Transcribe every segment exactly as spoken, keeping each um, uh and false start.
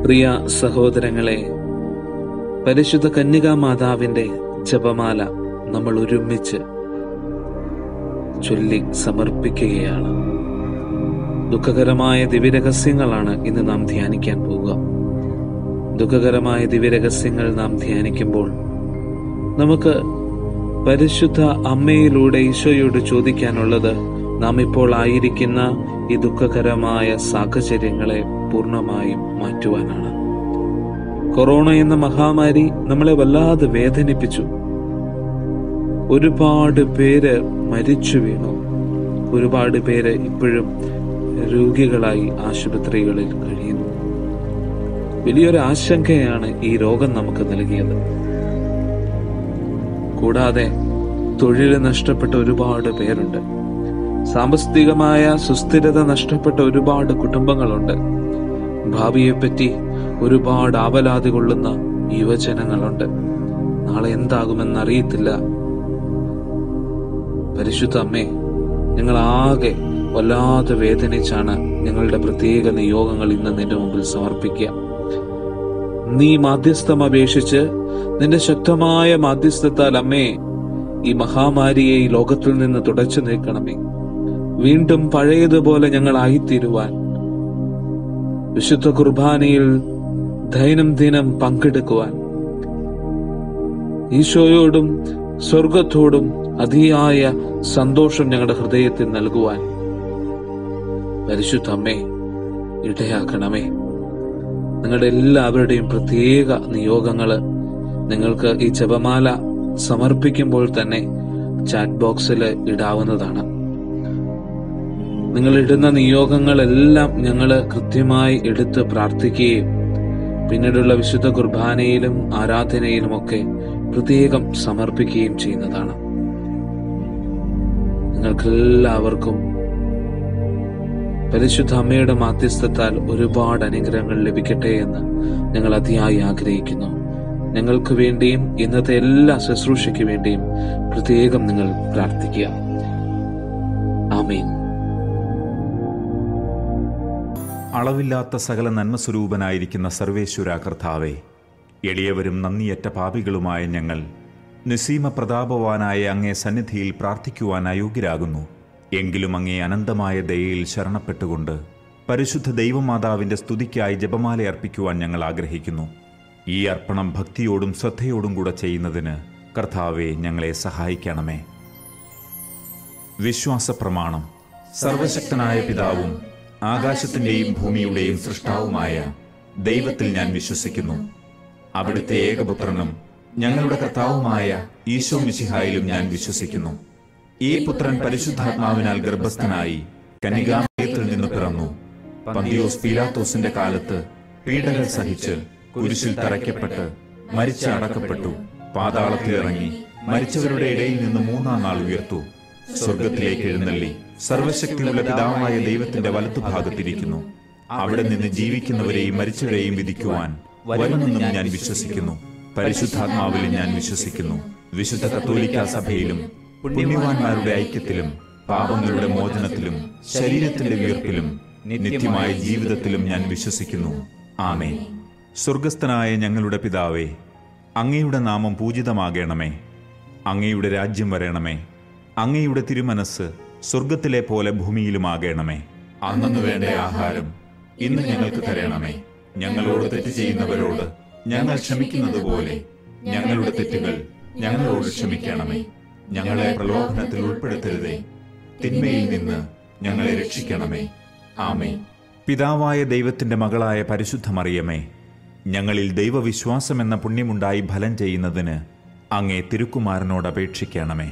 പ്രിയ സഹോദരങ്ങളെ, പരിശുദ്ധ കന്യകാമാതാവിന്റെ ജപമാല നമ്മൾ ഒരുമിച്ച് ചൊല്ലി സമർപ്പിക്കുകയാണ്. ദുഃഖകരമായ ദിവ്യരഹസ്യങ്ങളാണ് ഇന്ന് നാം ധ്യാനിക്കാൻ പോവുക. ദുഃഖകരമായ ദിവ്യരഹസ്യങ്ങൾ നാം ധ്യാനിക്കുമ്പോൾ നമുക്ക് പരിശുദ്ധ അമ്മയിലൂടെ ഈശോയോട് ചോദിക്കാനുള്ളത്, നാം ഇപ്പോൾ ആയിരിക്കുന്ന ഈ ദുഃഖകരമായ സാഹചര്യങ്ങളെ പൂർണ്ണമായും മാറ്റുവാനാണ്. കൊറോണ എന്ന മഹാമാരി നമ്മളെ വല്ലാതെ വേദനിപ്പിച്ചു. ഒരുപാട് പേര് മരിച്ചു വീണു. ഒരുപാട് പേര് ഇപ്പോഴും രോഗികളായി ആശുപത്രികളിൽ കഴിയുന്നു. വലിയൊരു ആശങ്കയാണ് ഈ രോഗം നമുക്ക് നൽകിയത്. കൂടാതെ തൊഴിൽ നഷ്ടപ്പെട്ട ഒരുപാട് പേരുണ്ട്. സാമ്പത്തികമായ സുസ്ഥിരത നഷ്ടപ്പെട്ട ഒരുപാട് കുടുംബങ്ങളുണ്ട്. ഭാവിയെപ്പറ്റി ഒരുപാട് ആവലാതി കൊള്ളുന്ന യുവജനങ്ങളുണ്ട്. നാളെ എന്താകുമെന്നറിയത്തില്ല. പരിശുദ്ധ അമ്മേ, ഞങ്ങൾ ആകെ വല്ലാതെ വേദനിച്ചാണ് ഞങ്ങളുടെ പ്രത്യേക നിയോഗങ്ങൾ ഇന്ന് നിന്റെ മുമ്പിൽ സമർപ്പിക്കുക. നീ മാധ്യസ്ഥം അപേക്ഷിച്ച് നിന്റെ ശക്തമായ മാധ്യസ്ഥത്താൽ അമ്മേ, ഈ മഹാമാരിയെ ഈ ലോകത്തിൽ നിന്ന് തുടച്ചു നീക്കണമേ. വീണ്ടും പഴയതുപോലെ ഞങ്ങൾ ആയിത്തീരുവാൻ, വിശുദ്ധ കുർബാനയിൽ ദൈനംദിനം പങ്കെടുക്കുവാൻ, ഈശോയോടും സ്വർഗത്തോടും അതിയായ സന്തോഷം ഞങ്ങളുടെ ഹൃദയത്തിൽ നൽകുവാൻ പരിശുദ്ധ അമ്മേ ഇടയാക്കണമേ. നിങ്ങളുടെ എല്ലാവരുടെയും പ്രത്യേക നിയോഗങ്ങള് നിങ്ങൾക്ക് ഈ ജപമാല സമർപ്പിക്കുമ്പോൾ തന്നെ ചാറ്റ് ബോക്സിൽ ഇടാവുന്നതാണ്. നിങ്ങൾ ഇടുന്ന നിയോഗങ്ങളെല്ലാം ഞങ്ങൾ കൃത്യമായി എടുത്ത് പ്രാർത്ഥിക്കുകയും പിന്നീടുള്ള വിശുദ്ധ കുർബാനയിലും ആരാധനയിലുമൊക്കെ പ്രത്യേകം സമർപ്പിക്കുകയും ചെയ്യുന്നതാണ്. നിങ്ങൾക്കെല്ലാവർക്കും പരിശുദ്ധ അമ്മയുടെ മാധ്യസ്ഥത്താൽ ഒരുപാട് അനുഗ്രഹങ്ങൾ ലഭിക്കട്ടെ എന്ന് ഞങ്ങൾ അതിയായി ആഗ്രഹിക്കുന്നു. ഞങ്ങൾക്ക് വേണ്ടിയും ഇന്നത്തെ എല്ലാ ശുശ്രൂഷയ്ക്ക് വേണ്ടിയും പ്രത്യേകം നിങ്ങൾ പ്രാർത്ഥിക്കുക. ആമേൻ. അളവില്ലാത്ത സകല നന്മസ്വരൂപനായിരിക്കുന്ന സർവേശ്വര കർത്താവേ, എളിയവരും നന്ദിയറ്റ പാപികളുമായ ഞങ്ങൾ നിസീമ പ്രതാപവാനായ അങ്ങേ സന്നിധിയിൽ പ്രാർത്ഥിക്കുവാൻ അയോഗ്യരാകുന്നു. എങ്കിലും അങ്ങേ അനന്തമായ ദയയിൽ ശരണപ്പെട്ടുകൊണ്ട് പരിശുദ്ധ ദൈവമാതാവിന്റെ സ്തുതിക്കായി ജപമാല അർപ്പിക്കുവാൻ ഞങ്ങൾ ആഗ്രഹിക്കുന്നു. ഈ അർപ്പണം ഭക്തിയോടും ശ്രദ്ധയോടും കൂടെ ചെയ്യുന്നതിന് കർത്താവെ ഞങ്ങളെ സഹായിക്കണമേ. വിശ്വാസ പ്രമാണം. സർവശക്തനായ പിതാവും ആകാശത്തിന്റെയും ഭൂമിയുടെയും സൃഷ്ടാവുമായ ദൈവത്തിൽ ഞാൻ വിശ്വസിക്കുന്നു. അവിടുത്തെ ഏകപുത്രനും ഞങ്ങളുടെ കർത്താവുമായ ഈശോ മിശിഹായിലും ഞാൻ വിശ്വസിക്കുന്നു. ഈ പുത്രൻ പരിശുദ്ധാത്മാവിനാൽ ഗർഭസ്ഥനായി കന്യകാമറിയത്തിൽ നിന്ന് പിറന്നു. പന്തിയോസ് പീലാത്തോസിന്റെ കാലത്ത് പീഡകൾ സഹിച്ച് കുരിശിൽ തറയ്ക്കപ്പെട്ട് മരിച്ച് അടക്കപ്പെട്ടു. പാതാളത്തിൽ ഇറങ്ങി മരിച്ചവരുടെ ഇടയിൽ നിന്ന് മൂന്നാം നാൾ ഉയർത്തു. സ്വർഗത്തിലേക്ക് എഴുന്നള്ളി സർവശക്തിയുള്ള പിതാവായ ദൈവത്തിന്റെ വലത്തുഭാഗത്തിരിക്കുന്നു. അവിടെ നിന്ന് ജീവിക്കുന്നവരെയും മരിച്ചവരെയും വിധിക്കുവാൻ വരുമെന്നും ഞാൻ വിശ്വസിക്കുന്നു. പരിശുദ്ധാത്മാവിലും ഞാൻ വിശ്വസിക്കുന്നു. വിശുദ്ധ കത്തോലിക്കാ സഭയിലും പുണ്യവാന്മാരുടെ ഐക്യത്തിലും പാപങ്ങളുടെ മോചനത്തിലും ശരീരത്തിന്റെ ഉയർപ്പിലും നിത്യമായ ജീവിതത്തിലും ഞാൻ വിശ്വസിക്കുന്നു. ആമേൻ. സ്വർഗസ്ഥനായ ഞങ്ങളുടെ പിതാവേ, അങ്ങയുടെ നാമം പൂജിതമാകണമേ. അങ്ങയുടെ രാജ്യം വരണമേ. അങ്ങയുടെ തിരുമനസ് സ്വർഗത്തിലെ പോലെ ഭൂമിയിലുമാകണമേ. അന്നു വേണ്ട ആഹാരം ഇന്ന് ഞങ്ങൾക്ക് തരണമേ. ഞങ്ങളോട് തെറ്റ് ചെയ്യുന്നവരോട് ഞങ്ങൾ ക്ഷമിക്കുന്നത് പോലെ ഞങ്ങളുടെ തെറ്റുകൾ ഞങ്ങളോട് ക്ഷമിക്കണമേ. ഞങ്ങളെ പ്രലോഭനത്തിൽ ഉൾപ്പെടുത്തരുതേ, തിന്മയിൽ നിന്ന് ഞങ്ങളെ രക്ഷിക്കണമേ. ആമേൻ. പിതാവായ ദൈവത്തിന്റെ മകളായ പരിശുദ്ധ മറിയമേ, ഞങ്ങളിൽ ദൈവവിശ്വാസം എന്ന പുണ്യമുണ്ടായി ഫലം ചെയ്യുന്നതിന് അങ്ങേ തിരുക്കുമാരനോട് അപേക്ഷിക്കണമേ.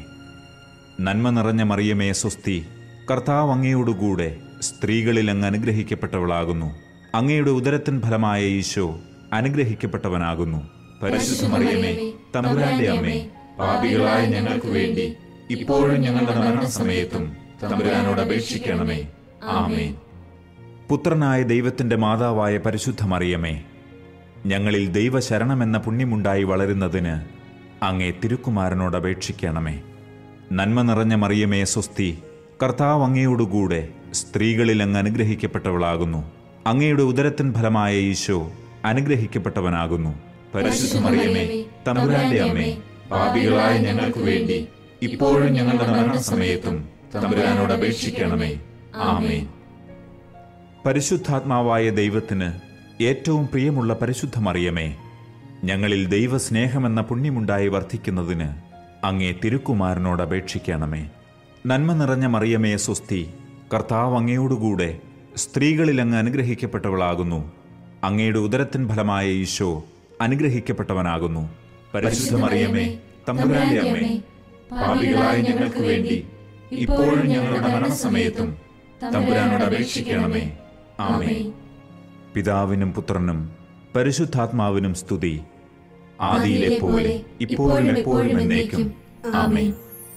നന്മ നിറഞ്ഞ മറിയമേ സ്വസ്തി, കർത്താവ് അങ്ങയോടുകൂടെ സ്ത്രീകളിൽ അങ്ങ് അനുഗ്രഹിക്കപ്പെട്ടവളാകുന്നു. അങ്ങയുടെ ഉദരത്തിൻ ഫലമായ ഈശോ അനുഗ്രഹിക്കപ്പെട്ടവനാകുന്നു. പരിശുദ്ധ മറിയമേ, തമ്പുരാന്റെ അമ്മേ, പാപികളായ ഞങ്ങൾക്ക് വേണ്ടി ഇപ്പോഴും ഞങ്ങളുടെ മരണസമയത്തും തമ്പുരാനോട് അപേക്ഷിക്കണമേ. ആമേൻ. പുത്രനായ ദൈവത്തിന്റെ മാതാവായ പരിശുദ്ധ മറിയമേ, ഞങ്ങളിൽ ദൈവശരണമെന്ന പുണ്യമുണ്ടായി വളരുന്നതിന് അങ്ങേ തിരുക്കുമാരനോട് അപേക്ഷിക്കണമേ. നന്മ നിറഞ്ഞ മറിയമേ സ്വസ്തി, കർത്താവ് അങ്ങയോടുകൂടെ സ്ത്രീകളിൽ അങ്ങ് അനുഗ്രഹിക്കപ്പെട്ടവളാകുന്നു. അങ്ങയുടെ ഉദരത്തിൻ ഫലമായ ഈശോ അനുഗ്രഹിക്കപ്പെട്ടവനാകുന്നു. പരിശുദ്ധ മറിയമേ, തമ്പുരാന്റെ അമ്മേ, പാപികളായ ഞങ്ങൾക്ക് വേണ്ടി ഇപ്പോഴും ഞങ്ങളുടെ മരണസമയത്തും തമ്പുരാനോട് അപേക്ഷിക്കണമേ. ആമേൻ. പരിശുദ്ധാത്മാവായ ദൈവത്തിന് ഏറ്റവും പ്രിയമുള്ള പരിശുദ്ധ മറിയമേ, ഞങ്ങളിൽ ദൈവസ്നേഹമെന്ന പുണ്യമുണ്ടായി വർദ്ധിക്കുന്നതിന് അങ്ങേ തിരുക്കുമാരനോട് അപേക്ഷിക്കണമേ. നന്മ നിറഞ്ഞ മറിയമേ സ്വസ്തി, കർത്താവ് അങ്ങയോടുകൂടെ സ്ത്രീകളിൽ അങ്ങ് അനുഗ്രഹിക്കപ്പെട്ടവളാകുന്നു. അങ്ങയുടെ ഉദരത്തിൻ ഫലമായ ഈശോ അനുഗ്രഹിക്കപ്പെട്ടവനാകുന്നു. പരിശുദ്ധ മറിയമേ, തമ്പുരാന്റെ അമ്മേ, പാപികളായ ഞങ്ങൾക്ക് വേണ്ടി ഇപ്പോഴും ഞങ്ങളുടെ മരണസമയത്തും തമ്പുരാനോട് അപേക്ഷിക്കണമേ. ആമേൻ. പിതാവിനും പുത്രനും പരിശുദ്ധാത്മാവിനും സ്തുതി, ആദിയിലെ പോലെ ഇപ്പോഴും എപ്പോഴും എന്നേക്കും. ആമേൻ.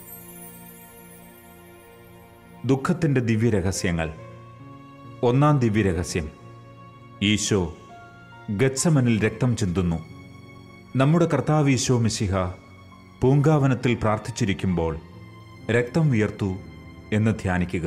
ദുഃഖത്തിന്റെ ദിവ്യരഹസ്യങ്ങൾ. ഒന്നാം ദിവ്യരഹസ്യം, ഈശോ ഗത്സമനിൽ രക്തം ചിന്തുന്നു. നമ്മുടെ കർത്താവ് ഈശോ മിശിഹ പൂങ്കാവനത്തിൽ പ്രാർത്ഥിച്ചിരിക്കുമ്പോൾ രക്തം വിയർത്തു എന്ന് ധ്യാനിക്കുക.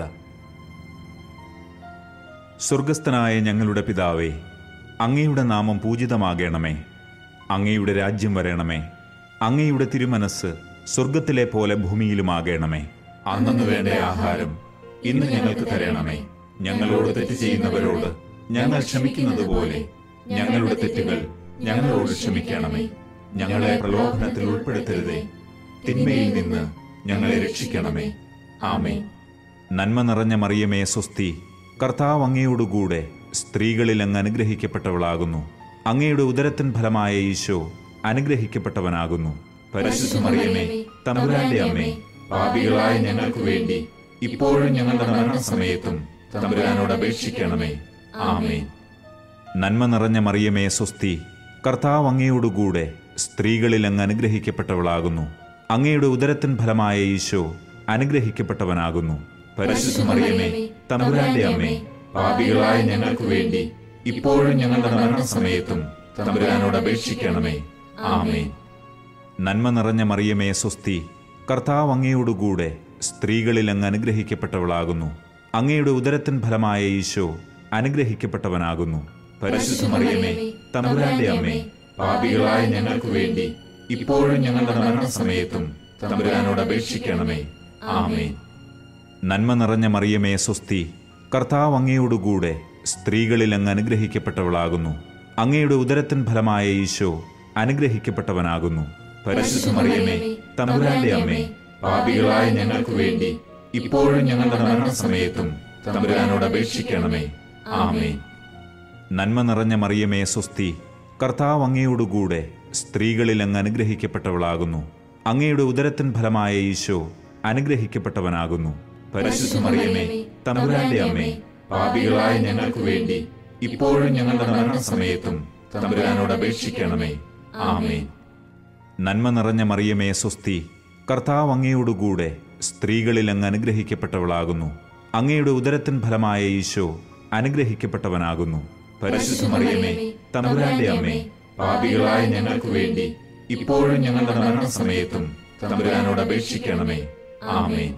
സ്വർഗസ്ഥനായ ഞങ്ങളുടെ പിതാവേ, അങ്ങയുടെ നാമം പൂജിതമാകണമേ. അങ്ങയുടെ രാജ്യം വരണമേ. അങ്ങയുടെ തിരുമനസ് സ്വർഗത്തിലെ പോലെ ഭൂമിയിലുമാകണമേ. അന്നന്ന് വേണ്ട ആഹാരം ഇന്ന് ഞങ്ങൾക്ക് തരണമേ. ഞങ്ങളോട് തെറ്റ് ചെയ്യുന്നവരോട് ഞങ്ങൾ ക്ഷമിക്കുന്നത് പോലെ ഞങ്ങളുടെ തെറ്റുകൾ ഞങ്ങളോട് ക്ഷമിക്കണമേ. ഞങ്ങളെ പ്രലോഭനത്തിൽ ഉൾപ്പെടുത്തരുതേ, തിന്മയിൽ നിന്ന് ഞങ്ങളെ രക്ഷിക്കണമേ. ആമേൻ. നന്മ നിറഞ്ഞ മറിയമേ സ്വസ്തി, കർത്താവ് അങ്ങയോടുകൂടെ സ്ത്രീകളിൽ അങ്ങ് അനുഗ്രഹിക്കപ്പെട്ടവളാകുന്നു. അങ്ങയുടെ ഉദരത്തിൻ ഫലമായ ഈശോ അനുഗ്രഹിക്കപ്പെട്ടവനാകുന്നു. പരിശുദ്ധ മറിയമേ, തമ്പുരാന്റെ അമ്മേ, പാപികളായ ഞങ്ങൾക്ക് വേണ്ടി ഇപ്പോഴും ഞങ്ങളുടെ മരണസമയത്തും തമ്പുരാനോട് അപേക്ഷിക്കണമേ. ആമേൻ. നന്മ നിറഞ്ഞ മറിയമേ സ്വസ്തി, കർത്താവ് അങ്ങയോടുകൂടെ സ്ത്രീകളിൽ അങ്ങ് അനുഗ്രഹിക്കപ്പെട്ടവളാകുന്നു. അങ്ങയുടെ ഉദരത്തിൻ ഫലമായ ഈശോ അനുഗ്രഹിക്കപ്പെട്ടവനാകുന്നു. പരിശുദ്ധ മറിയമേ, തമ്പുരാന്റെ അമ്മേ, പാപികളായ ഞങ്ങൾക്ക് വേണ്ടി ഇപ്പോഴും ഞങ്ങളുടെ മരണസമയത്തും തമ്പുരാനോട് അപേക്ഷിക്കണമേ. ആമേൻ. നന്മ നിറഞ്ഞ മറിയമേ സ്വസ്തി, കർത്താവ് അങ്ങയോടുകൂടെ സ്ത്രീകളിൽ അങ്ങ് അനുഗ്രഹിക്കപ്പെട്ടവളാകുന്നു. അങ്ങയുടെ ഉദരത്തിൻ ഫലമായ ഈശോ അനുഗ്രഹിക്കപ്പെട്ടവനാകുന്നു. പരിശുദ്ധ മറിയമേ, തമ്പുരാന്റെ അമ്മേ, പാപികളായ ഞങ്ങൾക്ക് വേണ്ടി ഇപ്പോഴും ഞങ്ങളുടെ മരണസമയത്തും തമ്പുരാനോട് അപേക്ഷിക്കണമേ. ആമേൻ. നന്മ നിറഞ്ഞ മറിയമേ സ്വസ്തി, കർത്താവ് അങ്ങയോടുകൂടെ സ്ത്രീകളിൽ അങ്ങ് അനുഗ്രഹിക്കപ്പെട്ടവളാകുന്നു. അങ്ങയുടെ ഉദരത്തിൻ ഫലമായ ഈശോ അനുഗ്രഹിക്കപ്പെട്ടവനാകുന്നു. പരിശുദ്ധ മറിയമേ, തമ്പുരാന്റെ അമ്മേ, പാപികളായ ഞങ്ങൾക്ക് വേണ്ടി ഇപ്പോഴും ഞങ്ങളുടെ മരണസമയത്തും തമ്പുരാനോട് അപേക്ഷിക്കണമേ. ആമേൻ. നന്മ നിറഞ്ഞ മറിയമേ സ്വസ്തി, കർത്താവ് അങ്ങയോടുകൂടെ സ്ത്രീകളിൽ അങ്ങ് അനുഗ്രഹിക്കപ്പെട്ടവളാകുന്നു. അങ്ങയുടെ ഉദരത്തിൻ ഫലമായ ഈശോ അനുഗ്രഹിക്കപ്പെട്ടവനാകുന്നു. പരിശുദ്ധ മറിയമേ, തമ്പുരാന്റെ അമ്മേ, പാപികളായ ഞങ്ങൾക്ക് വേണ്ടി ഇപ്പോഴും ഞങ്ങളുടെ മരണസമയത്തും തമ്പുരാനോട് അപേക്ഷിക്കണമേ. ആമേൻ. നന്മ നിറഞ്ഞ മറിയമേ സ്വസ്തി, കർത്താവ് അങ്ങയോടുകൂടെ സ്ത്രീകളിൽ അങ്ങ് അനുഗ്രഹിക്കപ്പെട്ടവളാകുന്നു. അങ്ങയുടെ ഉദരത്തിൻ ഫലമായ ഈശോ അനുഗ്രഹിക്കപ്പെട്ടവനാകുന്നു. പരിശുദ്ധ മറിയമേ, തമ്പുരാന്റെ അമ്മേ, പാപികളായ ഞങ്ങൾക്ക് വേണ്ടി ഇപ്പോഴും ഞങ്ങളുടെ മരണസമയത്തും തമ്പുരാനോട് അപേക്ഷിക്കണമേ. ആമേൻ.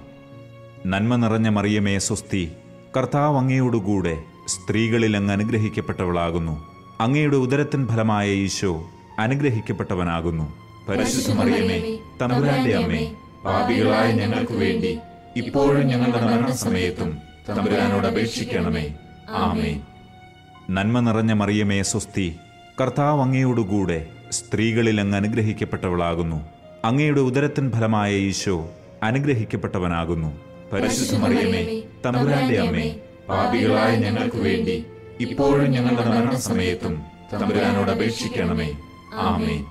നന്മ നിറഞ്ഞ മറിയമേ സ്വസ്തി, കർത്താവ് അങ്ങയോടുകൂടെ സ്ത്രീകളിൽ അങ്ങ് അനുഗ്രഹിക്കപ്പെട്ടവളാകുന്നു. അങ്ങയുടെ ഉദരത്തിൻ ഫലമായ ഈശോ അനുഗ്രഹിക്കപ്പെട്ടവനാകുന്നു. പരിശുദ്ധ മറിയമേ, തമ്പുരാന്റെ അമ്മേ, പാപികളായ ഞങ്ങൾക്ക് വേണ്ടി ഇപ്പോഴും ഞങ്ങളുടെ മരണസമയത്തും തമ്പുരാനോട് അപേക്ഷിക്കണമേ. ആമേൻ. നന്മ നിറഞ്ഞ മറിയമേ സ്വസ്തി, കർത്താവ് അങ്ങയോടുകൂടെ സ്ത്രീകളിൽ അങ്ങ് അനുഗ്രഹിക്കപ്പെട്ടവളാകുന്നു. അങ്ങയുടെ ഉദരത്തിൻ ഫലമായ ഈശോ അനുഗ്രഹിക്കപ്പെട്ടവനാകുന്നു. പരിശുദ്ധ മറിയമേ, തമ്പുരാന്റെ അമ്മേ, പാപികളായ ഞങ്ങൾക്ക് വേണ്ടി ഇപ്പോഴും ഞങ്ങളുടെ മരണസമയത്തും തമ്പുരാനോട് അപേക്ഷിക്കണമേ. ആമേൻ.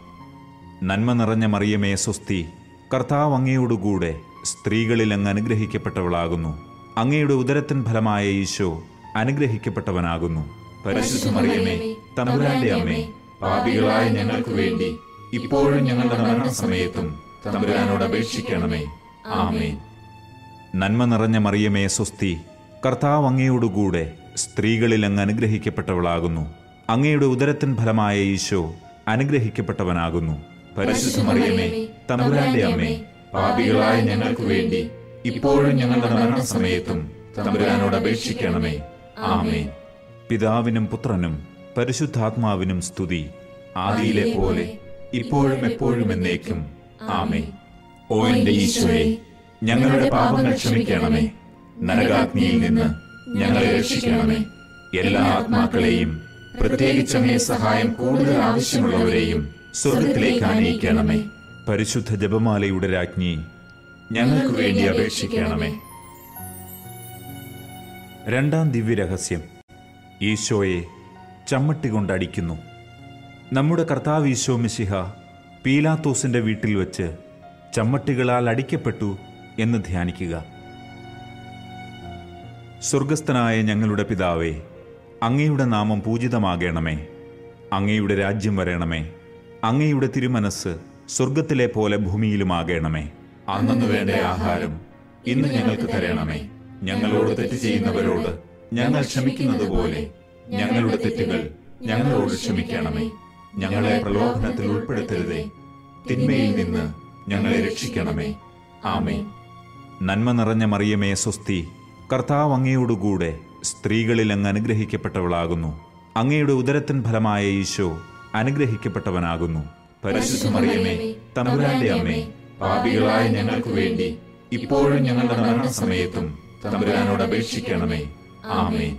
നന്മ നിറഞ്ഞ മറിയമേ സ്വസ്തി, കർത്താവ് അങ്ങയോടുകൂടെ സ്ത്രീകളിൽ അങ്ങ് അനുഗ്രഹിക്കപ്പെട്ടവളാകുന്നു. അങ്ങയുടെ ഉദരത്തിൻ ഫലമായ ഈശോ അനുഗ്രഹിക്കപ്പെട്ടവനാകുന്നു. പരിശുദ്ധ മറിയമേ, തമ്പുരാന്റെ അമ്മേ, പാപികളായ ഞങ്ങൾക്ക് വേണ്ടി ഇപ്പോഴും ഞങ്ങളുടെ മരണസമയത്തും തമ്പുരാനോട് അപേക്ഷിക്കണമേ. ആമേൻ. നന്മ നിറഞ്ഞ മറിയമേ സ്വസ്തി, കർത്താവ് അങ്ങയോടുകൂടെ സ്ത്രീകളിൽ അങ്ങ് അനുഗ്രഹിക്കപ്പെട്ടവളാകുന്നു. അങ്ങയുടെ ഉദരത്തിൻ ഫലമായ ഈശോ അനുഗ്രഹിക്കപ്പെട്ടവനാകുന്നു. പരിശുദ്ധ മറിയമേ, തമ്പുരാന്റെ അമ്മേ, പാപികളായ ഞങ്ങൾക്ക് വേണ്ടി ഇപ്പോഴും ഞങ്ങളുടെ മരണസമയത്തും തമ്പുരാനോട് അപേക്ഷിക്കണമേ. ആമേൻ. പിതാവിനും പുത്രനും പരിശുദ്ധാത്മാവിനും സ്തുതി, ആദിയിലെ പോലെ ഇപ്പോഴും എപ്പോഴും എന്നേക്കും. ആമേൻ. ഓ എന്റെ ഈശോയെ, ഞങ്ങളുടെ പാപങ്ങൾ ക്ഷമിക്കണമേ. നരകാഗ്നിയിൽ നിന്ന് ഞങ്ങളെ രക്ഷിക്കണമേ. എല്ലാ ആത്മാക്കളെയും, പ്രത്യേകിച്ച് അങ്ങേ സഹായം കൂടുതൽ ആവശ്യമുള്ളവരെയും സ്വർഗത്തിലേക്ക് ആനയിക്കണമേ. പരിശുദ്ധ ജപമാലയുടെ രാജ്ഞി, ഞങ്ങൾക്ക് വേണ്ടി അപേക്ഷിക്കണമേ. രണ്ടാം ദിവ്യരഹസ്യം, ഈശോയെ ചമ്മട്ടി കൊണ്ടടിക്കുന്നു. നമ്മുടെ കർത്താവ് ഈശോ മിശിഹ പീലാത്തോസിന്റെ വീട്ടിൽ വെച്ച് ചമ്മട്ടികളാൽ അടിക്കപ്പെട്ടു എന്ന് ധ്യാനിക്കുക. സ്വർഗസ്ഥനായ ഞങ്ങളുടെ പിതാവേ, അങ്ങയുടെ നാമം പൂജിതമാകണമേ. അങ്ങയുടെ രാജ്യം വരണമേ. അങ്ങയുടെ തിരുമനസ് സ്വർഗത്തിലെ പോലെ ഭൂമിയിലുമാകണമേ. അന്നു വേണ്ട ആഹാരം ഇന്ന് ഞങ്ങൾക്ക് തരണമേ. ഞങ്ങളോട് തെറ്റ് ചെയ്യുന്നവരോട് ഞങ്ങൾ ക്ഷമിക്കുന്നത് പോലെ ഞങ്ങളുടെ തെറ്റുകൾ ഞങ്ങളോട് ക്ഷമിക്കണമേ. ഞങ്ങളെ പ്രലോഭനത്തിൽ ഉൾപ്പെടുത്തരുതേ, തിന്മയിൽ നിന്ന് ഞങ്ങളെ രക്ഷിക്കണമേ. ആമേൻ. നന്മ നിറഞ്ഞ മറിയമേ സ്വസ്തി, കർത്താവ് അങ്ങയോടുകൂടെ സ്ത്രീകളിൽ അങ്ങ് അനുഗ്രഹിക്കപ്പെട്ടവളാകുന്നു. അങ്ങയുടെ ഉദരത്തിൻ ഫലമായ ഈശോ അനുഗ്രഹിക്കപ്പെട്ടവനാകുന്നു. പരിശുദ്ധ മറിയമേ, തമ്പുരാന്റെ അമ്മേ, പാപികളായ ഞങ്ങൾക്ക് വേണ്ടി ഇപ്പോഴും ഞങ്ങളുടെ മരണസമയത്തും തമ്പുരാനോട് അപേക്ഷിക്കണമേ. ആമേൻ.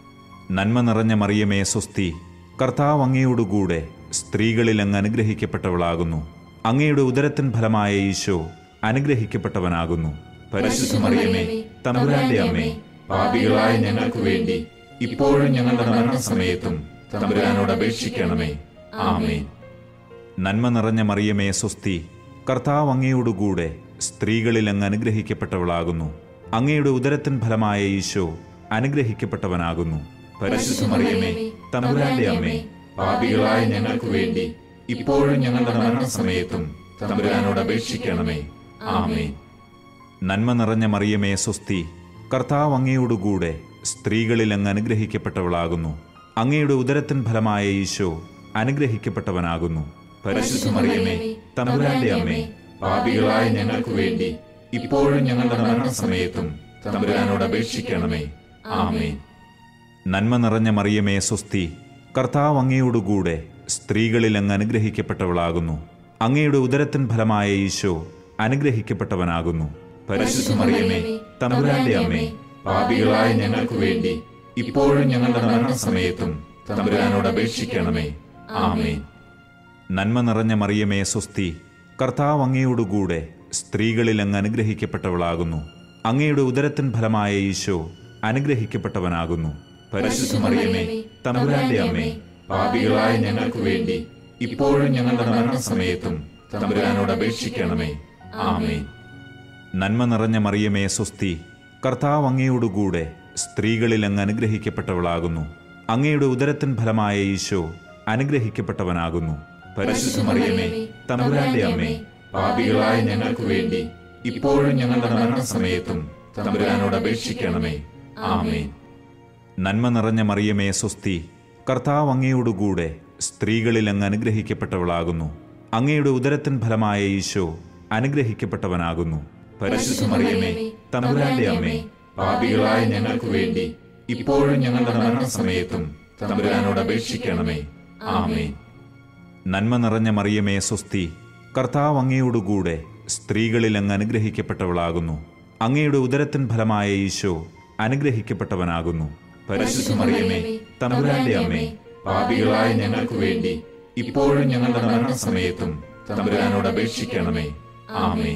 നന്മ നിറഞ്ഞ മറിയമേ സ്വസ്തി, കർത്താവ് അങ്ങയോടുകൂടെ സ്ത്രീകളിൽ അങ്ങ് അനുഗ്രഹിക്കപ്പെട്ടവളാകുന്നു. അങ്ങയുടെ ഉദരത്തിൻ ഫലമായ ഈശോ അനുഗ്രഹിക്കപ്പെട്ടവനാകുന്നു. പരിശുദ്ധ മറിയമേ, തമ്പുരാന്റെ അമ്മേ, പാപികളായ ഞങ്ങൾക്ക് വേണ്ടി ഇപ്പോഴും ഞങ്ങളുടെ മരണസമയത്തും തമ്പുരാനോട് അപേക്ഷിക്കണമേ. ആമേൻ. നന്മ നിറഞ്ഞ മറിയമേ സ്വസ്തി, കർത്താവ് അങ്ങയോടുകൂടെ സ്ത്രീകളിൽ അങ്ങ് അനുഗ്രഹിക്കപ്പെട്ടവളാകുന്നു. അങ്ങയുടെ ഉദരത്തിൻ ഫലമായ ഈശോ അനുഗ്രഹിക്കപ്പെട്ടവനാകുന്നു. പരിശുദ്ധ മറിയമേ, തമ്പുരാന്റെ അമ്മേ, പാപികളായ ഞങ്ങൾക്ക് വേണ്ടി ഇപ്പോഴും ഞങ്ങളുടെ മരണസമയത്തും തമ്പുരാനോട് അപേക്ഷിക്കണമേ. ആമേൻ. നന്മ നിറഞ്ഞ മറിയമേ സ്വസ്തി, കർത്താവ് അങ്ങയോടുകൂടെ സ്ത്രീകളിൽ അങ്ങ് അനുഗ്രഹിക്കപ്പെട്ടവളാകുന്നു. അങ്ങയുടെ ഉദരത്തിൻ ഫലമായ ഈശോ അനുഗ്രഹിക്കപ്പെട്ടവനാകുന്നു. പരിശുദ്ധ മറിയമേ, തമ്പുരാന്റെ അമ്മേ, പാപികളായ ഞങ്ങൾക്ക് വേണ്ടി ഇപ്പോഴും ഞങ്ങളുടെ മരണസമയത്തും തമ്പുരാനോട് അപേക്ഷിക്കണമേ. ആമേൻ. നന്മ നിറഞ്ഞ മറിയമേ സ്വസ്തി, കർത്താവ് അങ്ങയോടുകൂടെ സ്ത്രീകളിൽ അങ്ങ് അനുഗ്രഹിക്കപ്പെട്ടവളാകുന്നു. അങ്ങയുടെ ഉദരത്തിൻ ഫലമായ ഈശോ അനുഗ്രഹിക്കപ്പെട്ടവനാകുന്നു. പരിശുദ്ധ മറിയമേ, തമ്പുരാന്റെ അമ്മേ, പാപികളായ ഞങ്ങൾക്ക് വേണ്ടി ഇപ്പോഴും ഞങ്ങളുടെ മരണസമയത്തും തമ്പുരാനോട് അപേക്ഷിക്കണമേ. ആമേൻ. നന്മ നിറഞ്ഞ മറിയമേ സ്വസ്തി, കർത്താവ് അങ്ങയോടുകൂടെ സ്ത്രീകളിൽ അങ്ങ് അനുഗ്രഹിക്കപ്പെട്ടവളാകുന്നു. അങ്ങയുടെ ഉദരത്തിൻ ഫലമായ ഈശോ അനുഗ്രഹിക്കപ്പെട്ടവനാകുന്നു. പരിശുദ്ധ മറിയമേ, തമ്പുരാന്റെ അമ്മേ, പാപികളായ ഞങ്ങൾക്ക് വേണ്ടി ഇപ്പോഴും ഞങ്ങളുടെ മരണസമയത്തും തമ്പുരാനോട് അപേക്ഷിക്കണമേ. ആമേൻ. നന്മ നിറഞ്ഞ മറിയമേ സ്വസ്തി, കർത്താവ് അങ്ങയോടുകൂടെ സ്ത്രീകളിൽ അങ്ങ് അനുഗ്രഹിക്കപ്പെട്ടവളാകുന്നു. അങ്ങയുടെ ഉദരത്തിൻ ഫലമായ ഈശോ അനുഗ്രഹിക്കപ്പെട്ടവനാകുന്നു. പരിശുദ്ധ മറിയമേ, തമ്പുരാന്റെ അമ്മേ, പാപികളായ ഞങ്ങൾക്ക് വേണ്ടി ഇപ്പോഴും ഞങ്ങളുടെ മരണസമയത്തും തമ്പുരാനോട് അപേക്ഷിക്കണമേ. ആമേൻ. നന്മ നിറഞ്ഞ മറിയമേ സ്വസ്തി, കർത്താവ് അങ്ങയോടുകൂടെ സ്ത്രീകളിൽ അങ്ങ് അനുഗ്രഹിക്കപ്പെട്ടവളാകുന്നു. അങ്ങയുടെ ഉദരത്തിൻ ഫലമായ ഈശോ അനുഗ്രഹിക്കപ്പെട്ടവനാകുന്നു. പരിശുദ്ധ മറിയമേ, തമ്പുരാന്റെ അമ്മേ, പാപികളായ ഞങ്ങൾക്ക് വേണ്ടി ഇപ്പോഴും ഞങ്ങളുടെ മരണസമയത്തും തമ്പുരാനോട് അപേക്ഷിക്കണമേ. ആമേൻ. നന്മ നിറഞ്ഞ മറിയമേ സ്വസ്തി, കർത്താവ് അങ്ങയോടുകൂടെ സ്ത്രീകളിൽ അങ്ങ് അനുഗ്രഹിക്കപ്പെട്ടവളാകുന്നു. അങ്ങയുടെ ഉദരത്തിൻ ഫലമായ ഈശോ അനുഗ്രഹിക്കപ്പെട്ടവനാകുന്നു. പരിശുദ്ധ മറിയമേ, തമ്പുരാന്റെ അമ്മേ, പാപികളായ ഞങ്ങൾക്ക് വേണ്ടി ഇപ്പോഴും ഞങ്ങളുടെ മരണസമയത്തും തമ്പുരാനോട് അപേക്ഷിക്കണമേ. ആമേൻ.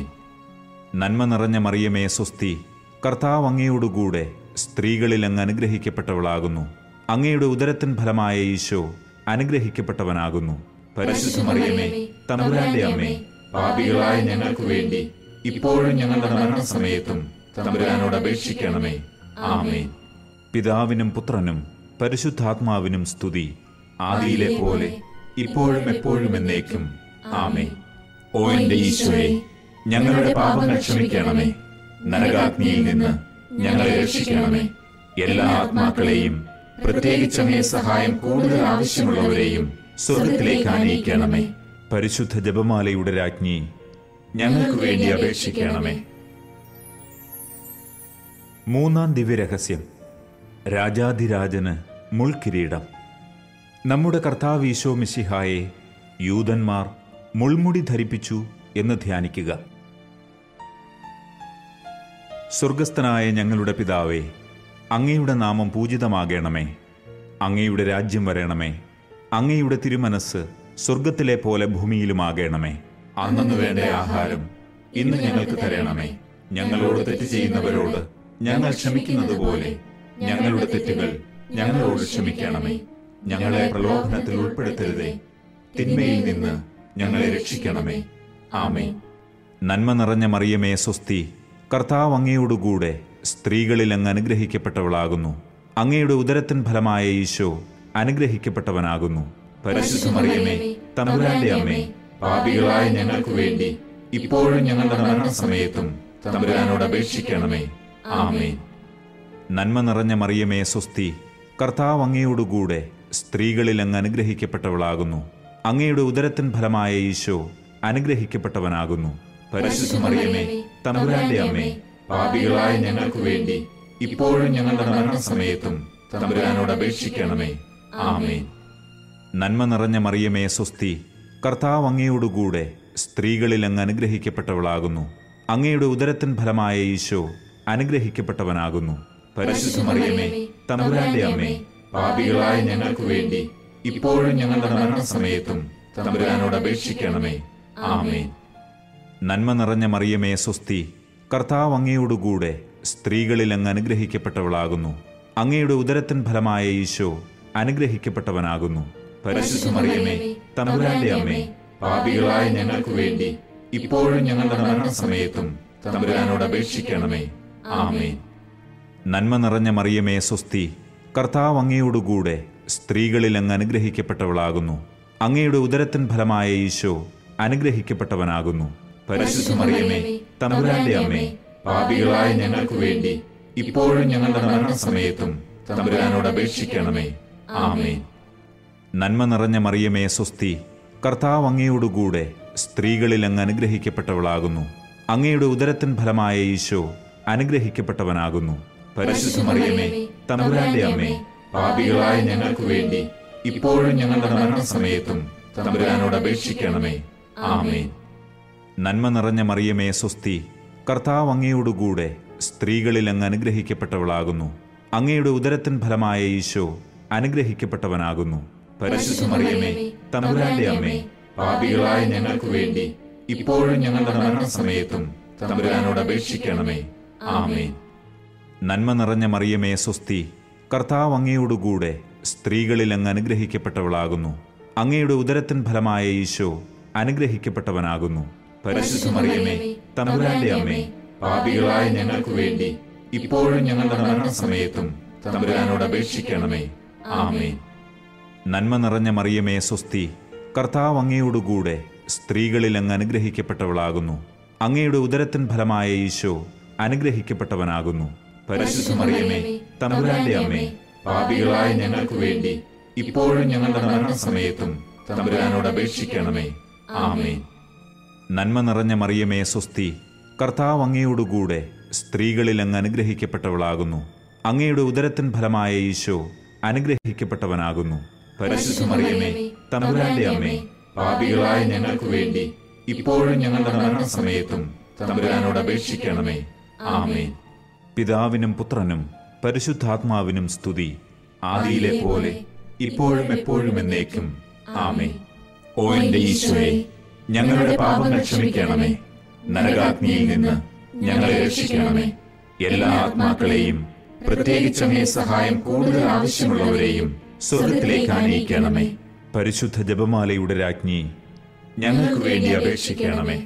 നന്മ നിറഞ്ഞ മറിയമേ സ്വസ്തി, കർത്താവ് അങ്ങയോടുകൂടെ സ്ത്രീകളിൽ അങ്ങ് അനുഗ്രഹിക്കപ്പെട്ടവളാകുന്നു. അങ്ങയുടെ ഉദരത്തിൻ ഫലമായ ഈശോ അനുഗ്രഹിക്കപ്പെട്ടവനാകുന്നു. പരിശുദ്ധ മറിയമേ, തമ്പുരാന്റെ അമ്മേ, പാപികളായ ഞങ്ങൾക്ക് വേണ്ടി ഇപ്പോഴും ഞങ്ങളുടെ മരണസമയത്തും തമ്പുരാനോട് അപേക്ഷിക്കണമേ. ആമേൻ. പിതാവിനും പുത്രനും പരിശുദ്ധാത്മാവിനും സ്തുതി, ആദിയിലെ പോലെ ഇപ്പോഴും എപ്പോഴും എന്നേക്കും. ആമേൻ. ഓ എന്റെ ഈശോയെ, ഞങ്ങളുടെ പാപങ്ങൾ ക്ഷമിക്കണമേ. നരകാഗ്നിയിൽ നിന്ന് ഞങ്ങളെ രക്ഷിക്കണമേ. എല്ലാ ആത്മാക്കളെയും, പ്രത്യേകിച്ച് അങ്ങേ സഹായം കൂടുതൽ ആവശ്യമുള്ളവരെയും സ്വർഗത്തിലേക്ക് ആനയിക്കണമേ. പരിശുദ്ധ ജപമാലയുടെ രാജ്ഞി, ഞങ്ങൾക്ക് വേണ്ടി അപേക്ഷിക്കണമേ. മൂന്നാം ദിവ്യരഹസ്യം, രാജാധിരാജന് മുൾക്കിരീടം. നമ്മുടെ കർത്താവ് ഈശോ മിശിഹായെ യൂദന്മാർ മുൾമുടി ധരിപ്പിച്ചു എന്ന് ധ്യാനിക്കുക. സ്വർഗസ്ഥനായ ഞങ്ങളുടെ പിതാവേ, അങ്ങയുടെ നാമം പൂജിതമാകണമേ. അങ്ങയുടെ രാജ്യം വരണമേ. അങ്ങയുടെ തിരുമനസ് സ്വർഗത്തിലെ പോലെ ഭൂമിയിലുമാകണമേ. അന്നു വേണ്ട ആഹാരം ഇന്ന് ഞങ്ങൾക്ക് തരണമേ. ഞങ്ങളോട് തെറ്റ് ചെയ്യുന്നവരോട് ഞങ്ങൾ ക്ഷമിക്കുന്നത് പോലെ ഞങ്ങളുടെ തെറ്റുകൾ ഞങ്ങളോട് ക്ഷമിക്കണമേ. ഞങ്ങളെ പ്രലോഭനത്തിൽ ഉൾപ്പെടുത്തരുതേ, തിന്മയിൽ നിന്ന് ഞങ്ങളെ രക്ഷിക്കണമേ. ആമേൻ. നന്മ നിറഞ്ഞ മറിയമേ സ്വസ്തി, കർത്താവ് അങ്ങയോടുകൂടെ സ്ത്രീകളിൽ അങ്ങ് അനുഗ്രഹിക്കപ്പെട്ടവളാകുന്നു. അങ്ങയുടെ ഉദരത്തിൻ ഫലമായ ഈശോ അനുഗ്രഹിക്കപ്പെട്ടവനാകുന്നു. പരിശുദ്ധ മറിയമേ, തമ്പുരാന്റെ അമ്മേ, പാപികളായ ഞങ്ങൾക്ക് വേണ്ടി ഇപ്പോഴും ഞങ്ങളുടെ മരണസമയത്തും തമ്പുരാനോട് അപേക്ഷിക്കണമേ. ആമേൻ. നന്മ നിറഞ്ഞ മറിയമേ സ്വസ്തി, കർത്താവ് അങ്ങയോടുകൂടെ സ്ത്രീകളിൽ അങ്ങ് അനുഗ്രഹിക്കപ്പെട്ടവളാകുന്നു. അങ്ങയുടെ ഉദരത്തിൻ ഫലമായ ഈശോ അനുഗ്രഹിക്കപ്പെട്ടവനാകുന്നു. പരിശുദ്ധ മറിയമേ, തമ്പുരാന്റെ അമ്മേ, പാപികളായ ഞങ്ങൾക്ക് വേണ്ടി ഇപ്പോഴും ഞങ്ങളുടെ മരണസമയത്തും തമ്പുരാനോട് അപേക്ഷിക്കണമേ. ആമേൻ. നന്മ നിറഞ്ഞ മറിയമേ സ്വസ്തി, കർത്താവ് അങ്ങയോടുകൂടെ സ്ത്രീകളിൽ അങ്ങ് അനുഗ്രഹിക്കപ്പെട്ടവളാകുന്നു. അങ്ങയുടെ ഉദരത്തിൻ ഫലമായ ഈശോ അനുഗ്രഹിക്കപ്പെട്ടവനാകുന്നു. പരിശുദ്ധ മറിയമേ, തമ്പുരാന്റെ അമ്മേ, പാപികളായ ഞങ്ങൾക്ക് വേണ്ടി ഇപ്പോഴും ഞങ്ങളുടെ മരണസമയത്തും തമ്പുരാനോട് അപേക്ഷിക്കണമേ. ആമേൻ. നന്മ നിറഞ്ഞ മറിയമേ സ്വസ്തി, കർത്താവ് അങ്ങയോടുകൂടെ സ്ത്രീകളിൽ അങ്ങ് അനുഗ്രഹിക്കപ്പെട്ടവളാകുന്നു. അങ്ങയുടെ ഉദരത്തിൻ ഫലമായ ഈശോ അനുഗ്രഹിക്കപ്പെട്ടവനാകുന്നു. പരിശുദ്ധ മറിയമേ, തമ്പുരാന്റെ അമ്മേ, പാപികളായ ഞങ്ങൾക്ക് വേണ്ടി ഇപ്പോഴും ഞങ്ങളുടെ മരണസമയത്തും തമ്പുരാനോട് അപേക്ഷിക്കണമേ. ആമേൻ. നന്മ നിറഞ്ഞ മറിയമേ സ്വസ്തി, കർത്താവ് അങ്ങയോടുകൂടെ സ്ത്രീകളിൽ അങ്ങ് അനുഗ്രഹിക്കപ്പെട്ടവളാകുന്നു. അങ്ങയുടെ ഉദരത്തിൻ ഫലമായ ഈശോ അനുഗ്രഹിക്കപ്പെട്ടവനാകുന്നു. പരിശുദ്ധ മറിയമേ, തമ്പുരാന്റെ അമ്മേ, പാപികളായ ഞങ്ങൾക്ക് വേണ്ടി ഇപ്പോഴും ഞങ്ങളുടെ മരണസമയത്തും തമ്പുരാനോട് അപേക്ഷിക്കണമേ. ആമേൻ. നന്മ നിറഞ്ഞ മറിയമേ സ്വസ്തി, കർത്താവ് അങ്ങയോടുകൂടെ സ്ത്രീകളിൽ അങ്ങ് അനുഗ്രഹിക്കപ്പെട്ടവളാകുന്നു. അങ്ങയുടെ ഉദരത്തിൻ ഫലമായ ഈശോ അനുഗ്രഹിക്കപ്പെട്ടവനാകുന്നു. പരിശുദ്ധ മറിയമേ, തമ്പുരാന്റെ അമ്മേ, പാപികളായ ഞങ്ങൾക്ക് വേണ്ടി ഇപ്പോഴും ഞങ്ങളുടെ മരണസമയത്തും തമ്പുരാനോട് അപേക്ഷിക്കണമേ. ആമേൻ. നന്മ നിറഞ്ഞ മറിയമേ സ്വസ്തി, കർത്താവ് അങ്ങയോടുകൂടെ സ്ത്രീകളിൽ അങ്ങ് അനുഗ്രഹിക്കപ്പെട്ടവളാകുന്നു. അങ്ങയുടെ ഉദരത്തിൻ ഫലമായ ഈശോ അനുഗ്രഹിക്കപ്പെട്ടവനാകുന്നു. പരിശുദ്ധ മറിയമേ, തമ്പുരാന്റെ അമ്മേ, പാപികളായ ഞങ്ങൾക്ക് വേണ്ടി ഇപ്പോഴും ഞങ്ങളുടെ മരണസമയത്തും തമ്പുരാനോട് അപേക്ഷിക്കണമേ. ആമേൻ. നന്മ നിറഞ്ഞ മറിയമേ സ്വസ്തി, കർത്താവ് അങ്ങയോടുകൂടെ സ്ത്രീകളിൽ അങ്ങ് അനുഗ്രഹിക്കപ്പെട്ടവളാകുന്നു. അങ്ങയുടെ ഉദരത്തിൻ ഫലമായ ഈശോ അനുഗ്രഹിക്കപ്പെട്ടവനാകുന്നു. പരിശുദ്ധ മറിയമേ, തമ്പുരാന്റെ അമ്മേ, പാപികളായ ഞങ്ങൾക്ക് വേണ്ടി ഇപ്പോഴും ഞങ്ങളുടെ മരണസമയത്തും തമ്പുരാനോട് അപേക്ഷിക്കണമേ. ആമേൻ. നന്മ നിറഞ്ഞ മറിയമേ സ്വസ്തി, കർത്താവ് അങ്ങയോടുകൂടെ സ്ത്രീകളിൽ അങ്ങ് അനുഗ്രഹിക്കപ്പെട്ടവളാകുന്നു. അങ്ങയുടെ ഉദരത്തിൻ ഫലമായ ഈശോ അനുഗ്രഹിക്കപ്പെട്ടവനാകുന്നു. പരിശുദ്ധ മറിയമേ, തമ്പുരാന്റെ അമ്മേ, പാപികളായ ഞങ്ങൾക്ക് വേണ്ടി ഇപ്പോഴും ഞങ്ങളുടെ മരണസമയത്തും തമ്പുരാനോട് അപേക്ഷിക്കണമേ. ആമേൻ. നന്മ നിറഞ്ഞ മറിയമേ സ്വസ്തി, കർത്താവ് അങ്ങയോടുകൂടെ സ്ത്രീകളിൽ അങ്ങ് അനുഗ്രഹിക്കപ്പെട്ടവളാകുന്നു. അങ്ങയുടെ ഉദരത്തിൻ ഫലമായ ഈശോ അനുഗ്രഹിക്കപ്പെട്ടവനാകുന്നു. പരിശുദ്ധ മറിയമേ, തമ്പുരാന്റെ അമ്മേ, പാപികളായ ഞങ്ങൾക്ക് വേണ്ടി ഇപ്പോഴും ഞങ്ങളുടെ മരണസമയത്തും തമ്പുരാനോട് അപേക്ഷിക്കണമേ. ആമേൻ. പിതാവിനും പുത്രനും പരിശുദ്ധാത്മാവിനും സ്തുതി, ആദിയിലെ പോലെ ഇപ്പോഴും എപ്പോഴും എന്നേക്കും. ആമേൻ. ഓ എന്റെ ഈശോയെ, ഞങ്ങളുടെ പാപങ്ങൾ ക്ഷമിക്കണമേ. നരകാഗ്നിയിൽ നിന്ന് ഞങ്ങളെ രക്ഷിക്കണമേ. എല്ലാ ആത്മാക്കളെയും, പ്രത്യേകിച്ച് അങ്ങേ സഹായം കൂടുതൽ ആവശ്യമുള്ളവരെയും സ്വർഗത്തിലേക്ക് ആനയിക്കണമേ. പരിശുദ്ധ ജപമാലയുടെ രാജ്ഞി, ഞങ്ങൾക്ക് വേണ്ടി അപേക്ഷിക്കണമേ.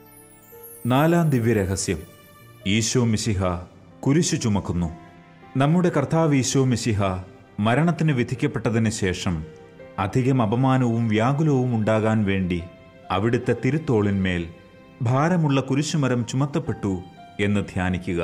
നാലാം ദിവ്യരഹസ്യം, ഈശോ മിശിഹ കുരിശു ചുമക്കുന്നു. നമ്മുടെ കർത്താവ് ഈശോ മിശിഹ മരണത്തിന് വിധിക്കപ്പെട്ടതിന് ശേഷം അധികം അപമാനവും വ്യാകുലവും ഉണ്ടാകാൻ വേണ്ടി അവിടുത്തെ തിരുത്തോളിന്മേൽ ഭാരമുള്ള കുരിശുമരം ചുമത്തപ്പെട്ടു എന്ന് ധ്യാനിക്കുക.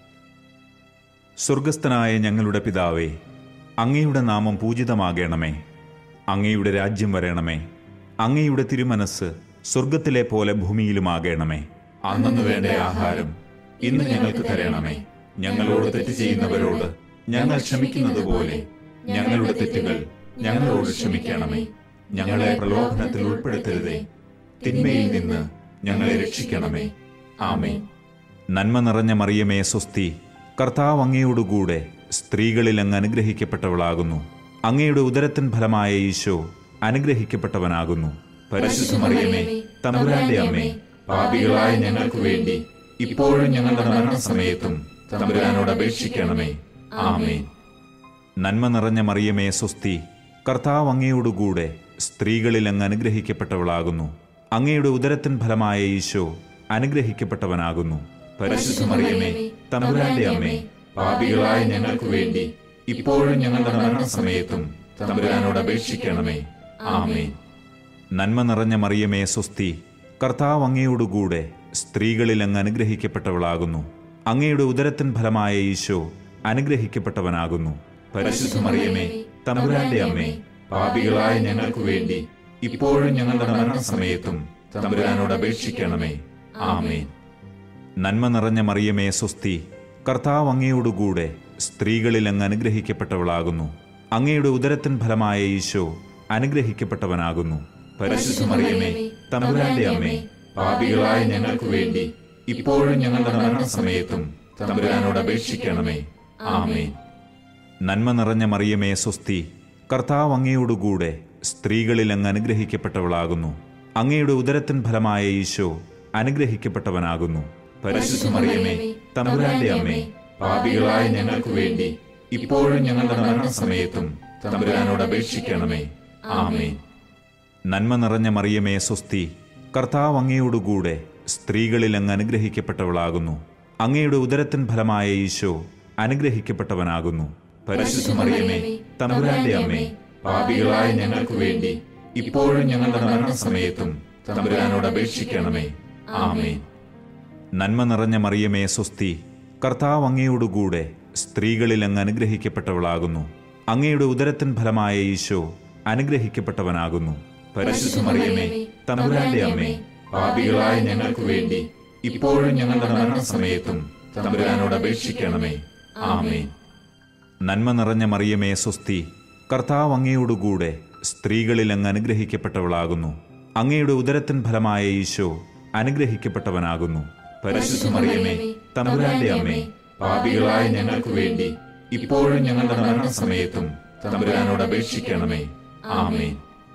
സ്വർഗസ്ഥനായ ഞങ്ങളുടെ പിതാവേ, അങ്ങയുടെ നാമം പൂജിതമാകണമേ. അങ്ങയുടെ രാജ്യം വരണമേ. അങ്ങയുടെ തിരുമനസ് സ്വർഗത്തിലെ പോലെ ഭൂമിയിലുമാകണമേ. അന്നു വേണ്ട ആഹാരം ഇന്ന് ഞങ്ങൾക്ക് തരണമേ. ഞങ്ങളോട് തെറ്റ് ചെയ്യുന്നവരോട് ഞങ്ങൾ ക്ഷമിക്കുന്നത് പോലെ ഞങ്ങളുടെ തെറ്റുകൾ ഞങ്ങളോട് ക്ഷമിക്കണമേ. ഞങ്ങളെ പ്രലോഭനത്തിൽ ഉൾപ്പെടുത്തരുതേ, തിന്മയിൽ നിന്ന് ഞങ്ങളെ രക്ഷിക്കണമേ. ആമേൻ. നന്മ നിറഞ്ഞ മറിയമേ സ്വസ്തി, കർത്താവ് അങ്ങയോടുകൂടെ സ്ത്രീകളിൽ അങ്ങ് അനുഗ്രഹിക്കപ്പെട്ടവളാകുന്നു. അങ്ങയുടെ ഉദരത്തിൻ ഫലമായ ഈശോ അനുഗ്രഹിക്കപ്പെട്ടവനാകുന്നു. പരിശുദ്ധ മറിയമേ, തമ്പുരാന്റെ അമ്മേ, പാപികളായ ഞങ്ങൾക്ക് വേണ്ടി ഇപ്പോഴും ഞങ്ങളുടെ മരണസമയത്തും തമ്പുരാനോട് അപേക്ഷിക്കണമേ. ആമേൻ. നന്മ നിറഞ്ഞ മറിയമേ സ്വസ്തി, കർത്താവ് അങ്ങയോടുകൂടെ സ്ത്രീകളിൽ അങ്ങ് അനുഗ്രഹിക്കപ്പെട്ടവളാകുന്നു. അങ്ങയുടെ ഉദരത്തിൻ ഫലമായ ഈശോ അനുഗ്രഹിക്കപ്പെട്ടവനാകുന്നു. പരിശുദ്ധ മറിയമേ, തമ്പുരാന്റെ അമ്മേ, പാപികളായ ഞങ്ങൾക്ക് വേണ്ടി ഇപ്പോഴും ഞങ്ങളുടെ മരണസമയത്തും തമ്പുരാനോട് അപേക്ഷിക്കണമേ. ആമേൻ. നന്മ നിറഞ്ഞ മറിയമേ സ്വസ്തി, കർത്താവ് അങ്ങയോടുകൂടെ സ്ത്രീകളിൽ അങ്ങ് അനുഗ്രഹിക്കപ്പെട്ടവളാകുന്നു. അങ്ങയുടെ ഉദരത്തിൻ ഫലമായ ഈശോ അനുഗ്രഹിക്കപ്പെട്ടവനാകുന്നു. പരിശുദ്ധ മറിയമേ, തമ്പുരാന്റെ അമ്മേ, പാപികളായ ഞങ്ങൾക്ക് വേണ്ടി ഇപ്പോഴും ഞങ്ങളുടെ മരണസമയത്തും തമ്പുരാനോട് അപേക്ഷിക്കണമേ. ആമേൻ. നന്മ നിറഞ്ഞ മറിയമേ സ്വസ്തി, കർത്താവ് അങ്ങയോടുകൂടെ സ്ത്രീകളിൽ അങ്ങ് അനുഗ്രഹിക്കപ്പെട്ടവളാകുന്നു. അങ്ങയുടെ ഉദരത്തിൻ ഫലമായ ഈശോ അനുഗ്രഹിക്കപ്പെട്ടവനാകുന്നു. പരിശുദ്ധ മറിയമേ, തമ്പുരാന്റെ അമ്മേ, പാപികളായ ഞങ്ങൾക്ക് വേണ്ടി ഇപ്പോഴും ഞങ്ങളുടെ മരണസമയത്തും തമ്പുരാനോട് അപേക്ഷിക്കണമേ. ആമേൻ. നന്മ നിറഞ്ഞ മറിയമേ സ്വസ്തി, കർത്താവ് അങ്ങയോടുകൂടെ സ്ത്രീകളിൽ അങ്ങ് അനുഗ്രഹിക്കപ്പെട്ടവളാകുന്നു. അങ്ങയുടെ ഉദരത്തിൻ ഫലമായ ഈശോ അനുഗ്രഹിക്കപ്പെട്ടവനാകുന്നു. പരിശുദ്ധ മറിയമേ, തമ്പുരാന്റെ അമ്മേ, പാപികളായ ഞങ്ങൾക്ക് വേണ്ടി ഇപ്പോഴും ഞങ്ങളുടെ മരണസമയത്തും തമ്പുരാനോട് അപേക്ഷിക്കണമേ. ആമേൻ. നന്മ നിറഞ്ഞ മറിയമേ സ്വസ്തി, കർത്താവ് അങ്ങയോടുകൂടെ സ്ത്രീകളിൽ അങ്ങ് അനുഗ്രഹിക്കപ്പെട്ടവളാകുന്നു. അങ്ങയുടെ ഉദരത്തിൻ ഫലമായ ഈശോ അനുഗ്രഹിക്കപ്പെട്ടവനാകുന്നു. പരിശുദ്ധ മറിയമേ, തമ്പുരാന്റെ അമ്മേ, പാപികളായ ഞങ്ങൾക്ക് വേണ്ടി ഇപ്പോഴും ഞങ്ങളുടെ മരണസമയത്തും തമ്പുരാനോട് അപേക്ഷിക്കണമേ. ആമേൻ. നന്മ നിറഞ്ഞ മറിയമേ സ്വസ്തി, കർത്താവ് അങ്ങയോടുകൂടെ സ്ത്രീകളിൽ അങ്ങ് അനുഗ്രഹിക്കപ്പെട്ടവളാകുന്നു. അങ്ങയുടെ ഉദരത്തിൻ ഫലമായ ഈശോ അനുഗ്രഹിക്കപ്പെട്ടവനാകുന്നു. പരിശുദ്ധ മറിയമേ, തമ്പുരാന്റെ അമ്മേ, പാപികളായ ഞങ്ങൾക്ക് വേണ്ടി ഇപ്പോഴും ഞങ്ങളുടെ മരണസമയത്തും തമ്പുരാനോട് അപേക്ഷിക്കണമേ. ആമേൻ. നന്മ നിറഞ്ഞ മറിയമേ സ്വസ്തി, കർത്താവ് അങ്ങയോടുകൂടെ സ്ത്രീകളിൽ അങ്ങ് അനുഗ്രഹിക്കപ്പെട്ടവളാകുന്നു. അങ്ങയുടെ ഉദരത്തിൻ ഫലമായ ഈശോ അനുഗ്രഹിക്കപ്പെട്ടവനാകുന്നു. പരിശുദ്ധ മറിയമേ, തമ്പുരാന്റെ അമ്മേ, പാപികളായ ഞങ്ങൾക്ക് വേണ്ടി ഇപ്പോഴും ഞങ്ങളുടെ മരണസമയത്തും തമ്പുരാനോട് അപേക്ഷിക്കണമേ. ആമേൻ.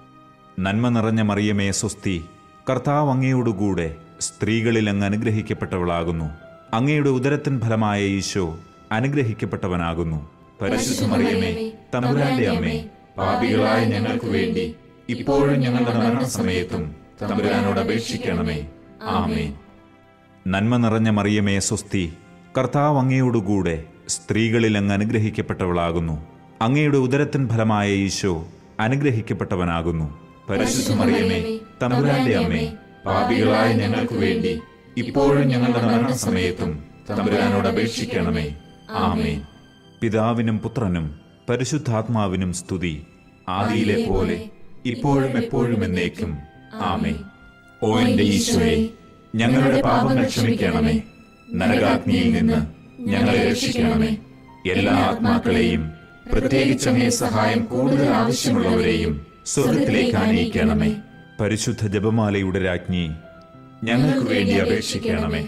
നന്മ നിറഞ്ഞ മറിയമേ സ്വസ്തി, കർത്താവ് അങ്ങയോടുകൂടെ സ്ത്രീകളിൽ അങ്ങ് അനുഗ്രഹിക്കപ്പെട്ടവളാകുന്നു. അങ്ങയുടെ ഉദരത്തിൻ ഫലമായ ഈശോ അനുഗ്രഹിക്കപ്പെട്ടവനാകുന്നു. പരിശുദ്ധ മറിയമേ, തമ്പുരാന്റെ അമ്മേ, പാപികളായ ഞങ്ങൾക്ക് വേണ്ടി ഇപ്പോഴും ഞങ്ങളുടെ മരണസമയത്തും തമ്പുരാനോട് അപേക്ഷിക്കണമേ. ആമേൻ. നന്മ നിറഞ്ഞ മറിയമേ സ്വസ്തി, കർത്താവ് അങ്ങയോടുകൂടെ സ്ത്രീകളിൽ അങ്ങ് അനുഗ്രഹിക്കപ്പെട്ടവളാകുന്നു. അങ്ങയുടെ ഉദരത്തിൻ ഫലമായ ഈശോ അനുഗ്രഹിക്കപ്പെട്ടവനാകുന്നു. പരിശുദ്ധ മറിയമേ, തമ്പുരാന്റെ അമ്മേ, പാപികളായ ഞങ്ങൾക്ക് വേണ്ടി ഇപ്പോഴും ഞങ്ങളുടെ മരണസമയത്തും തമ്പുരാനോട് അപേക്ഷിക്കണമേ. ആമേൻ. പിതാവിനും പുത്രനും പരിശുദ്ധാത്മാവിനും സ്തുതി, ആദിയിലെ പോലെ ഇപ്പോഴും എപ്പോഴും എന്നേക്കും. ആമേൻ. ഓ എന്റെ ഈശോയെ, ഞങ്ങളുടെ പാപങ്ങൾ ക്ഷമിക്കണമേ. നരകാഗ്നിയിൽ നിന്ന് ഞങ്ങളെ രക്ഷിക്കണമേ. എല്ലാ ആത്മാക്കളെയും, പ്രത്യേകിച്ച് അങ്ങേ സഹായം കൂടുതൽ ആവശ്യമുള്ളവരെയും സ്വർഗത്തിലേക്ക് ആനയിക്കണമേ. പരിശുദ്ധ ജപമാലയുടെ രാജ്ഞി, ഞങ്ങൾക്ക് വേണ്ടി അപേക്ഷിക്കണമേ.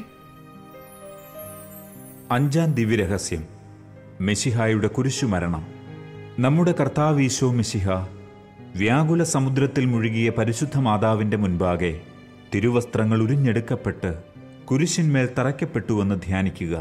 അഞ്ചാം ദിവ്യരഹസ്യം, മെശിഹായുടെ കുരിശുമരണം. നമ്മുടെ കർത്താവ് ഈശോ മെശിഹ വ്യാകുല സമുദ്രത്തിൽ മുഴുകിയ പരിശുദ്ധ മാതാവിൻ്റെ മുൻപാകെ തിരുവസ്ത്രങ്ങൾ ഉരിഞ്ഞെടുക്കപ്പെട്ട് കുരിശിന്മേൽ തറയ്ക്കപ്പെട്ടുവെന്ന് ധ്യാനിക്കുക.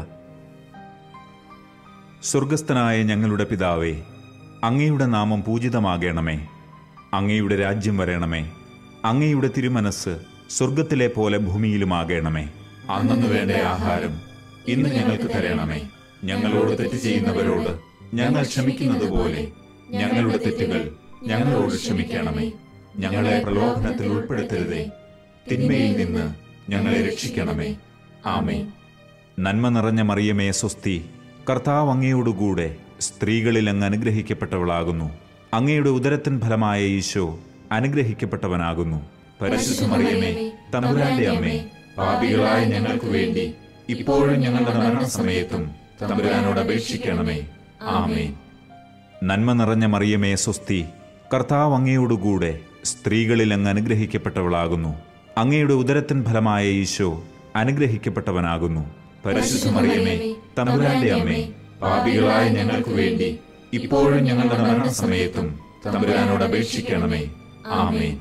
സ്വർഗസ്ഥനായ ഞങ്ങളുടെ പിതാവേ, അങ്ങയുടെ നാമം പൂജിതമാകണമേ. അങ്ങയുടെ രാജ്യം വരണമേ. അങ്ങയുടെ തിരുമനസ് സ്വർഗത്തിലെ പോലെ ഭൂമിയിലുമാകണമേ. അന്നു വേണ്ട ആഹാരം ഇന്ന് ഞങ്ങൾക്ക് തരണമേ. ഞങ്ങളോട് തെറ്റ് ചെയ്യുന്നവരോട് ഞങ്ങൾ ക്ഷമിക്കുന്നത് പോലെ ഞങ്ങളുടെ തെറ്റുകൾ ഞങ്ങളോട് ക്ഷമിക്കണമേ. ഞങ്ങളെ പ്രലോഭനത്തിൽ ഉൾപ്പെടുത്തരുതേ, തിന്മയിൽ നിന്ന് ഞങ്ങളെ രക്ഷിക്കണമേ. ആമേൻ. നന്മ നിറഞ്ഞ മറിയമേ സ്വസ്തി, കർത്താവ് അങ്ങയോടുകൂടെ സ്ത്രീകളിൽ അങ്ങ് അനുഗ്രഹിക്കപ്പെട്ടവളാകുന്നു. അങ്ങയുടെ ഉദരത്തിൻ ഫലമായ ഈശോ അനുഗ്രഹിക്കപ്പെട്ടവനാകുന്നു. പരിശുദ്ധ മറിയമേ, തമ്പുരാന്റെ അമ്മേ, പാപികളായ ഞങ്ങൾക്ക് വേണ്ടി ഇപ്പോഴും ഞങ്ങളുടെ മരണസമയത്തും തമ്പുരാനോട് അപേക്ഷിക്കണമേ. ആമേൻ. നന്മ നിറഞ്ഞ മറിയമേ സ്വസ്തി, കർത്താവ് അങ്ങയോടുകൂടെ സ്ത്രീകളിൽ അങ്ങ് അനുഗ്രഹിക്കപ്പെട്ടവളാകുന്നു. അങ്ങയുടെ ഉദരത്തിൻ ഫലമായ ഈശോ അനുഗ്രഹിക്കപ്പെട്ടവനാകുന്നു. പരിശുദ്ധ മറിയമേ, തമ്പുരാന്റെ അമ്മേ, പാപികളായ ഞങ്ങൾക്ക് വേണ്ടി ഇപ്പോഴും ഞങ്ങളുടെ മരണസമയത്തും തമ്പുരാനോട് അപേക്ഷിക്കണമേ. ആമേൻ.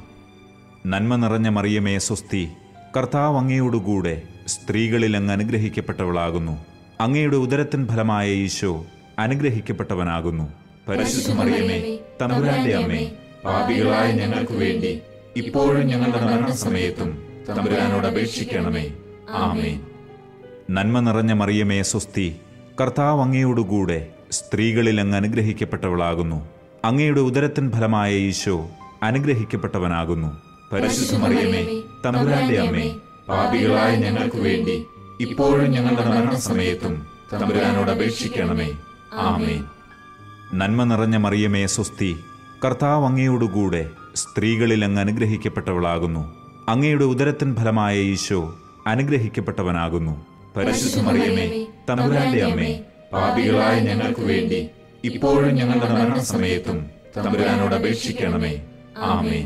നന്മ നിറഞ്ഞ മറിയമേ സ്വസ്തി, കർത്താവ് അങ്ങയോടുകൂടെ സ്ത്രീകളിൽ അങ്ങ് അനുഗ്രഹിക്കപ്പെട്ടവളാകുന്നു. അങ്ങയുടെ ഉദരത്തിൻ ഫലമായ ഈശോ അനുഗ്രഹിക്കപ്പെട്ടവനാകുന്നു. പരിശുദ്ധ മറിയമേ, തമ്പുരാന്റെ അമ്മേ, പാപികളായ ഞങ്ങൾക്ക് വേണ്ടി ഇപ്പോഴും ഞങ്ങളുടെ മരണസമയത്തും തമ്പുരാനോട് അപേക്ഷിക്കണമേ. ആമേൻ. നന്മ നിറഞ്ഞ മറിയമേ സ്വസ്തി, കർത്താവ് അങ്ങയോടുകൂടെ സ്ത്രീകളിൽ അങ്ങ് അനുഗ്രഹിക്കപ്പെട്ടവളാകുന്നു. അങ്ങയുടെ ഉദരത്തിൻ ഫലമായ ഈശോ അനുഗ്രഹിക്കപ്പെട്ടവനാകുന്നു. പരിശുദ്ധ മറിയമേ, തമ്പുരാന്റെ അമ്മേ, പാപികളായ ഞങ്ങൾക്ക് വേണ്ടി ഇപ്പോഴും ഞങ്ങളുടെ മരണസമയത്തും തമ്പുരാനോട് അപേക്ഷിക്കണമേ. ആമേൻ. നന്മ നിറഞ്ഞ മറിയമേ സ്വസ്തി, കർത്താവ് അങ്ങയോടുകൂടെ സ്ത്രീകളിൽ അങ്ങ് അനുഗ്രഹിക്കപ്പെട്ടവളാകുന്നു. അങ്ങയുടെ ഉദരത്തിൻ ഫലമായ ഈശോ അനുഗ്രഹിക്കപ്പെട്ടവനാകുന്നു. പരിശുദ്ധ മറിയമേ, തമ്പുരാന്റെ അമ്മേ, പാപികളായ ഞങ്ങൾക്ക് വേണ്ടി ഇപ്പോഴും ഞങ്ങളുടെ മരണസമയത്തും തമ്പുരാനോട് അപേക്ഷിക്കണമേ. ആമേൻ.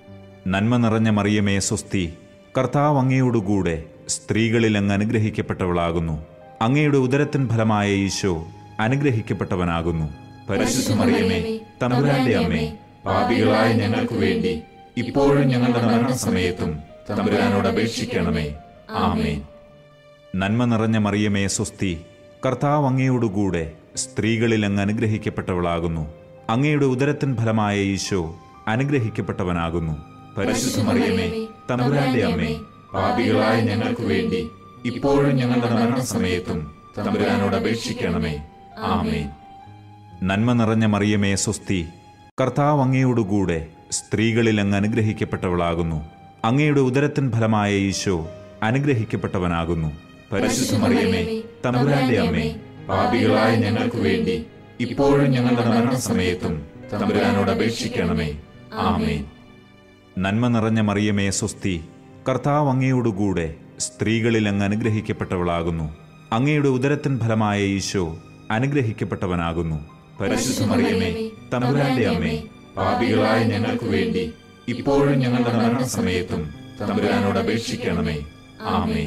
നന്മ നിറഞ്ഞ മറിയമേ സ്വസ്തി, കർത്താവ് അങ്ങയോടുകൂടെ സ്ത്രീകളിൽ അങ്ങ് അനുഗ്രഹിക്കപ്പെട്ടവളാകുന്നു. അങ്ങയുടെ ഉദരത്തിൻ ഫലമായ ഈശോ അനുഗ്രഹിക്കപ്പെട്ടവനാകുന്നു. പരിശുദ്ധ മറിയമേ, തമ്പുരാന്റെ അമ്മേ, പാപികളായ ഞങ്ങൾക്ക് വേണ്ടി ഇപ്പോഴും ഞങ്ങളുടെ മരണസമയത്തും തമ്പുരാനോട് അപേക്ഷിക്കണമേ. ആമേൻ. നന്മ നിറഞ്ഞ മറിയമേ സ്വസ്തി, കർത്താവ് അങ്ങയോടുകൂടെ സ്ത്രീകളിൽ അങ്ങ് അനുഗ്രഹിക്കപ്പെട്ടവളാകുന്നു. അങ്ങയുടെ ഉദരത്തിൻ ഫലമായ ഈശോ അനുഗ്രഹിക്കപ്പെട്ടവനാകുന്നു. പരിശുദ്ധ മറിയമേ, തമ്പുരാന്റെ അമ്മേ, പാപികളായ ഞങ്ങൾക്ക് വേണ്ടി ഇപ്പോഴും ഞങ്ങളുടെ മരണസമയത്തും തമ്പുരാനോട് അപേക്ഷിക്കണമേ. ആമേൻ. നന്മ നിറഞ്ഞ മറിയമേ സ്വസ്തി, കർത്താവ് അങ്ങയോടുകൂടെ സ്ത്രീകളിൽ അങ്ങ് അനുഗ്രഹിക്കപ്പെട്ടവളാകുന്നു. അങ്ങയുടെ ഉദരത്തിൻ ഫലമായ ഈശോ അനുഗ്രഹിക്കപ്പെട്ടവനാകുന്നു. പരിശുദ്ധ മറിയമേ, തമ്പുരാന്റെ അമ്മേ, പാപികളായ ഞങ്ങൾക്ക് വേണ്ടി ഇപ്പോഴും ഞങ്ങളുടെ മരണസമയത്തും തമ്പുരാനോട് അപേക്ഷിക്കണമേ. ആമേൻ. നന്മ നിറഞ്ഞ മറിയമേ സ്വസ്തി, കർത്താവ് അങ്ങയോടുകൂടെ സ്ത്രീകളിൽ അങ്ങ് അനുഗ്രഹിക്കപ്പെട്ടവളാകുന്നു. അങ്ങയുടെ ഉദരത്തിൻ ഫലമായ ഈശോ അനുഗ്രഹിക്കപ്പെട്ടവനാകുന്നു. പരിശുദ്ധ മറിയമേ, തമ്പുരാന്റെ അമ്മേ, പാപികളായ ഞങ്ങൾക്ക് വേണ്ടി ഇപ്പോഴും ഞങ്ങളുടെ മരണസമയത്തും തമ്പുരാനോട് അപേക്ഷിക്കണമേ. ആമേൻ.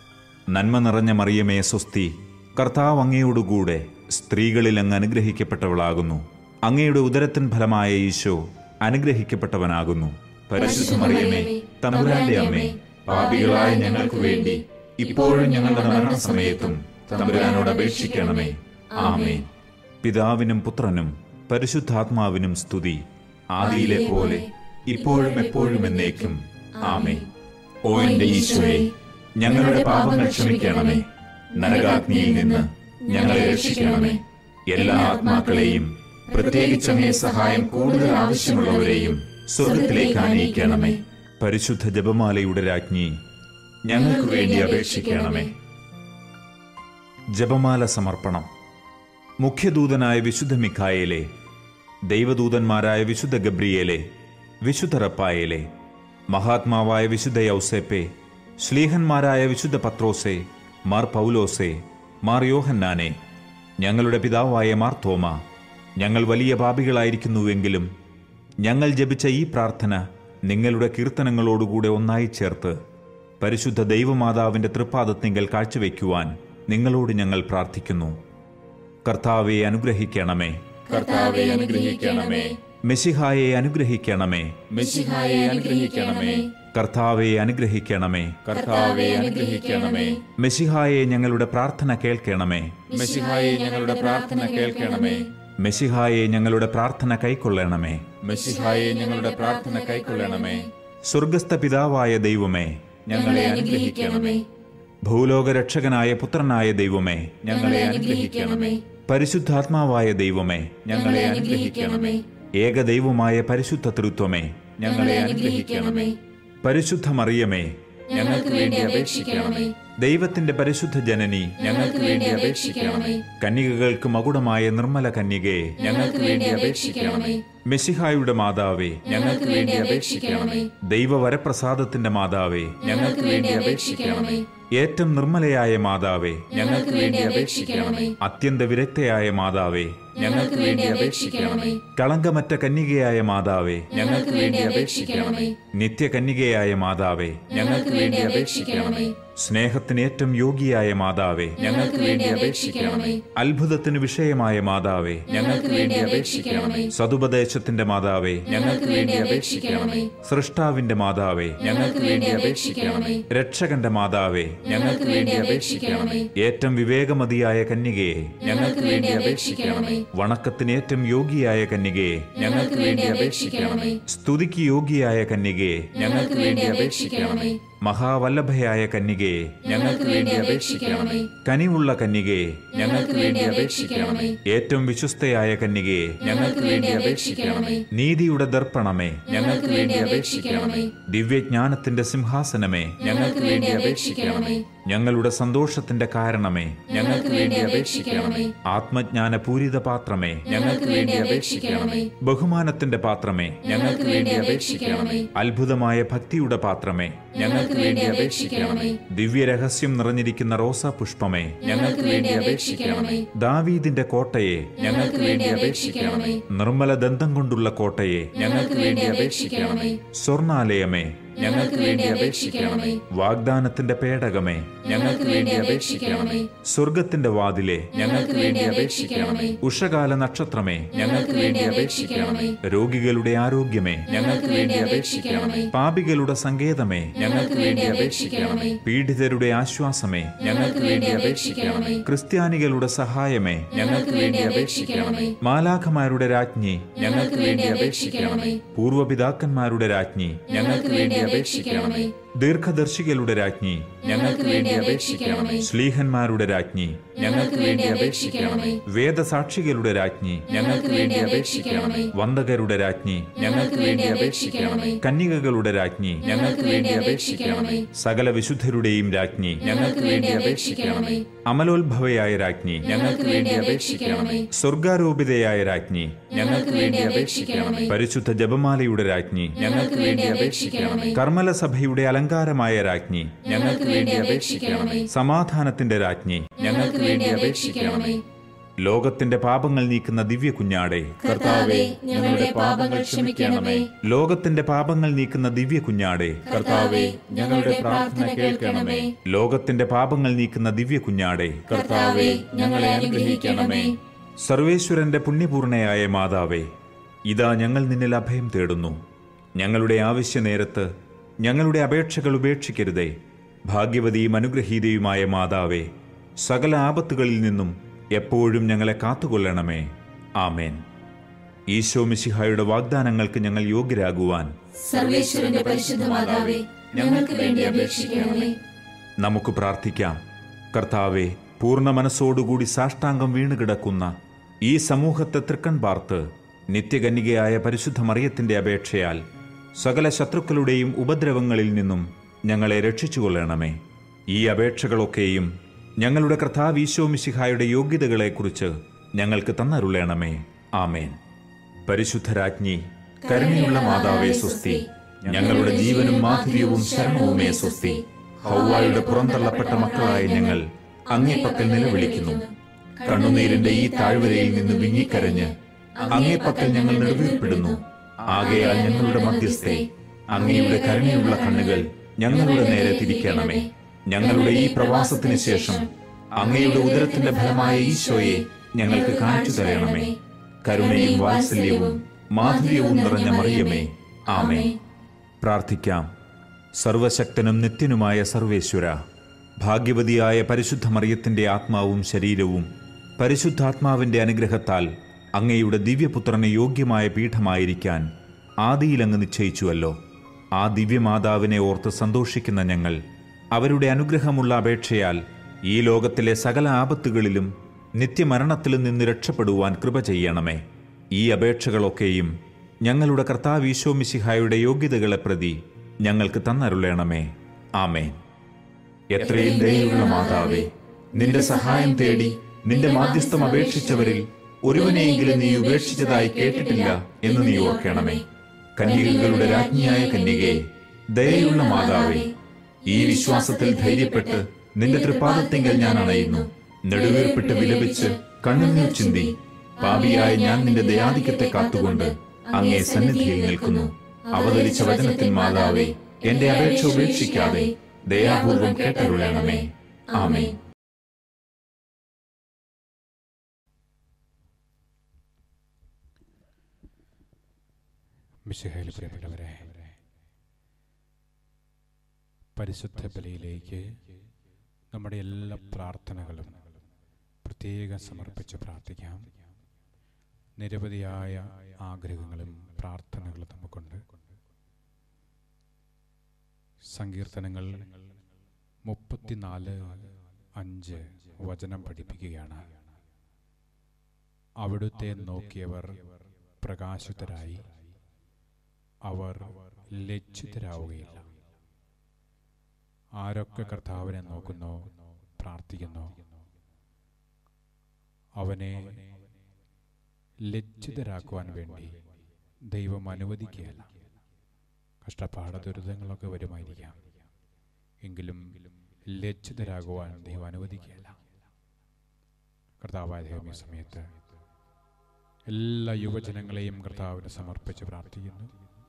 നന്മ നിറഞ്ഞ മറിയമേ സ്വസ്തി, കർത്താവ് അങ്ങയോടുകൂടെ സ്ത്രീകളിൽ അങ്ങ് അനുഗ്രഹിക്കപ്പെട്ടവളാകുന്നു. അങ്ങയുടെ ഉദരത്തിൻ ഫലമായ ഈശോ അനുഗ്രഹിക്കപ്പെട്ടവനാകുന്നു. പരിശുദ്ധ മറിയമേ, തമ്പുരാന്റെ അമ്മേ, പാപികളായ ഞങ്ങൾക്ക് വേണ്ടി ഇപ്പോഴും ഞങ്ങളുടെ മരണസമയത്തും തമ്പുരാനോട് അപേക്ഷിക്കണമേ. ആമേൻ. പിതാവിനും പുത്രനും പരിശുദ്ധാത്മാവിനും സ്തുതി, ആദിയിലെ പോലെ ഇപ്പോഴും എപ്പോഴും എന്നേക്കും. ആമേൻ. ഓ എന്റെ ഈശോയെ, ഞങ്ങളുടെ പാപങ്ങൾ ക്ഷമിക്കണമേ. നരകാഗ്നിയിൽ നിന്ന് ഞങ്ങളെ രക്ഷിക്കണമേ. എല്ലാ ആത്മാക്കളെയും, പ്രത്യേകിച്ച് അങ്ങേ സഹായം കൂടുതൽ ആവശ്യമുള്ളവരെയും സ്വർഗത്തിലേക്ക് ആനയിക്കണമേ. പരിശുദ്ധ ജപമാലയുടെ രാജ്ഞി, ഞങ്ങൾക്ക് വേണ്ടി അപേക്ഷിക്കണമേ. ജപമാല സമർപ്പണം. മുഖ്യദൂതനായ വിശുദ്ധ മിഖായേലെ, ദൈവദൂതന്മാരായ വിശുദ്ധ ഗബ്രിയേലെ, വിശുദ്ധ റപ്പായേലെ, മഹാത്മാവായ വിശുദ്ധ യൗസേപ്പെ, ശ്ലീഹന്മാരായ വിശുദ്ധ പത്രോസെ, മാർ പൗലോസെ, മാർ യോഹന്നാനെ, ഞങ്ങളുടെ പിതാവായ മാർ തോമ, ഞങ്ങൾ വലിയ പാപികളായിരിക്കുന്നുവെങ്കിലും ഞങ്ങൾ ജപിച്ച ഈ പ്രാർത്ഥന നിങ്ങളുടെ കീർത്തനങ്ങളോടുകൂടെ ഒന്നായി ചേർത്ത് പരിശുദ്ധ ദൈവമാതാവിൻ്റെ തൃപ്പാദത്തിങ്കൽ കാഴ്ചവെക്കുവാൻ നിങ്ങളോട് ഞങ്ങൾ പ്രാർത്ഥിക്കുന്നു. കർത്താവെ അനുഗ്രഹിക്കണമേ. കർത്താവെ അനുഗ്രഹിക്കണമേ. മെശിഹായെ അനുഗ്രഹിക്കണമേ. മെശിഹായെ അനുഗ്രഹിക്കണമേ. കർത്താവെ അനുഗ്രഹിക്കണമേ. കർത്താവെ അനുഗ്രഹിക്കണമേ. മെശിഹായെ ഞങ്ങളുടെ പ്രാർത്ഥന കേൾക്കണമേ. മെശിഹായെ ഞങ്ങളുടെ പ്രാർത്ഥന കേൾക്കണമേ. മെശിഹായെ ഞങ്ങളുടെ പ്രാർത്ഥന കൈക്കൊള്ളണമേ. മെശിഹായെ ഞങ്ങളുടെ പ്രാർത്ഥന കൈക്കൊള്ളണമേ. സ്വർഗസ്ഥ പിതാവായ ദൈവമേ, ഞങ്ങളെ അനുഗ്രഹിക്കണമേ. ഭൂലോകരക്ഷകനായ പുത്രനായ ദൈവമേ, ഞങ്ങളെ അനുഗ്രഹിക്കണമേ. പരിശുദ്ധാത്മാവായ ദൈവമേ, ഞങ്ങളെ അനുഗ്രഹിക്കണമേ. ഏകദൈവമായ പരിശുദ്ധ തൃത്വമേ, ഞങ്ങളെ അനുഗ്രഹിക്കണമേ. പരിശുദ്ധ മറിയമേ, ഞങ്ങൾക്ക് വേണ്ടി അപേക്ഷിക്കണമേ. ദൈവത്തിന്റെ പരിശുദ്ധ ജനനി, ഞങ്ങൾക്ക് വേണ്ടി അപേക്ഷിക്കണമേ. കന്യകകൾക്ക് മകുടമായ നിർമ്മല കന്യകയെ, ഞങ്ങൾക്ക് വേണ്ടി അപേക്ഷിക്കണമേ. മെസ്സിഹായുടെ മാതാവേ, ഞങ്ങൾക്ക് വേണ്ടി അപേക്ഷിക്കണമേ. ദൈവവരപ്രസാദത്തിന്റെ മാതാവേ, ഞങ്ങൾക്ക് വേണ്ടി അപേക്ഷിക്കണമേ. ഏറ്റവും നിർമ്മലയായ മാതാവേ, ഞങ്ങൾക്ക് വേണ്ടി അപേക്ഷിക്കണമേ. അത്യന്ത വിരക്തയായ മാതാവേ, ഞങ്ങൾക്ക് വേണ്ടി അപേക്ഷിക്കണമേ. കളങ്കമറ്റ കന്യകയായ മാതാവേ, ഞങ്ങൾക്ക് വേണ്ടി അപേക്ഷിക്കണമേ. നിത്യകന്യകയായ മാതാവേ, ഞങ്ങൾക്ക് വേണ്ടി അപേക്ഷിക്കണമേ. സ്നേഹത്തിന് ഏറ്റവും യോഗ്യയായ മാതാവേ, ഞങ്ങൾക്ക് വേണ്ടി അപേക്ഷിക്കണമേ. അത്ഭുതത്തിന് വിഷയമായ മാതാവേ, ഞങ്ങൾക്ക് വേണ്ടി അപേക്ഷിക്കണമേ. സതുപദേശത്തിന്റെ മാതാവേ, ഞങ്ങൾക്ക് വേണ്ടി അപേക്ഷിക്കണമേ. സൃഷ്ടാവിന്റെ മാതാവേ, ഞങ്ങൾക്ക് വേണ്ടി അപേക്ഷിക്കണമേ. രക്ഷകന്റെ മാതാവേ, ഞങ്ങൾക്ക് വേണ്ടി അപേക്ഷിക്കണമേ. ഏറ്റവും വിവേകമതിയായ കന്യകയെ, ഞങ്ങൾക്ക് വേണ്ടി അപേക്ഷിക്കണമേ. വണക്കത്തിന് ഏറ്റവും യോഗ്യയായ കന്യകയെ, ഞങ്ങൾക്ക് വേണ്ടി അപേക്ഷിക്കണമേ. സ്തുതിക്ക് യോഗ്യയായ കന്യകയെ, ഞങ്ങൾക്ക് വേണ്ടി അപേക്ഷിക്കണമേ. മഹാവല്ലഭയായ കന്യകയെ, ഞങ്ങൾക്ക് വേണ്ടി അപേക്ഷിക്കണമേ. കനിവുള്ള കന്യകയെ, ഞങ്ങൾക്ക് വേണ്ടി അപേക്ഷിക്കണമേ. ഏറ്റവും വിശ്വസ്തയായ കന്യകയെ, ഞങ്ങൾക്ക് വേണ്ടി അപേക്ഷിക്കണമേ. നീതിയുടെ ദർപ്പണമേ, ഞങ്ങൾക്ക് വേണ്ടി അപേക്ഷിക്കണമേ. ദിവ്യജ്ഞാനത്തിന്റെ സിംഹാസനമേ, ഞങ്ങൾക്ക് വേണ്ടി അപേക്ഷിക്കണമേ. ഞങ്ങളുടെ സന്തോഷത്തിന്റെ കാരണമേ, ഞങ്ങൾക്ക് വേണ്ടി അപേക്ഷിക്കണമേ. ആത്മജ്ഞാന പൂരിത പാത്രമേ, ഞങ്ങൾക്ക് വേണ്ടി അപേക്ഷിക്കണമേ. ബഹുമാനത്തിന്റെ പാത്രമേ, ഞങ്ങൾക്ക് വേണ്ടി അപേക്ഷിക്കണമേ. അത്ഭുതമായ ഭക്തിയുടെ പാത്രമേ, ഞങ്ങൾക്ക് വേണ്ടി അപേക്ഷിക്കണമേ. ദിവ്യരഹസ്യം നിറഞ്ഞിരിക്കുന്ന റോസാ പുഷ്പമേ, ഞങ്ങൾക്ക് വേണ്ടി അപേക്ഷിക്കണമേ. ദാവീദിന്റെ കോട്ടയെ, ഞങ്ങൾക്ക് വേണ്ടി അപേക്ഷിക്കണമേ. നിർമ്മല ദന്തം കൊണ്ടുള്ള കോട്ടയെ, ഞങ്ങൾക്ക് വേണ്ടി അപേക്ഷിക്കണമേ. സ്വർണാലയമേ, ഞങ്ങൾക്ക് വേണ്ടി അപേക്ഷിക്കണമേ. വാഗ്ദാനത്തിന്റെ പേടകമേ, ഞങ്ങൾക്ക് വേണ്ടി അപേക്ഷിക്കണമേ. സ്വർഗത്തിന്റെ വാതിലെ, ഞങ്ങൾക്ക് വേണ്ടി അപേക്ഷിക്കണമേ. ഉഷകാല നക്ഷത്രമേ, ഞങ്ങൾക്ക് വേണ്ടി അപേക്ഷിക്കണമേ. രോഗികളുടെ ആരോഗ്യമേ, ഞങ്ങൾക്ക് വേണ്ടി അപേക്ഷിക്കണമേ. പാപികളുടെ സങ്കേതമേ, ഞങ്ങൾക്ക് വേണ്ടി അപേക്ഷിക്കണമേ. പീഡിതരുടെ ആശ്വാസമേ, ഞങ്ങൾക്ക് വേണ്ടി അപേക്ഷിക്കണമേ. ക്രിസ്ത്യാനികളുടെ സഹായമേ, ഞങ്ങൾക്ക് വേണ്ടി അപേക്ഷിക്കണമേ. മാലാഖമാരുടെ രാജ്ഞി, ഞങ്ങൾക്ക് വേണ്ടി അപേക്ഷിക്കണമേ. പൂർവപിതാക്കന്മാരുടെ രാജ്ഞി, ഞങ്ങൾക്ക് വേണ്ടി അപേക്ഷിക്കണമേ. ദീർഘദർശികളുടെ രാജ്ഞി, ഞങ്ങൾക്ക് വേണ്ടി അപേക്ഷിക്കണമേ. ശ്ലീഹന്മാരുടെ രാജ്ഞി, ഞങ്ങൾക്ക് വേണ്ടി അപേക്ഷിക്കണമേ. വേദസാക്ഷികളുടെ രാജ്ഞി, ഞങ്ങൾക്ക് വേണ്ടി അപേക്ഷിക്കണമേ. വന്ദകരുടെ രാജ്ഞി, ഞങ്ങൾക്ക് വേണ്ടി അപേക്ഷിക്കണമേ. കന്യകകളുടെ രാജ്ഞി, ഞങ്ങൾക്ക് വേണ്ടി അപേക്ഷിക്കണമേ. സകല വിശുദ്ധരുടെയും രാജ്ഞി, ഞങ്ങൾക്ക് വേണ്ടി അപേക്ഷിക്കണമേ. അമലോത്ഭവയായ രാജ്ഞി, ഞങ്ങൾക്ക് വേണ്ടി അപേക്ഷിക്കണമേ. സ്വർഗാരോപിതയായ രാജ്ഞി, ഞങ്ങൾക്ക് വേണ്ടി അപേക്ഷിക്കണമേ. പരിശുദ്ധ ജപമാലയുടെ രാജ്ഞി, ഞങ്ങൾക്ക് വേണ്ടി അപേക്ഷിക്കണമേ. കർമ്മല സഭയുടെ അലങ്കാരമായ രാജ്ഞി, ഞങ്ങൾക്ക് വേണ്ടി അപേക്ഷിക്കണമേ. സമാധാനത്തിന്റെ രാജ്ഞി, ഞങ്ങൾക്ക് വേണ്ടി അപേക്ഷിക്കണമേ. ലോകത്തിന്റെ പാപങ്ങൾ നീക്കുന്ന ദിവ്യ കുഞ്ഞാടെ, കർത്താവേ, ഞങ്ങളുടെ പാപങ്ങൾ ക്ഷമിക്കണമേ. ലോകത്തിന്റെ പാപങ്ങൾ നീക്കുന്ന ദിവ്യ കുഞ്ഞാടെ, കർത്താവേ, ഞങ്ങളുടെ പ്രാർത്ഥന കേൾക്കണമേ. ലോകത്തിന്റെ പാപങ്ങൾ നീക്കുന്ന ദിവ്യ കുഞ്ഞാടെ, കർത്താവേ, ഞങ്ങളെ അനുഗ്രഹിക്കണമേ. സർവേശ്വരന്റെ പുണ്യപൂർണയായ മാതാവേ, ഇതാ ഞങ്ങൾ നിന്നിൽ അഭയം തേടുന്നു. ഞങ്ങളുടെ ആവശ്യ നേരത്ത് ഞങ്ങളുടെ അപേക്ഷകൾ ഉപേക്ഷിക്കരുതേ. ഭാഗ്യവതിയും അനുഗ്രഹീതയുമായ മാതാവേ, സകല ആപത്തുകളിൽ നിന്നും എപ്പോഴും ഞങ്ങളെ കാത്തുകൊള്ളണമേ. ആമേൻ. ഈശോ മിശിഹായുടെ വാഗ്ദാനങ്ങൾക്ക് ഞങ്ങൾ യോഗ്യരാകുവാൻ സർവേശ്വരന്റെ പരിശുദ്ധ മാതാവേ, ഞങ്ങൾക്ക് വേണ്ടി അപേക്ഷിക്കണമേ. നമുക്ക് പ്രാർത്ഥിക്കാം. കർത്താവെ, പൂർണ്ണ മനസ്സോടുകൂടി സാഷ്ടാംഗം വീണുകിടക്കുന്ന ഈ സമൂഹത്തെ തൃക്കൺ പാർത്ത് നിത്യകന്യകയായ പരിശുദ്ധ മറിയത്തിന്റെ അപേക്ഷയാൽ സകല ശത്രുക്കളുടെയും ഉപദ്രവങ്ങളിൽ നിന്നും ഞങ്ങളെ രക്ഷിച്ചുകൊള്ളണമേ. ഈ അപേക്ഷകളൊക്കെയും ഞങ്ങളുടെ കർത്താവ് ഈശോ മിശിഹായുടെ യോഗ്യതകളെക്കുറിച്ച് ഞങ്ങൾക്ക് തന്നരുളണമേ. ആമേൻ. പരിശുദ്ധരാജ്ഞി, കരുണയുള്ള മാതാവേ സ്വസ്തി. ഞങ്ങളുടെ ജീവനും മാധുര്യവും ശരണവുമേ സ്വസ്തി. ഹൗവായുടെ പുറന്തള്ളപ്പെട്ട മക്കളായ ഞങ്ങൾ അങ്ങേപ്പക്കൽ നിലവിളിക്കുന്നു. കണ്ണുനീരിന്റെ ഈ താഴ്വരയിൽ നിന്ന് വിങ്ങിക്കരഞ്ഞ് അങ്ങേപ്പക്കൽ ഞങ്ങൾ നെടുവീർപ്പെടുന്നു. ആകയാൽ ഞങ്ങളുടെ മധ്യസ്ഥേ, അങ്ങയുടെ കരുണയുള്ള കണ്ണുകൾ ഞങ്ങളുടെ നേരെ തിരിക്കണമേ. ഞങ്ങളുടെ ഈ പ്രവാസത്തിന് ശേഷം അങ്ങയുടെ ഉദരത്തിന്റെ ഫലമായ ഈശോയെ ഞങ്ങൾക്ക് കാണിച്ചു തരണമേ. കരുണയും വാത്സല്യവും മാധുര്യവും നിറഞ്ഞ മറിയമേ, ആമേൻ. പ്രാർത്ഥിക്കാം. സർവശക്തനും നിത്യനുമായ സർവേശ്വര, ഭാഗ്യവതിയായ പരിശുദ്ധ മറിയത്തിന്റെ ആത്മാവും ശരീരവും പരിശുദ്ധാത്മാവിന്റെ അനുഗ്രഹത്താൽ അങ്ങയുടെ ദിവ്യപുത്രന് യോഗ്യമായ പീഠമായിരിക്കാൻ ആദിയിലങ്ങ് നിശ്ചയിച്ചുവല്ലോ. ആ ദിവ്യമാതാവിനെ ഓർത്ത് സന്തോഷിക്കുന്ന ഞങ്ങൾ അവരുടെ അനുഗ്രഹമുള്ള അപേക്ഷയാൽ ഈ ലോകത്തിലെ സകല ആപത്തുകളിലും നിത്യമരണത്തിലും നിന്ന് രക്ഷപ്പെടുവാൻ കൃപ ചെയ്യണമേ. ഈ അപേക്ഷകളൊക്കെയും ഞങ്ങളുടെ കർത്താവ് ഈശോ മിശിഹായുടെ യോഗ്യതകളെ പ്രതി ഞങ്ങൾക്ക് തന്നരുളണമേ. ആമേൻ. എത്രയും ദയയുള്ള മാതാവേ, നിന്റെ സഹായം തേടി നിന്റെ മാധ്യസ്ഥം അപേക്ഷിച്ചവരിൽ ഒരുവനെയെങ്കിലും നീ ഉപേക്ഷിച്ചതായി കേട്ടിട്ടില്ല എന്ന് നീ ഓർക്കണമേ. കന്യകകളുടെ രാജ്ഞിയായ കന്യകേ, ദയയുള്ള മാതാവേ, ഈ വിശ്വാസത്തിൽ ധൈര്യപ്പെട്ട് നിന്റെ തൃപ്പാദത്തിങ്കൽ ഞാൻ അണയുന്നു. നെടുവേർപ്പെട്ട് വിലപിച്ച് കണ്ണുനീർ ചിന്തി പാപിയായ ഞാൻ നിന്റെ ദയാധിക്യത്തെ കാത്തുകൊണ്ട് അങ്ങേ സന്നിധിയിൽ നിൽക്കുന്നു. അവതരിച്ച വചനത്തിൽ മാതാവേ, എന്റെ അപേക്ഷ ഉപേക്ഷിക്കാതെ ദയാപൂർവം കേട്ടരുളണമേ. ആമേൻ. മിശിഹായിൽ പ്രിയപ്പെട്ടവരെ, പരിശുദ്ധ ബലിയിലേക്ക് നമ്മുടെ എല്ലാ പ്രാർത്ഥനകളും പ്രത്യേകം സമർപ്പിച്ച് പ്രാർത്ഥിക്കാം. നിരവധിയായ ആഗ്രഹങ്ങളും പ്രാർത്ഥനകളും നമുക്കുണ്ട്. സങ്കീർത്തനങ്ങൾ മുപ്പത്തിനാല് അഞ്ച് വചനം പഠിപ്പിക്കുകയാണ്. അവിടുത്തെ നോക്കിയവർ പ്രകാശിതരായി, അവർ ലജ്ജിതരാവുകയില്ല. ആരൊക്കെ കർത്താവിനെ നോക്കുന്നോ, പ്രാർത്ഥിക്കുന്നോ, അവനെ ലജ്ജിതരാക്കുവാൻ വേണ്ടി ദൈവം അനുവദിക്കുകയല്ല. കഷ്ടപ്പാട് ദുരിതങ്ങളൊക്കെ വരുമായിരിക്കാം, എങ്കിലും ലജ്ജിതരാകുവാൻ ദൈവം അനുവദിക്കുകയല്ല. കർത്താവായ ദൈവം ഈ സമയത്ത് എല്ലാ യുവജനങ്ങളെയും കർത്താവിന് സമർപ്പിച്ച് പ്രാർത്ഥിക്കുന്നു.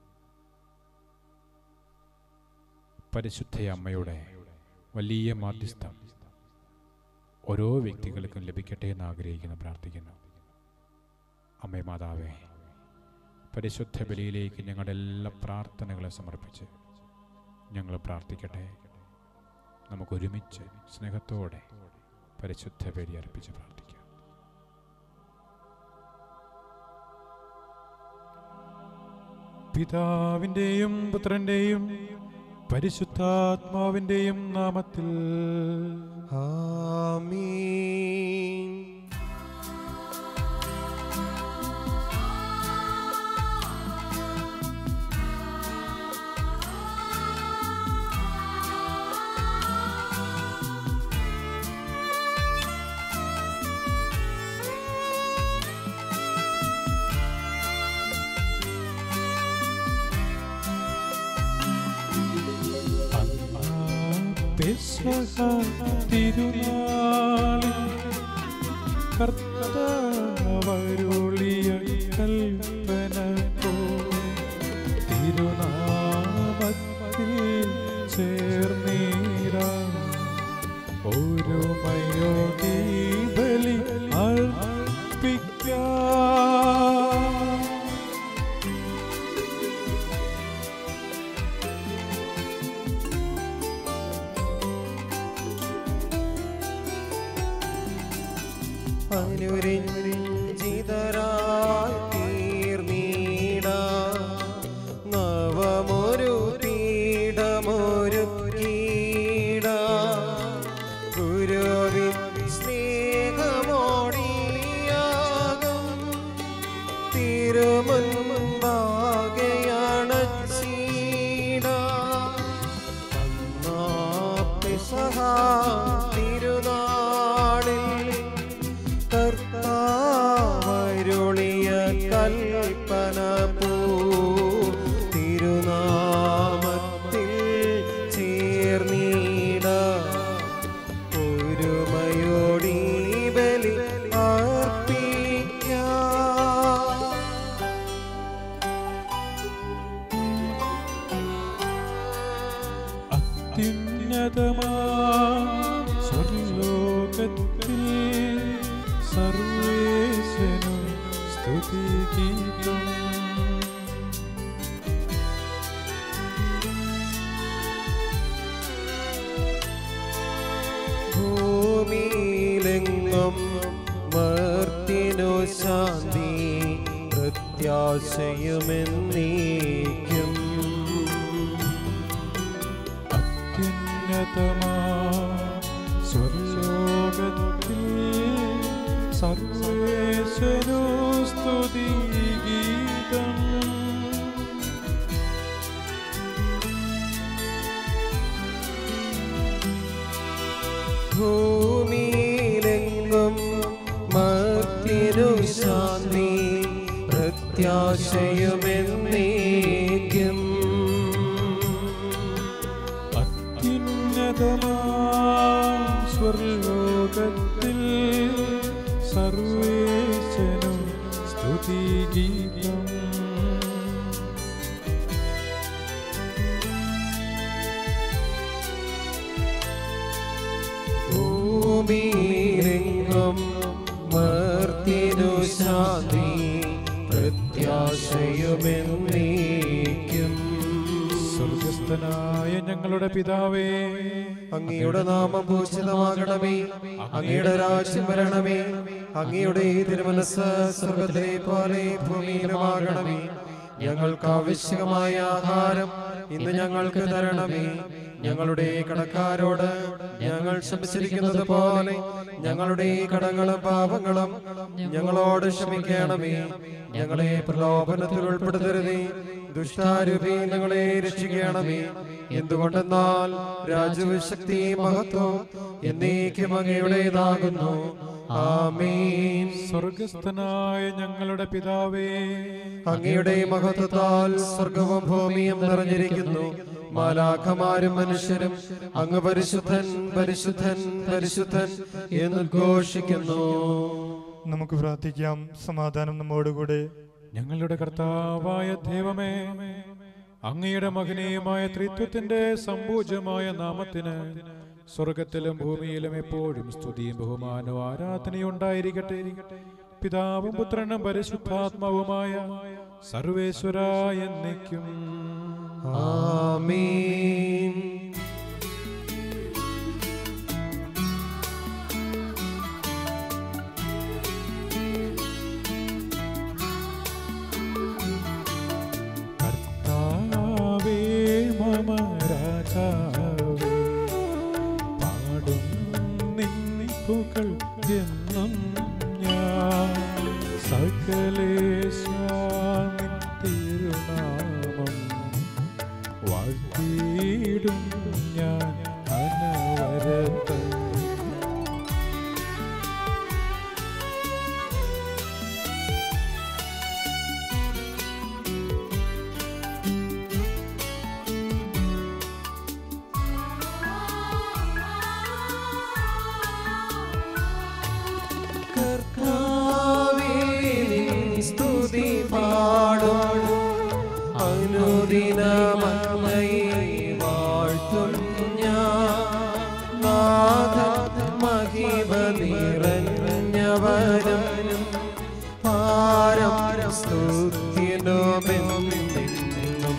പരിശുദ്ധ അമ്മയുടെ വലിയ മാധ്യസ്ഥം ഓരോ വ്യക്തികൾക്കും ലഭിക്കട്ടെ എന്ന് ആഗ്രഹിക്കുന്നു, പ്രാർത്ഥിക്കുന്നു. അമ്മേ മാതാവേ, പരിശുദ്ധ ബലിയിലേക്ക് ഞങ്ങളുടെ എല്ലാ പ്രാർത്ഥനകളെ സമർപ്പിച്ച് ഞങ്ങൾ പ്രാർത്ഥിക്കട്ടെ. നമുക്കൊരുമിച്ച് സ്നേഹത്തോടെ പരിശുദ്ധ ബലി അർപ്പിച്ച് പ്രാർത്ഥിക്കാം. പിതാവിൻ്റെയും പുത്രൻ്റെയും പരിശുദ്ധാത്മാവിൻ്റെയും നാമത്തിൽ ആമീൻ. തിരുനാളിൽ കർത്താവരുളിയ കൽപ്പന പോ തിരുനാമത്തിൽ ചേർന്നീരാ ഒരുമയോടെ ബലി അർപ്പിക്കാം. അനുരഞ്ജിതരായി തീർന്നീടാം, നവമൊരു പീഠമൊരുക്കീടാം. ഗുരുവിൻ സ്നേഹമോടിയാകും തിരുമുൻപാകെ അണച്ചീടാം. അന്നാ പെസഹ തിരുനാളിൽ കർത്താവരുളിയ കൽപ്പന പോ തിരുനാമത്തിൽ ചേർന്നീടാം. ഒരുമയോടെ ബലി അർപ്പിക്കാം. അത്യുന്നതമാ സ്വർലോകത്തിൽ സർവേശനു സ്തുതിഗീതം. ഭൂമിയിലെങ്ങും മർത്യനു ശാന്തി പ്രത്യാശയുമെന്നേക്കും. അത്യുന്നതമാ സ്വർലോകത്തിൽ സർവേശനു സ്തുതിഗീതം. പ്രത്യാശയുമെന്നേക്കും. അത്യുന്നതമാം സ്വർലോകത്തിൽ സർവേശനും സ്തുതിഗീതം. ഭൂമിയിലെങ്ങും മർത്യനു ശാന്തി പ്രത്യാശയുമെന്നേക്കും. സ്വർഗസ്ഥനായ ഞങ്ങളുടെ പിതാവേ, അങ്ങയുടെ നാമം പൂജിതമാകണമേ. അങ്ങയുടെ രാജ്യം വരണമേ. അങ്ങയുടെ തിരുമനസ്സ് സ്വർഗ്ഗത്തിലെ പോലെ ഭൂമിയിലുമാകണമേ. ഞങ്ങൾക്ക് ആവശ്യമായ ആഹാരം ഇന്ന് ഞങ്ങൾക്ക് തരണമേ. ഞങ്ങളുടെ കടക്കാരോട് ഞങ്ങൾ ക്ഷമിച്ചിരിക്കുന്നത് പോലെ ഞങ്ങളുടെ കടങ്ങളും പാപങ്ങളും ഞങ്ങളോട് ക്ഷമിക്കണമേ. ഞങ്ങളെ പ്രലോഭനത്തിൽ ഉൾപ്പെടുത്തരുതേ, ദുഷ്ടാരൂപി ഞങ്ങളെ രക്ഷിക്കണമേ. എന്തുകൊണ്ടെന്നാൽ രാജ്യവും ശക്തിയും മഹത്വം എന്നേക്കും അങ്ങയുടേതാകുന്നു. ആമേൻ. സ്വർഗസ്ഥനായ ഞങ്ങളുടെ പിതാവേ, അങ്ങയുടെ മഹത്വത്താൽ സ്വർഗവും ഭൂമിയും നിറഞ്ഞിരിക്കുന്നു. മാലാഖമാരും മനുഷ്യരും അങ്ങ് പരിശുദ്ധൻ പരിശുദ്ധൻ പരിശുദ്ധൻ എന്ന് ഘോഷിക്കുന്നു. നമുക്ക് പ്രാർത്ഥിക്കാം. സമാധാനം നമ്മോടുകൂടെ. ഞങ്ങളുടെ കർത്താവായ ദൈവമേ, അങ്ങയുടെ മകനീയമായ ത്രിത്വത്തിന്റെ സമ്പൂജ്യമായ നാമത്തിന് സ്വർഗത്തിലും ഭൂമിയിലും എപ്പോഴും സ്തുതിയും ബഹുമാനവും ആരാധനയും ഉണ്ടായിരിക്കട്ടെ. പിതാവും പുത്രനും പരിശുദ്ധാത്മാവുമായ സർവേശ്വര എന്നേക്കും. ആമേൻ. കർത്താവേ മമ രാജാവേ, പാടും നിൻ പുകൾ എന്നും ഞാൻ. സകലേശാ നിൻ തിരുനാമം വാഴ്ത്തിയിടും ഞാൻ അനവരതം. കർത്താവേ നിൻ സ്തുതി പാടും. അനുദിനം അങ്ങയെ വാഴ്ത്തും ഞാൻ. നാഥൻ മഹിമ നിറഞ്ഞവനും പാരം സ്തുതിനുമെന്നും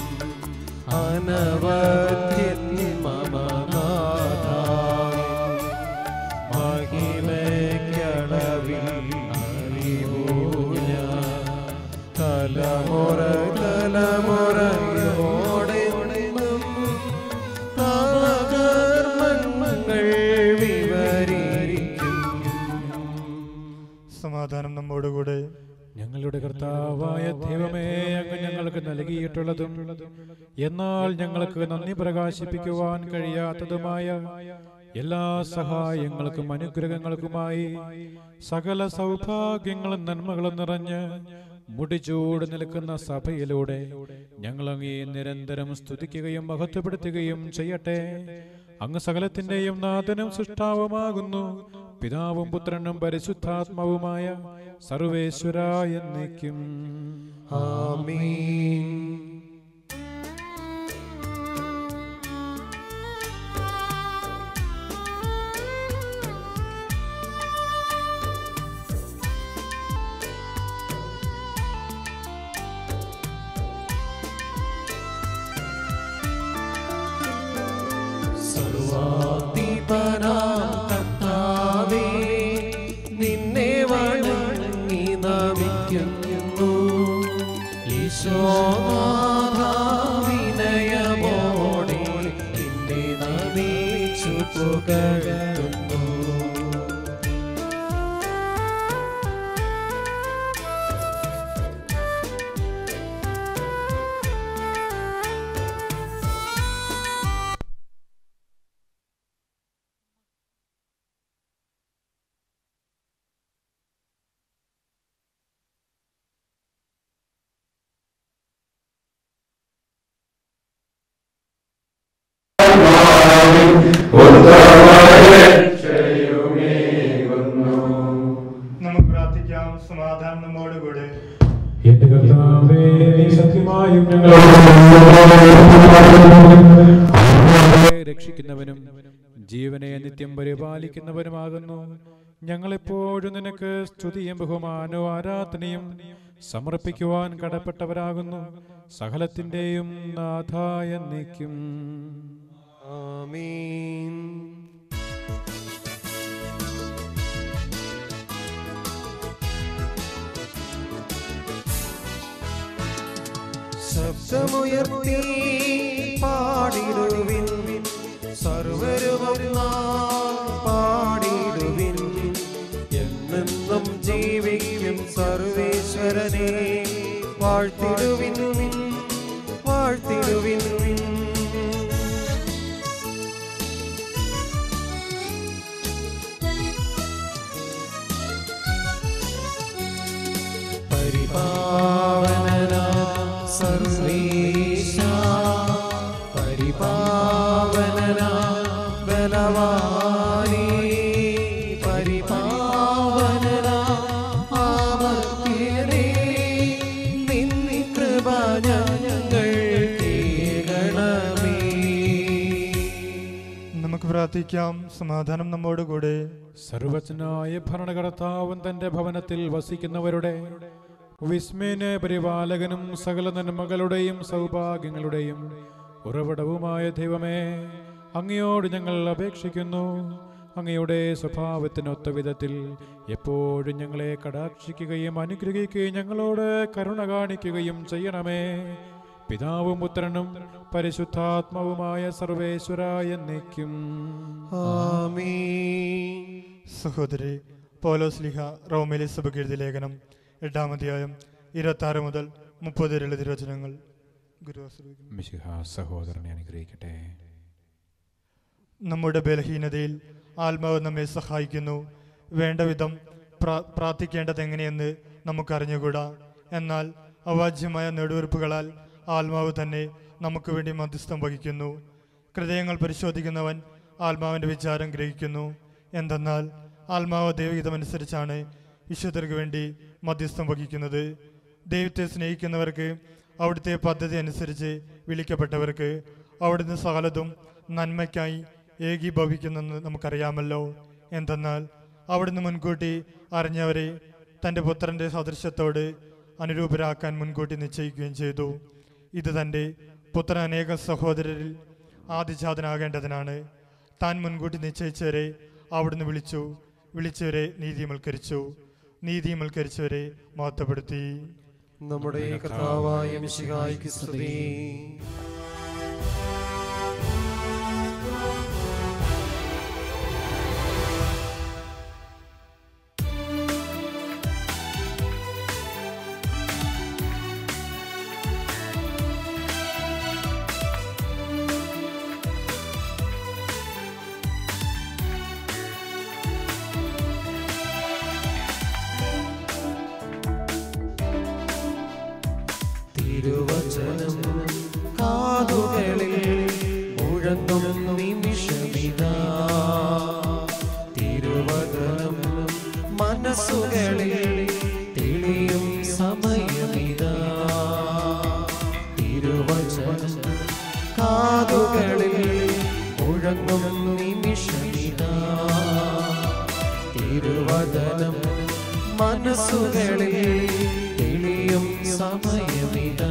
അനവധ്യൻ മമ നാഥായ മഹിമയ്ക്കളവിൽ അറിവൂ ഞാൻ. തലമുറ തലമുറയോടെന്നും തവ കർമ്മങ്ങൾ വിവരിക്കും. സമാധാനം നമ്മോടുകൂടെ. ഞങ്ങളുടെ കർത്താവായ ദൈവമേ, അങ്ങ് ഞങ്ങൾക്ക് നൽകിയിട്ടുള്ളതും എന്നാൽ ഞങ്ങൾക്ക് നന്ദി പ്രകാശിപ്പിക്കുവാൻ കഴിയാത്തതുമായ എല്ലാ സഹായങ്ങൾക്കും അനുഗ്രഹങ്ങൾക്കുമായി സകല സൗഭാഗ്യങ്ങളും നന്മകളും നിറഞ്ഞ് മുടിചൂട് നിൽക്കുന്ന സഭയിലൂടെ ഞങ്ങൾ അങ്ങേ നിരന്തരം സ്തുതിക്കുകയും മഹത്വപ്പെടുത്തുകയും ചെയ്യട്ടെ. അങ്ങ് സകലത്തിന്റെയും നാഥനും സൃഷ്ടാവുമാകുന്നു. പിതാവും പുത്രനും പരിശുദ്ധാത്മാവുമായ സർവേശ്വര എന്നേക്കും. ആമേൻ. സർവാധിപനാം കർത്താവേ, നിന്നെ വണങ്ങി നമിക്കുന്നു. ഈശോനാഥ നമുക്ക് പ്രാർത്ഥിക്കാം. സമാധാനം നമ്മോടുകൂടെ. എന്റെ കർത്താവേ, നീ സത്യമായും ഞങ്ങളെ രക്ഷിക്കുന്നവനും ജീവനെ നിത്യം പരിപാലിക്കുന്നവനുമാകുന്നു. ഞങ്ങളെപ്പോഴും നിനക്ക് സ്തുതിയും ബഹുമാനവും ആരാധനയും സമർപ്പിക്കുവാൻ കടപ്പെട്ടവരാകുന്നു. സകലത്തിന്റെയും നാഥായ എന്നേക്കും. ആമീൻ. ശബ്ദമുയർത്തി പാടിടുവിൻ, സർവരുമൊന്നായി പാടിടുവിൻ. എന്നെന്നും ജീവിക്കും സർവേശ്വരനെ വാഴ്ത്തിടുവിൻ, വാഴ്ത്തിടുവിൻ. പരിപാവനനാം സർവേശാ, പരിപാവനനാം ബലവാനേ, പരിപാവനനാം അമർത്യനേ, നിൻ കൃപ ഞങ്ങൾക്കേകണമേ. നമുക്ക് പ്രാർത്ഥിക്കാം. സമാധാനം നമ്മോടുകൂടെ. സർവജ്ഞനായ ഭരണകർത്താവും തന്റെ ഭവനത്തിൽ വസിക്കുന്നവരുടെ വിസ്മയന പരിപാലകനും സകല നന്മകളുടെയും സൗഭാഗ്യങ്ങളുടെയും ഉറവിടവുമായ ദൈവമേ, അങ്ങയോട് ഞങ്ങൾ അപേക്ഷിക്കുന്നു. അങ്ങയുടെ സ്വഭാവത്തിനൊത്ത വിധത്തിൽ എപ്പോഴും ഞങ്ങളെ കടാക്ഷിക്കുകയും അനുഗ്രഹിക്കുകയും ഞങ്ങളോട് കരുണ കാണിക്കുകയും ചെയ്യണമേ. പിതാവും പുത്രനും പരിശുദ്ധാത്മാവുമായ സർവേശ്വര എന്നേക്കും. ആമീൻ. സഹോദരി പൗലോസ്ലീഹ റോമയിലെ സഭയ്ക്ക് എഴുതിയ ലേഖനം എട്ടാം അധ്യായം ഇരുപത്തി ആറ് മുതൽ മുപ്പത് വരെയുള്ള തിരുവചനങ്ങൾ. ഗുരു ആശീർവദിക്കുന്നു. മിശിഹ സഹോദരനെ അനുഗ്രഹിക്കട്ടെ. നമ്മുടെ ബലഹീനതയിൽ ആത്മാവ് നമ്മെ സഹായിക്കുന്നു. വേണ്ട വിധം പ്രാ പ്രാർത്ഥിക്കേണ്ടത് എങ്ങനെയെന്ന് നമുക്കറിഞ്ഞുകൂടാ. എന്നാൽ അവാച്യമായ നെടുവീർപ്പുകളാൽ ആത്മാവ് തന്നെ നമുക്ക് വേണ്ടി മധ്യസ്ഥം വഹിക്കുന്നു. ഹൃദയങ്ങൾ പരിശോധിക്കുന്നവൻ ആത്മാവിൻ്റെ വിചാരം ഗ്രഹിക്കുന്നു. എന്തെന്നാൽ ആത്മാവ് ദൈവഹിതമനുസരിച്ചാണ് വിശുദ്ധർക്ക് വേണ്ടി മധ്യസ്ഥം വഹിക്കുന്നത്. ദൈവത്തെ സ്നേഹിക്കുന്നവർക്ക്, അവിടുത്തെ പദ്ധതി അനുസരിച്ച് വിളിക്കപ്പെട്ടവർക്ക് അവിടുന്ന് സകലതും നന്മയ്ക്കായി ഏകീഭവിക്കുന്നെന്ന് നമുക്കറിയാമല്ലോ. എന്തെന്നാൽ അവിടുന്ന് മുൻകൂട്ടി അറിഞ്ഞവരെ തൻ്റെ പുത്രൻ്റെ സദൃശ്യത്തോട് അനുരൂപരാക്കാൻ മുൻകൂട്ടി നിശ്ചയിക്കുകയും ചെയ്തു. ഇത് തൻ്റെ പുത്രൻ അനേകം സഹോദരരിൽ ആദിജാതനാകേണ്ടതിനാണ്. താൻ മുൻകൂട്ടി നിശ്ചയിച്ചവരെ അവിടുന്ന് വിളിച്ചു, വിളിച്ചവരെ നീതിമൽക്കരിച്ചു, നീതിമൽക്കരിച്ചവരെ മഹത്വപ്പെടുത്തി. നമ്മുടെ കർത്താവായ മിശിഹായ്ക്ക് സ്തുതി. തിരുവചനം കാതുകളിൽ മുഴങ്ങും നിമിഷമിതാ, തിരുവചനം മനസ്സുകളിൽ തെളിയും സമയമിതാ. തിരുവചനം കാതുകളിൽ മുഴങ്ങും നിമിഷമിതാ, തിരുവചനം മനസ്സുകളിൽ തെളിയും സമയമിതാ.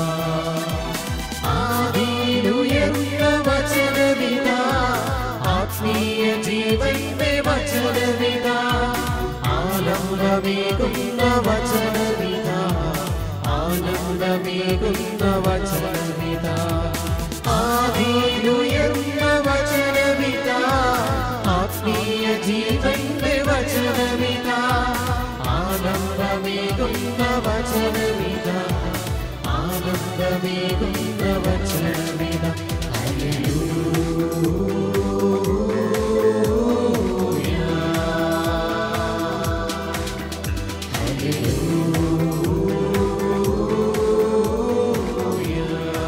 ആദിയിലുയർന്ന വചനമിതാ, ആത്മീയ ജീവന്റെ വചനമിതാ, ആനന്ദമേകുന്ന വചനമിതാ, ആനന്ദമേകുന്ന വചനമിതാ. ആദിയിലുയർന്ന വചനമിതാ, ആത്മീയ ജീവന്റെ വചനമിതാ, ആനന്ദമേകുന്ന വചനമിതാ, ആനന്ദമേകുന്ന വചനമിതാ. Hallelujah, hallelujah.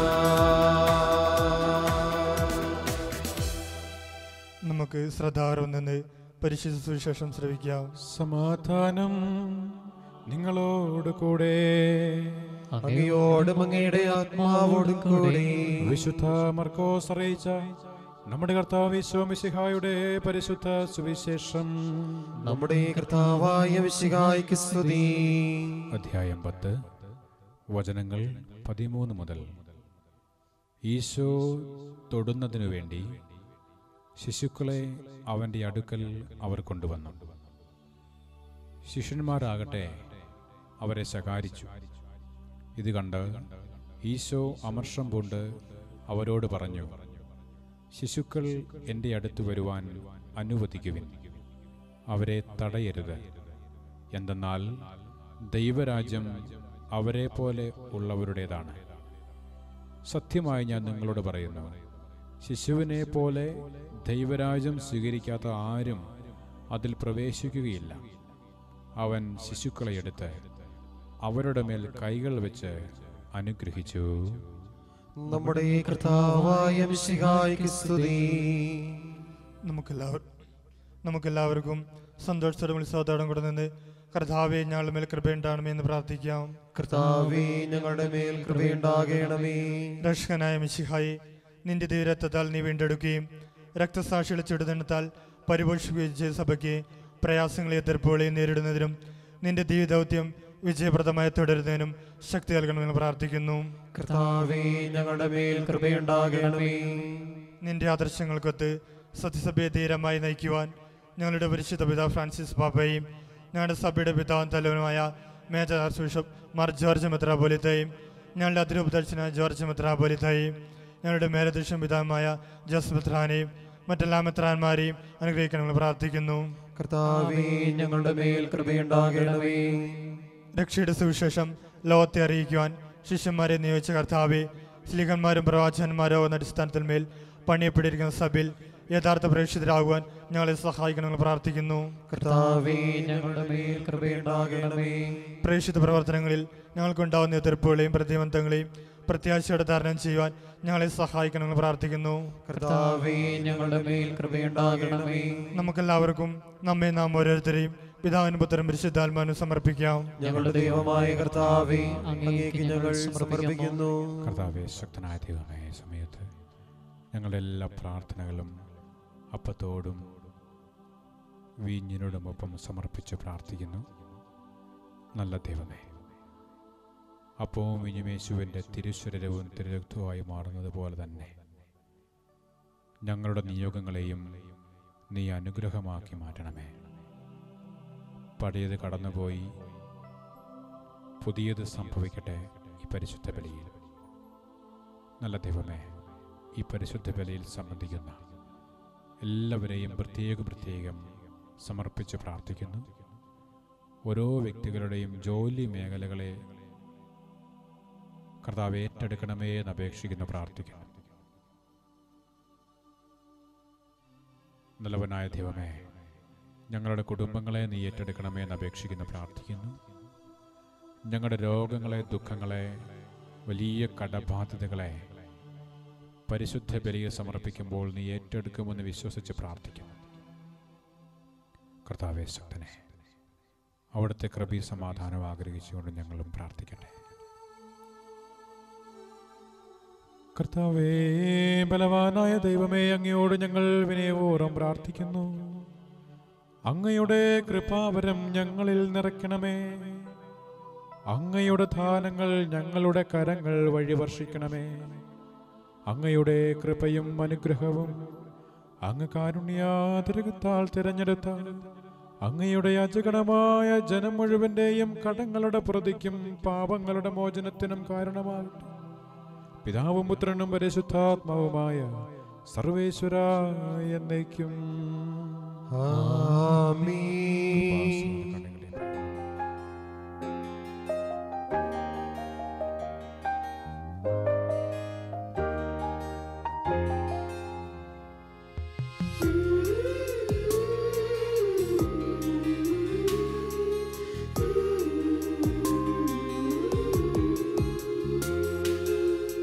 ശ്രദ്ധാപൂർവം നിന്ന് പരിശുദ്ധ സുവിശേഷം ശ്രവിക്കാം. സമാധാനം നിങ്ങളോട് കൂടെ. അങ്ങയോടും അങ്ങയുടെ ആത്മാവോടും കൂടെ. വിശുദ്ധ മർക്കോസ് അറിയിച്ച നമ്മുടെ കർത്താവ് ഈശോ മിശിഹായുടെ പരിശുദ്ധ സുവിശേഷം. നമ്മുടെ കർത്താവായ മിശിഹായ്ക്ക് സ്തുതി. അധ്യായം പത്ത്, വചനങ്ങൾ പതിമൂന്ന് മുതൽ. ഈശോ തൊടുന്നതിനു വേണ്ടി ശിശുക്കളെ അവൻ്റെ അടുക്കൽ അവർ കൊണ്ടുവന്നു. ശിഷ്യന്മാരാകട്ടെ അവരെ ശകാരിച്ചു. ഇത് കണ്ട് ഈശോ അമർഷം പൂണ്ട് അവരോട് പറഞ്ഞു, ശിശുക്കൾ എൻ്റെ അടുത്ത് വരുവാൻ അനുവദിക്കുവിൻ, അവരെ തടയരുത്. എന്തെന്നാൽ ദൈവരാജ്യം അവരെ പോലെ ഉള്ളവരുടേതാണ്. സത്യമായി ഞാൻ നിങ്ങളോട് പറയുന്നു, ശിശുവിനെ പോലെ ദൈവരാജ്യം സ്വീകരിക്കാത്ത ആരും അതിൽ പ്രവേശിക്കുകയില്ല. അവൻ ശിശുക്കളെ എടുത്ത് അവരുടെ മേൽ കൈകൾ വെച്ച് അനുഗ്രഹിച്ചു. നമ്മുടെ കർത്താവായ മിശിഹായ്ക്ക് സ്തുതി. നമുക്കെല്ലാവർ നമുക്കെല്ലാവർക്കും സന്തോഷത്തോടും ഉത്സവത്തോടും കൂടെ നിന്ന് കർത്താവേ ഞങ്ങളുടെ മേൽ കൃപയുണ്ടാകണമേ എന്ന് പ്രാർത്ഥിക്കാം. കർത്താവേ ഞങ്ങളുടെ മേൽ കൃപയുണ്ടാകണമേ. രക്ഷകനായ മിശിഹായെ, നിന്റെ ധീരത്വത്താൽ നീ വീണ്ടെടുക്കുകയും രക്തസാക്ഷിയുടെ ചുടുതണത്താൽ പരിപോഷിക്കുകയും ചെയ്ത സഭയ്ക്ക് പ്രയാസങ്ങളെ എതിർപ്പുകളെയും നേരിടുന്നതിനും നിന്റെ ദൈവദൗത്യം വിജയപ്രദമായി തുടരുന്നതിനും ശക്തി നൽകണമെന്ന് പ്രാർത്ഥിക്കുന്നു. കർത്താവേ ഞങ്ങളുടെ മേൽ കൃപയുണ്ടാകണമേ. നിന്റെ ആദർശങ്ങൾക്കൊത്ത് സത്യസഭയെ ധീരമായി നയിക്കുവാൻ ഞങ്ങളുടെ പരിശുദ്ധ പിതാവ് ഫ്രാൻസിസ് പാപ്പയും ഞങ്ങളുടെ സഭയുടെ പിതാവും തലവനുമായ major archbishop Mar George മെത്രാപ്പോലീത്തയും ഞങ്ങളുടെ അതിരൂപദർശനായ ജോർജ് മെത്രാപ്പോലീത്തയും ഞങ്ങളുടെ മേലധ്യക്ഷൻ പിതാവുമായ ജോസ് മെത്രാനെയും മറ്റെല്ലാ മെത്രാന്മാരെയും അനുഗ്രഹിക്കണമെന്ന് പ്രാർത്ഥിക്കുന്നു. കർത്താവേ ഞങ്ങളുടെ മേൽ കൃപയുണ്ടാകണമേ. രക്ഷയുടെ സുവിശേഷം ലോകത്തെ അറിയിക്കുവാൻ ശിഷ്യന്മാരെ നിയോഗിച്ച കർത്താവെ, സ്ലീഹന്മാരും പ്രവാചകന്മാരോ എന്ന അടിസ്ഥാനത്തിൽ മേൽ പണിയപ്പെട്ടിരിക്കുന്ന സഭയിൽ യഥാർത്ഥ പ്രേക്ഷിതരാകുവാൻ ഞങ്ങളെ സഹായിക്കണമെന്ന് പ്രാർത്ഥിക്കുന്നു. കർത്താവേ ഞങ്ങളുടെ മേൽ കൃപയുണ്ടാകണമേ. പ്രേക്ഷിത പ്രവർത്തനങ്ങളിൽ ഞങ്ങൾക്കുണ്ടാകുന്ന എതിർപ്പുകളെയും പ്രതിബന്ധങ്ങളെയും പ്രത്യാശയോടെ തരണം ചെയ്യുവാൻ ഞങ്ങളെ സഹായിക്കണമെന്ന് പ്രാർത്ഥിക്കുന്നു. കർത്താവേ ഞങ്ങളുടെ മേൽ കൃപയുണ്ടാകണമേ. നമുക്കെല്ലാവർക്കും നമ്മെ നാം ഓരോരുത്തരെയും പിതാവിനും പുത്രനും പരിശുദ്ധാത്മാവിനും സമർപ്പിക്കാം. ഞങ്ങളുടെ ദൈവമായ കർത്താവേ, അങ്ങേക്ക് ഞങ്ങൾ സമർപ്പിക്കുന്നു. കർത്താവേ, ശക്തനായ ദൈവമേ, സമയത്ത് ഞങ്ങളുടെ എല്ലാ പ്രാർത്ഥനകളും അപ്പത്തോടും വീഞ്ഞിനോടും ഒപ്പം സമർപ്പിച്ച് പ്രാർത്ഥിക്കുന്നു. നല്ല ദൈവമേ, അപ്പവും വീഞ്ഞും യേശുവിൻ്റെ തിരുശരീരവും തിരുരക്തവുമായി മാറുന്നത് പോലെ തന്നെ ഞങ്ങളുടെ നിയോഗങ്ങളെയും നീ അനുഗ്രഹമാക്കി മാറ്റണമേ. പഴയത് കടന്നുപോയി പുതിയത് സംഭവിക്കട്ടെ ഈ പരിശുദ്ധ ബലിയിൽ. നല്ല ദൈവമേ, ഈ പരിശുദ്ധ ബലിയിൽ സംബന്ധിക്കുന്ന എല്ലാവരെയും പ്രത്യേകം പ്രത്യേകം സമർപ്പിച്ച് പ്രാർത്ഥിക്കുന്നു. ഓരോ വ്യക്തികളുടെയും ജോലി മേഖലകളെ കർത്താവ് ഏറ്റെടുക്കണമേ എന്ന് അപേക്ഷിക്കുന്നു, പ്രാർത്ഥിക്കുന്നു. നല്ലവനായ ദൈവമേ, ഞങ്ങളുടെ കുടുംബങ്ങളെ നീ ഏറ്റെടുക്കണമേ എന്ന് അപേക്ഷിക്കുന്നു, പ്രാർത്ഥിക്കുന്നു. ഞങ്ങളുടെ രോഗങ്ങളെ, ദുഃഖങ്ങളെ, വലിയ കടബാധ്യതകളെ പരിശുദ്ധ ബലിയെ സമർപ്പിക്കുമ്പോൾ നീ ഏറ്റെടുക്കുമെന്ന് വിശ്വസിച്ച് പ്രാർത്ഥിക്കുന്നു. കർത്താവേ ശക്തനെ, അവിടുത്തെ കൃപി സമാധാനം ആഗ്രഹിച്ചുകൊണ്ട് ഞങ്ങളും പ്രാർത്ഥിക്കട്ടെ. കർത്താവേ ബലവാനായ ദൈവമേ, അങ്ങയോട് ഞങ്ങൾ വിനയപൂർവ്വം പ്രാർത്ഥിക്കുന്നു. അങ്ങയുടെ കൃപാവരം ഞങ്ങളിൽ നിറയ്ക്കണമേ. അങ്ങയുടെ ദാനങ്ങൾ ഞങ്ങളുടെ കരങ്ങൾ വഴി വർഷിക്കണമേ. അങ്ങയുടെ കൃപയും അനുഗ്രഹവും അങ്ങ് കാരുണ്യാതിരകത്താൽ തിരഞ്ഞെടുത്ത അങ്ങയുടെ അജഗണമായ ജനം മുഴുവന്റെയും കടങ്ങളുടെ പ്രതിക്കും പാപങ്ങളുടെ മോചനത്തിനും കാരണമാകട്ടെ. പിതാവും പുത്രനും പരിശുദ്ധാത്മാവുമായ സർവേശ്വര എന്നേക്കും ആമീൻ.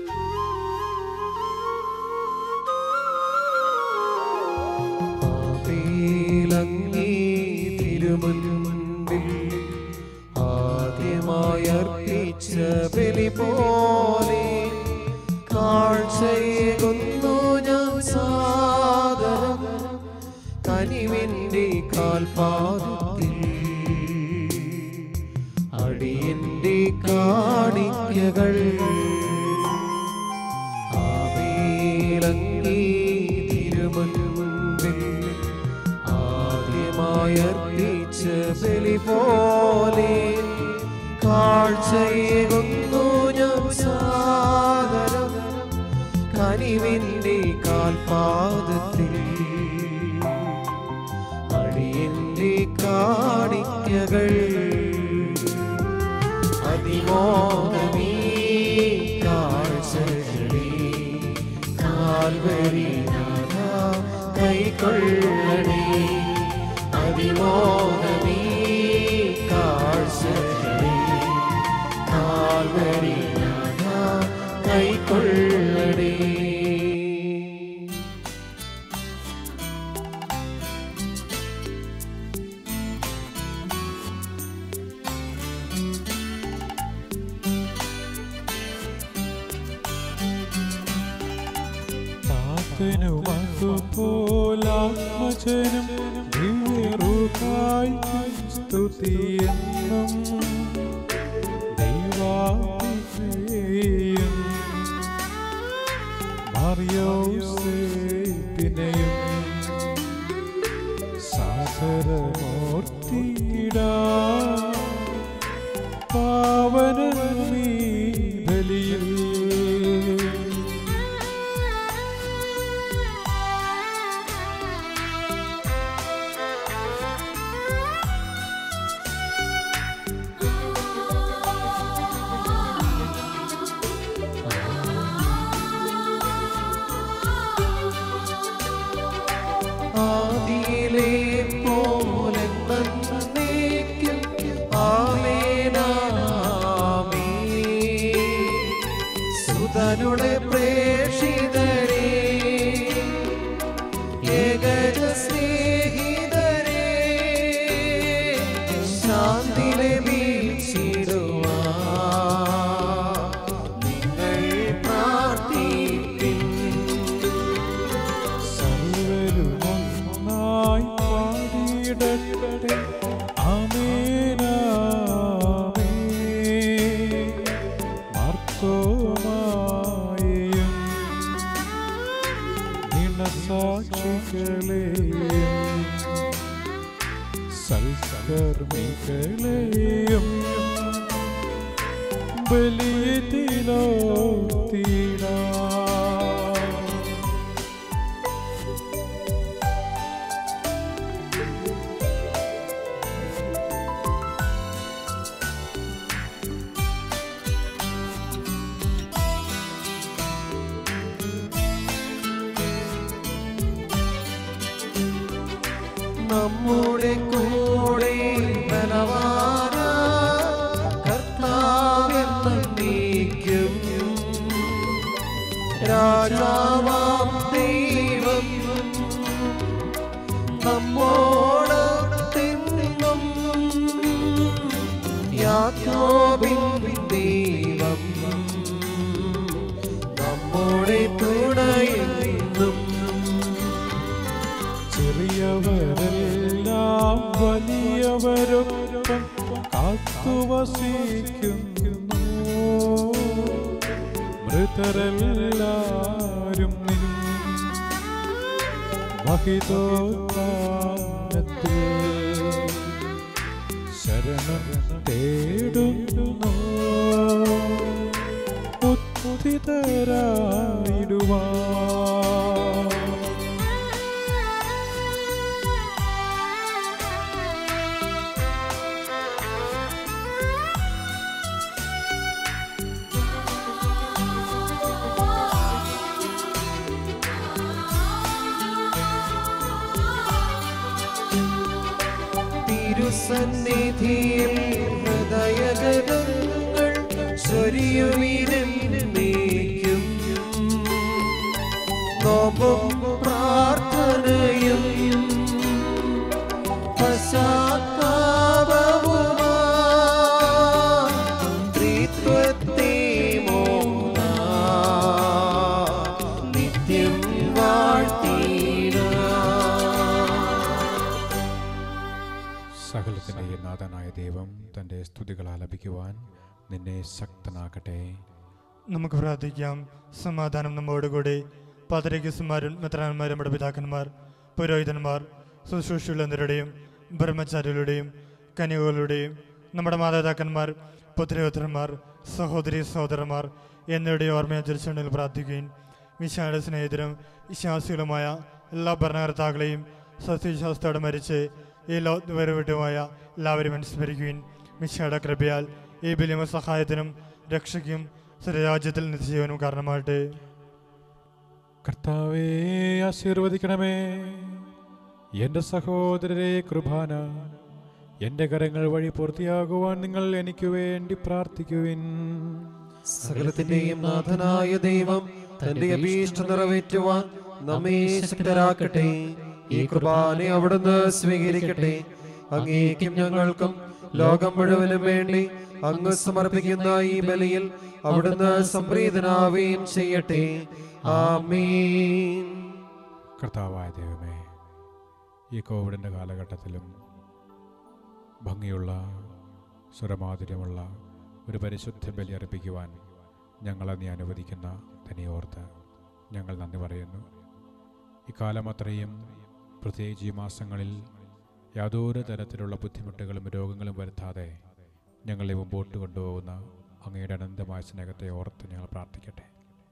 ആവേ മുൻപിൽ ആദ്യമായി അർപ്പിച്ച ബലി പോലെ കാഴ്ചയേകുന്നു ഞാൻ സാദരം കനിവിൻ്റെ കാൽപാദത്തിൽ അടിയന്റെ കാണിക്കകൾ ആവേലങ്ങി തിരുമുൻപിൽ ആദ്യമായി അർപ്പിച്ച ബലി പോലെ കാഴ്ചയേകുന്നു ഞാൻ സാദരം കനിവിൻ്റെ കാൽപാദത്തിൽ അടിയന്റെ കാണിക്കകൾ അതിമോഹമീ കാഴ്ചകളെ കാൽവരിനാഥ കൈക്കൊള്ളണേ അതിമോഹമീ കാഴ്ചകളെ കാൽവരിനാഥ കൈക്കൊള്ളണേ. ും ദിവ്യരൂപായി സ്തുതിയെന്നും ദൈവാഭിഷേകം മറിയോസേപ്പിനെയും സാദരമൂർത്തിയിടാം പാവനമീ ബലിയിൽ. ആദിയിലെ പോലെ തന്നേക്കും ആമേനാമേൻ. സുതനുടെ പ്രേക്ഷിതരേ ഏകജ സ്നേഹിതരേ ശാന്തി ലഭിച്ചിടുവാൻ നിങ്ങൾ പ്രാർത്ഥിപ്പിൻ. സർവരുമൊന്നായി പാടിയിടട്ടെ ആമേനാമേൻ. മാർത്തോമായെയും ദിനസാക്ഷികളെയും സൽക്കർമ്മികളെയും ബലിയിലോർത്തിടാം. നമ്മുടെ കൂടെ ബലവാന കർത്താവെന്നേക്കും രാജാവാം ദൈവം നമ്മോടൊത്തെന്നും യാക്കോബിൻ ദൈവം നമ്മുടെ തുണയെന്നും. ചെറിയവരെല്ലാം വലിയവരൊപ്പം കാത്തുവസിക്കുന്നു. മൃതരെല്ലാരും നിൻ മഹിതോത്ഥാനത്തിൽ ശരണം തേടുന്നു. ഉത്ഥിതരായിടുവാൻ തിരുസന്നിധിയിൽ ഹൃദയഗതങ്ങൾ ചൊരിയുവിനെന്നേക്കും. നോമ്പും പ്രാർത്ഥനയും പശ്ചാത്താപവും സകലത്തിൻ്റെ നാഥനായ ദൈവം തൻ്റെ സ്തുതികൾ ആലപിക്കുവാൻ നിന്നെ ശക്തനാക്കട്ടെ. നമുക്ക് പ്രാർത്ഥിക്കാം. സമാധാനം നമ്മോടുകൂടി. പാത്രികസ്മാരും മെത്രാന്മാരും നമ്മുടെ പിതാക്കന്മാർ, പുരോഹിതന്മാർ, ശുശ്രൂഷകളുടെയും ബ്രഹ്മചാരികളുടെയും കന്യകളുടെയും നമ്മുടെ മാതാപിതാക്കന്മാർ, പുത്രിപുത്രന്മാർ, സഹോദരി സഹോദരന്മാർ എന്നിവരുടെയും ഓർമ്മയനുസരിച്ചുണ്ടെങ്കിൽ പ്രാർത്ഥിക്കുകയും വിശാല സ്നേഹിതരും വിശ്വാസികളുമായ എല്ലാ ഭരണകർത്താക്കളെയും സത്യശാസ്ത്രത്തോടെ മരിച്ച് ഈ ലോകവിട്ടുമായ എല്ലാവരും അനുസ്മരിക്കുകയും മിശയുടെ കൃപയാൽ ഈ ബലിമ സഹായത്തിനും രക്ഷയ്ക്കും രാജ്യത്തിൽ നിത്യജീവനും കാരണമായിട്ട്. കർത്താവേ, ആശീർവദിക്കണമേ. എൻ്റെ സഹോദരരെ, കുർബാന എൻ്റെ കരങ്ങൾ വഴി പൂർത്തിയാകുവാൻ നിങ്ങൾ എനിക്ക് വേണ്ടി പ്രാർത്ഥിക്കുവിൻ. സകലത്തിന്റെയും നാഥനായ ദൈവം തന്റെ അഭീഷ്ടം നിറവേറ്റുവാൻ നമ്മെ ശക്തരാക്കട്ടെ. ഈ കുർബാന അവിടുന്ന് സ്വീകരിക്കട്ടെ. അങ്ങേക്കും ഞങ്ങൾക്കും ലോകം മുഴുവനും വേണ്ടി അങ്ങ് സമർപ്പിക്കുന്ന ഈ ബലിയിൽ അവിടുന്ന് സംപ്രീതനാവുകയും ചെയ്യട്ടെ. ആമേൻ. കർത്താവായ ദൈവമേ, ഈ കോവിഡിൻ്റെ കാലഘട്ടത്തിലും ഭംഗിയുള്ള സ്വരമാധുര്യമുള്ള ഒരു പരിശുദ്ധ ബലി അർപ്പിക്കുവാൻ ഞങ്ങളെ നീ അനുവദിക്കുന്ന തനിയോർത്ത് ഞങ്ങൾ നന്ദി പറയുന്നു. ഇക്കാലം അത്രയും, പ്രത്യേകിച്ച് ഈ മാസങ്ങളിൽ യാതൊരു തരത്തിലുള്ള ബുദ്ധിമുട്ടുകളും രോഗങ്ങളും വരുത്താതെ ഞങ്ങളെ മുമ്പോട്ട് കൊണ്ടുപോകുന്ന അങ്ങയുടെ അനന്തമായ സ്നേഹത്തെ ഓർത്ത് ഞങ്ങൾ പ്രാർത്ഥിക്കട്ടെ.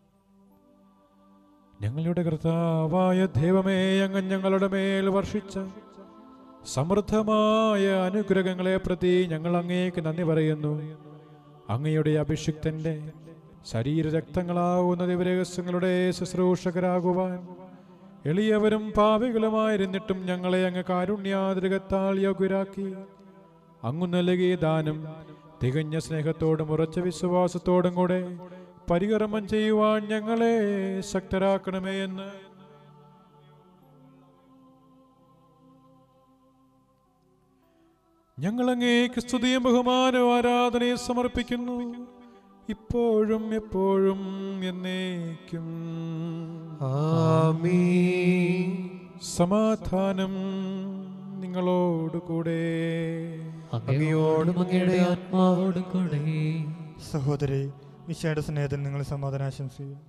ഞങ്ങളുടെ കർത്താവായ ദൈവമേ, അങ്ങ് ഞങ്ങളുടെ മേൽ വർഷിച്ച സമൃദ്ധമായ അനുഗ്രഹങ്ങളെ പ്രതി ഞങ്ങൾ അങ്ങേക്ക് നന്ദി പറയുന്നു. അങ്ങയുടെ അഭിഷിക്തന്റെ ശരീരരക്തങ്ങളാകുന്ന ദിവരഹസ്യങ്ങളുടെ ശുശ്രൂഷകരാകുവാൻ എളിയവരും പാപികളുമായിരുന്നിട്ടും ഞങ്ങളെ അങ്ങ് കാരുണ്യാതിരകത്താൽ യോഗ്യരാക്കി. അങ്ങ് നൽകിയ ദാനം തികഞ്ഞ സ്നേഹത്തോടും ഉറച്ച വിശ്വാസത്തോടും കൂടെ പരികർമ്മം ചെയ്യുവാൻ ഞങ്ങളെ ശക്തരാക്കണമേ എന്ന് ഞങ്ങൾ അങ്ങേക്ക് സ്തുതിയും ബഹുമാനവും ആരാധനയും സമർപ്പിക്കുന്നു, ഇപ്പോഴും എപ്പോഴും എന്നേക്കും. ആമേൻ. സമാധാനം നിങ്ങളോടുകൂടെ. അങ്ങയോടും അങ്ങയുടെ ആത്മാവോടും കൂടെ. സഹോദരി, മിശിഹായുടെ സ്നേഹത്തിൽ നിങ്ങൾ സമാധാനം ആശംസിക്കും.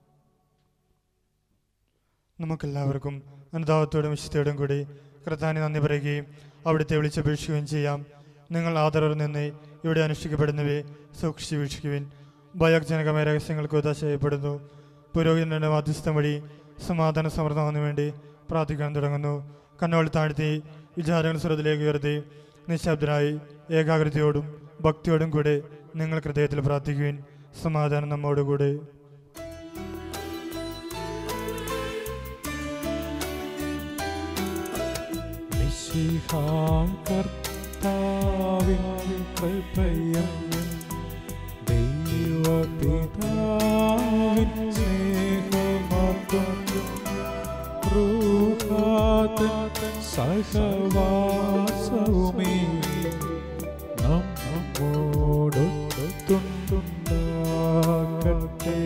നമുക്കെല്ലാവർക്കും അനുതാപത്തോടും വിശുദ്ധയോടും കൂടി കർത്താവിനെ നന്ദി പറയുകയും അവിടുത്തെ വിളിച്ചപേക്ഷിക്കുകയും ചെയ്യാം. നിങ്ങൾ ആദരവ് നിന്ന് ഇവിടെ അനുഷ്ഠിക്കപ്പെടുന്നവയെ സൂക്ഷിച്ച് വീക്ഷിക്കുവിൻ. ഭയജനകമായ രഹസ്യങ്ങൾക്ക് ഉദാശ ചെയ്യപ്പെടുന്നു. പുരോഹിതന്റെ മാധ്യസ്ഥം വഴി സമാധാന സമൃദ്ധമാകുന്നതിനു വേണ്ടി പ്രാർത്ഥിക്കാൻ തുടങ്ങുന്നു. കണ്ണോൾ താഴ്ത്തി വിചാരങ്ങൾ സ്വരത്തിലേക്ക് ഉയർത്തി നിശബ്ദനായി ഏകാഗ്രതയോടും ഭക്തിയോടും കൂടെ നിങ്ങൾ ഹൃദയത്തിൽ പ്രാർത്ഥിക്കുവിൻ. സമാധാനം നമ്മോടുകൂടെ. കർത്താവിൻ കൃപയും ദൈവപിതാവിൻ സ്നേഹമാകും റൂഹാതൻ സഹവാസവുമേ നമ്മോടൊത്തുണ്ടാകട്ടെ.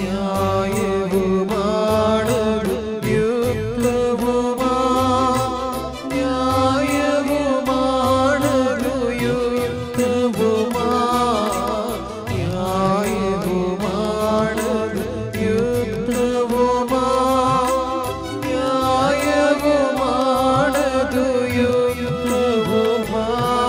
ന്യായവുമാണതു യുക്തവുമാ ന്യായവുമാണതു യുക്തവുമാ ന്യായവുമാണതു യുക്തവുമാ ന്യായവുമാണതു യുക്തവുമാ.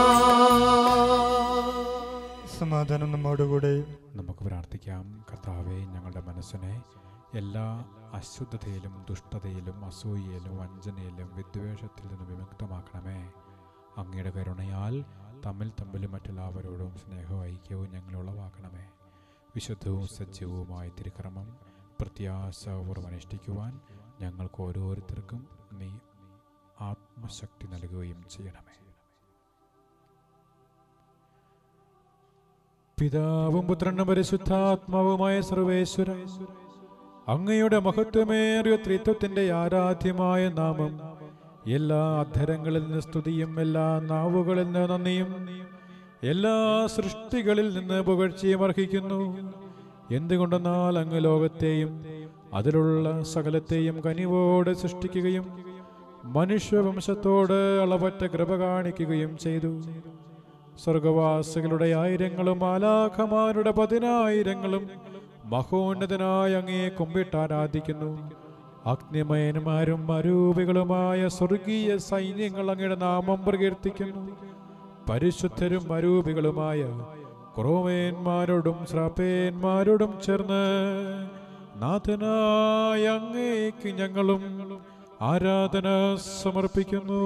സമാധാനം നമ്മോടുകൂടെ. നമുക്ക് പ്രാർത്ഥിക്കാം. കർത്താവെ, ഞങ്ങളുടെ മനസ്സിനെ എല്ലാ അശുദ്ധതയിലും ദുഷ്ടതയിലും അസൂയയിലും വഞ്ചനയിലും വിദ്വേഷത്തിൽ നിന്നും വിമുക്തമാക്കണമേ. അങ്ങയുടെ കരുണയാൽ തമ്മിൽ തമ്മിലും മറ്റെല്ലാവരോടും സ്നേഹവും ഐക്യവും ഞങ്ങൾ ഉളവാക്കണമേ. വിശുദ്ധവും സജ്ജവുമായ തിരുക്രമം പ്രത്യാശപൂർവ്വം അനുഷ്ഠിക്കുവാൻ ഞങ്ങൾക്ക് ഓരോരുത്തർക്കും നീ ആത്മശക്തി നൽകുകയും ചെയ്യണമേ. പിതാവും പുത്രനും പരിശുദ്ധാത്മാവുമായ സർവേശ്വര, അങ്ങയുടെ മഹത്വമേറിയ ത്രിത്വത്തിന്റെ ആരാധ്യമായ നാമം എല്ലാ അധരങ്ങളിൽ നിന്ന് സ്തുതിയും എല്ലാ നാവുകളിൽ നിന്ന് നന്ദിയും എല്ലാ സൃഷ്ടികളിൽ നിന്ന് പുകഴ്ചയും അർഹിക്കുന്നു. എന്തുകൊണ്ടെന്നാൽ അങ്ങ് ലോകത്തെയും അതിലുള്ള സകലത്തെയും കനിവോടെ സൃഷ്ടിക്കുകയും മനുഷ്യവംശത്തോട് അളവറ്റ കൃപ കാണിക്കുകയും ചെയ്തു. സ്വർഗവാസികളുടെ ആയിരങ്ങളും മാലാഖമാരുടെ പതിനായിരങ്ങളും മഹോന്നതനായ അങ്ങയെ കുമ്പിട്ട് ആരാധിക്കുന്നു. അഗ്നിമയന്മാരും അരൂപികളുമായ സ്വർഗീയ സൈന്യങ്ങൾ അങ്ങയുടെ നാമം പ്രകീർത്തിക്കുന്നു. പരിശുദ്ധരും അരൂപികളുമായ ക്രോവേന്മാരോടും ശ്രാപ്പേന്മാരോടും ചേർന്ന് നാഥനായ അങ്ങേക്ക് ഞങ്ങളും ആരാധന സമർപ്പിക്കുന്നു.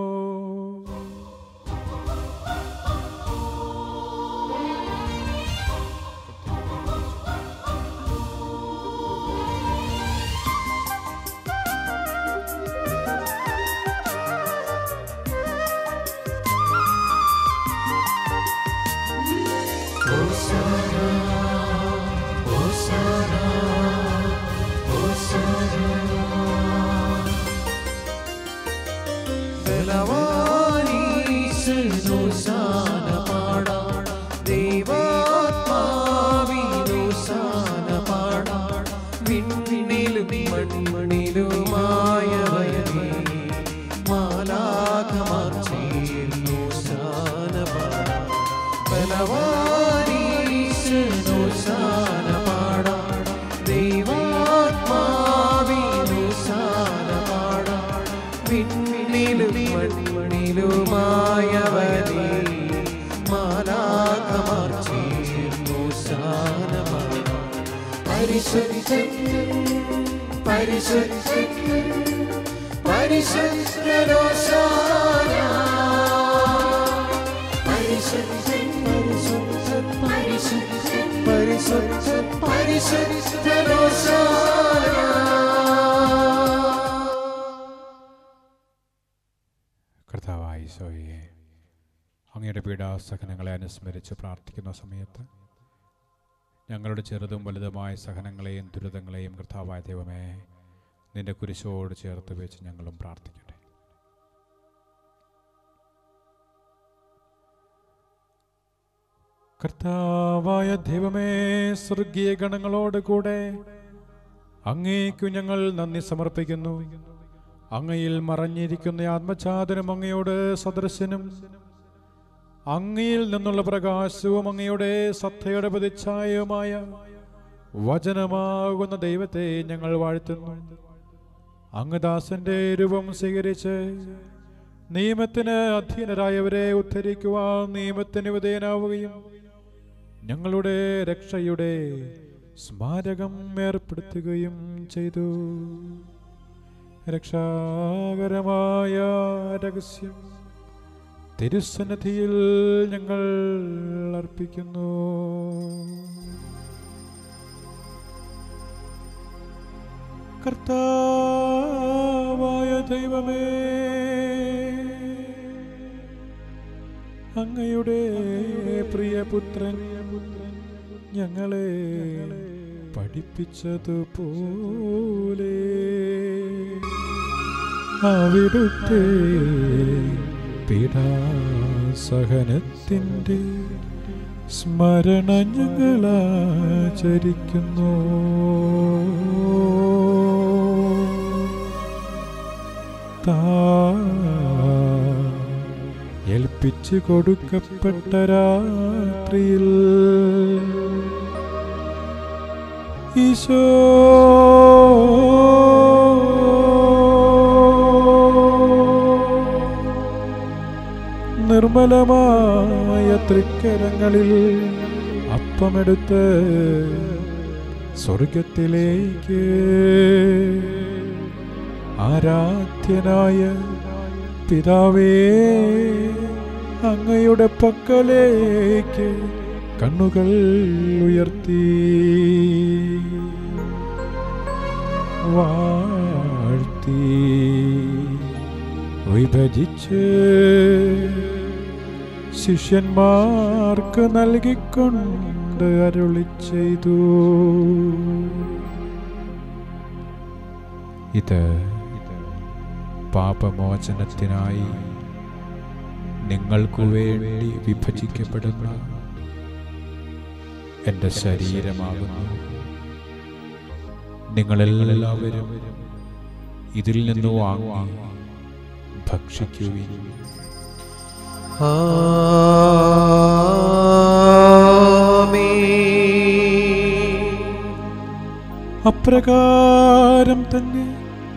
കർത്താവായ ഈശോയെ, അങ്ങയുടെ പീഡാസഹനങ്ങളെ അനുസ്മരിച്ച് പ്രാർത്ഥിക്കുന്ന സമയത്ത് ഞങ്ങളുടെ ചെറുതും വലുതുമായ സഹനങ്ങളെയും ദുരിതങ്ങളെയും കർത്താവായ ദൈവമേ നിന്റെ കുരിശോട് ചേർത്ത് വെച്ച് ഞങ്ങളും പ്രാർത്ഥിക്കട്ടെ. കർത്താവായ ദൈവമേ, സ്വർഗീയ ഗണങ്ങളോട് കൂടെ അങ്ങേക്കു ഞങ്ങൾ നന്ദി സമർപ്പിക്കുന്നു. അങ്ങയിൽ മറഞ്ഞിരിക്കുന്ന ആത്മജാതനും അങ്ങയോട് സദൃശനും അങ്ങയിൽ നിന്നുള്ള പ്രകാശവും അങ്ങയുടെ സത്തയുടെ പ്രതിച്ഛായവുമായ വചനമാകുന്ന ദൈവത്തെ ഞങ്ങൾ വാഴ്ത്തുന്നു. അങ്ങ് ദാസന്റെ രൂപം സ്വീകരിച്ച് നിയമത്തിന് അധീനരായവരെ ഉദ്ധരിക്കുവാൻ നിയമത്തിന് വിധേയനാവുകയും ഞങ്ങളുടെ രക്ഷയുടെ സ്മാരകം ഏർപ്പെടുത്തുകയും ചെയ്തു. രക്ഷാകരമായ രഹസ്യം തിരുസന്നിധിയിൽ ഞങ്ങൾ അർപ്പിക്കുന്നു. കർത്താവായ ദൈവമേ, അങ്ങയുടെ പ്രിയപുത്രൻ ഞങ്ങളെ പഠിപ്പിച്ചതുപോലെ അവിടുത്തെ പീഡാസഹനത്തിൻ്റെ സ്മരണ ഞങ്ങളാചരിക്കുന്നു. താ ഏൽപ്പിച്ചു കൊടുക്കപ്പെട്ട രാത്രിയിൽ ഈശോ നിർമ്മലമായ തൃക്കരങ്ങളിൽ അപ്പമെടുത്ത് സ്വർഗത്തിലേക്ക് ആരാധ്യനായ പിതാവേ അങ്ങയുടെ പക്കലേക്ക് കണ്ണുകൾ ഉയർത്തി വാഴ്ത്തി വിഭജിച്ച് ശിഷ്യന്മാർക്ക് നൽകിക്കൊണ്ട് അരുളി ചെയ്തു. ഇത് പാപമോചനത്തിനായി നിങ്ങൾക്കു വേണ്ടി വിഭജിക്കപ്പെടുന്ന എൻ്റെ ശരീരമാകുന്നു. നിങ്ങളെല്ലാവരും ഇതിൽ നിന്ന് വാങ്ങി ഭക്ഷിക്കുവിൻ. അപ്രകാരം തന്നെ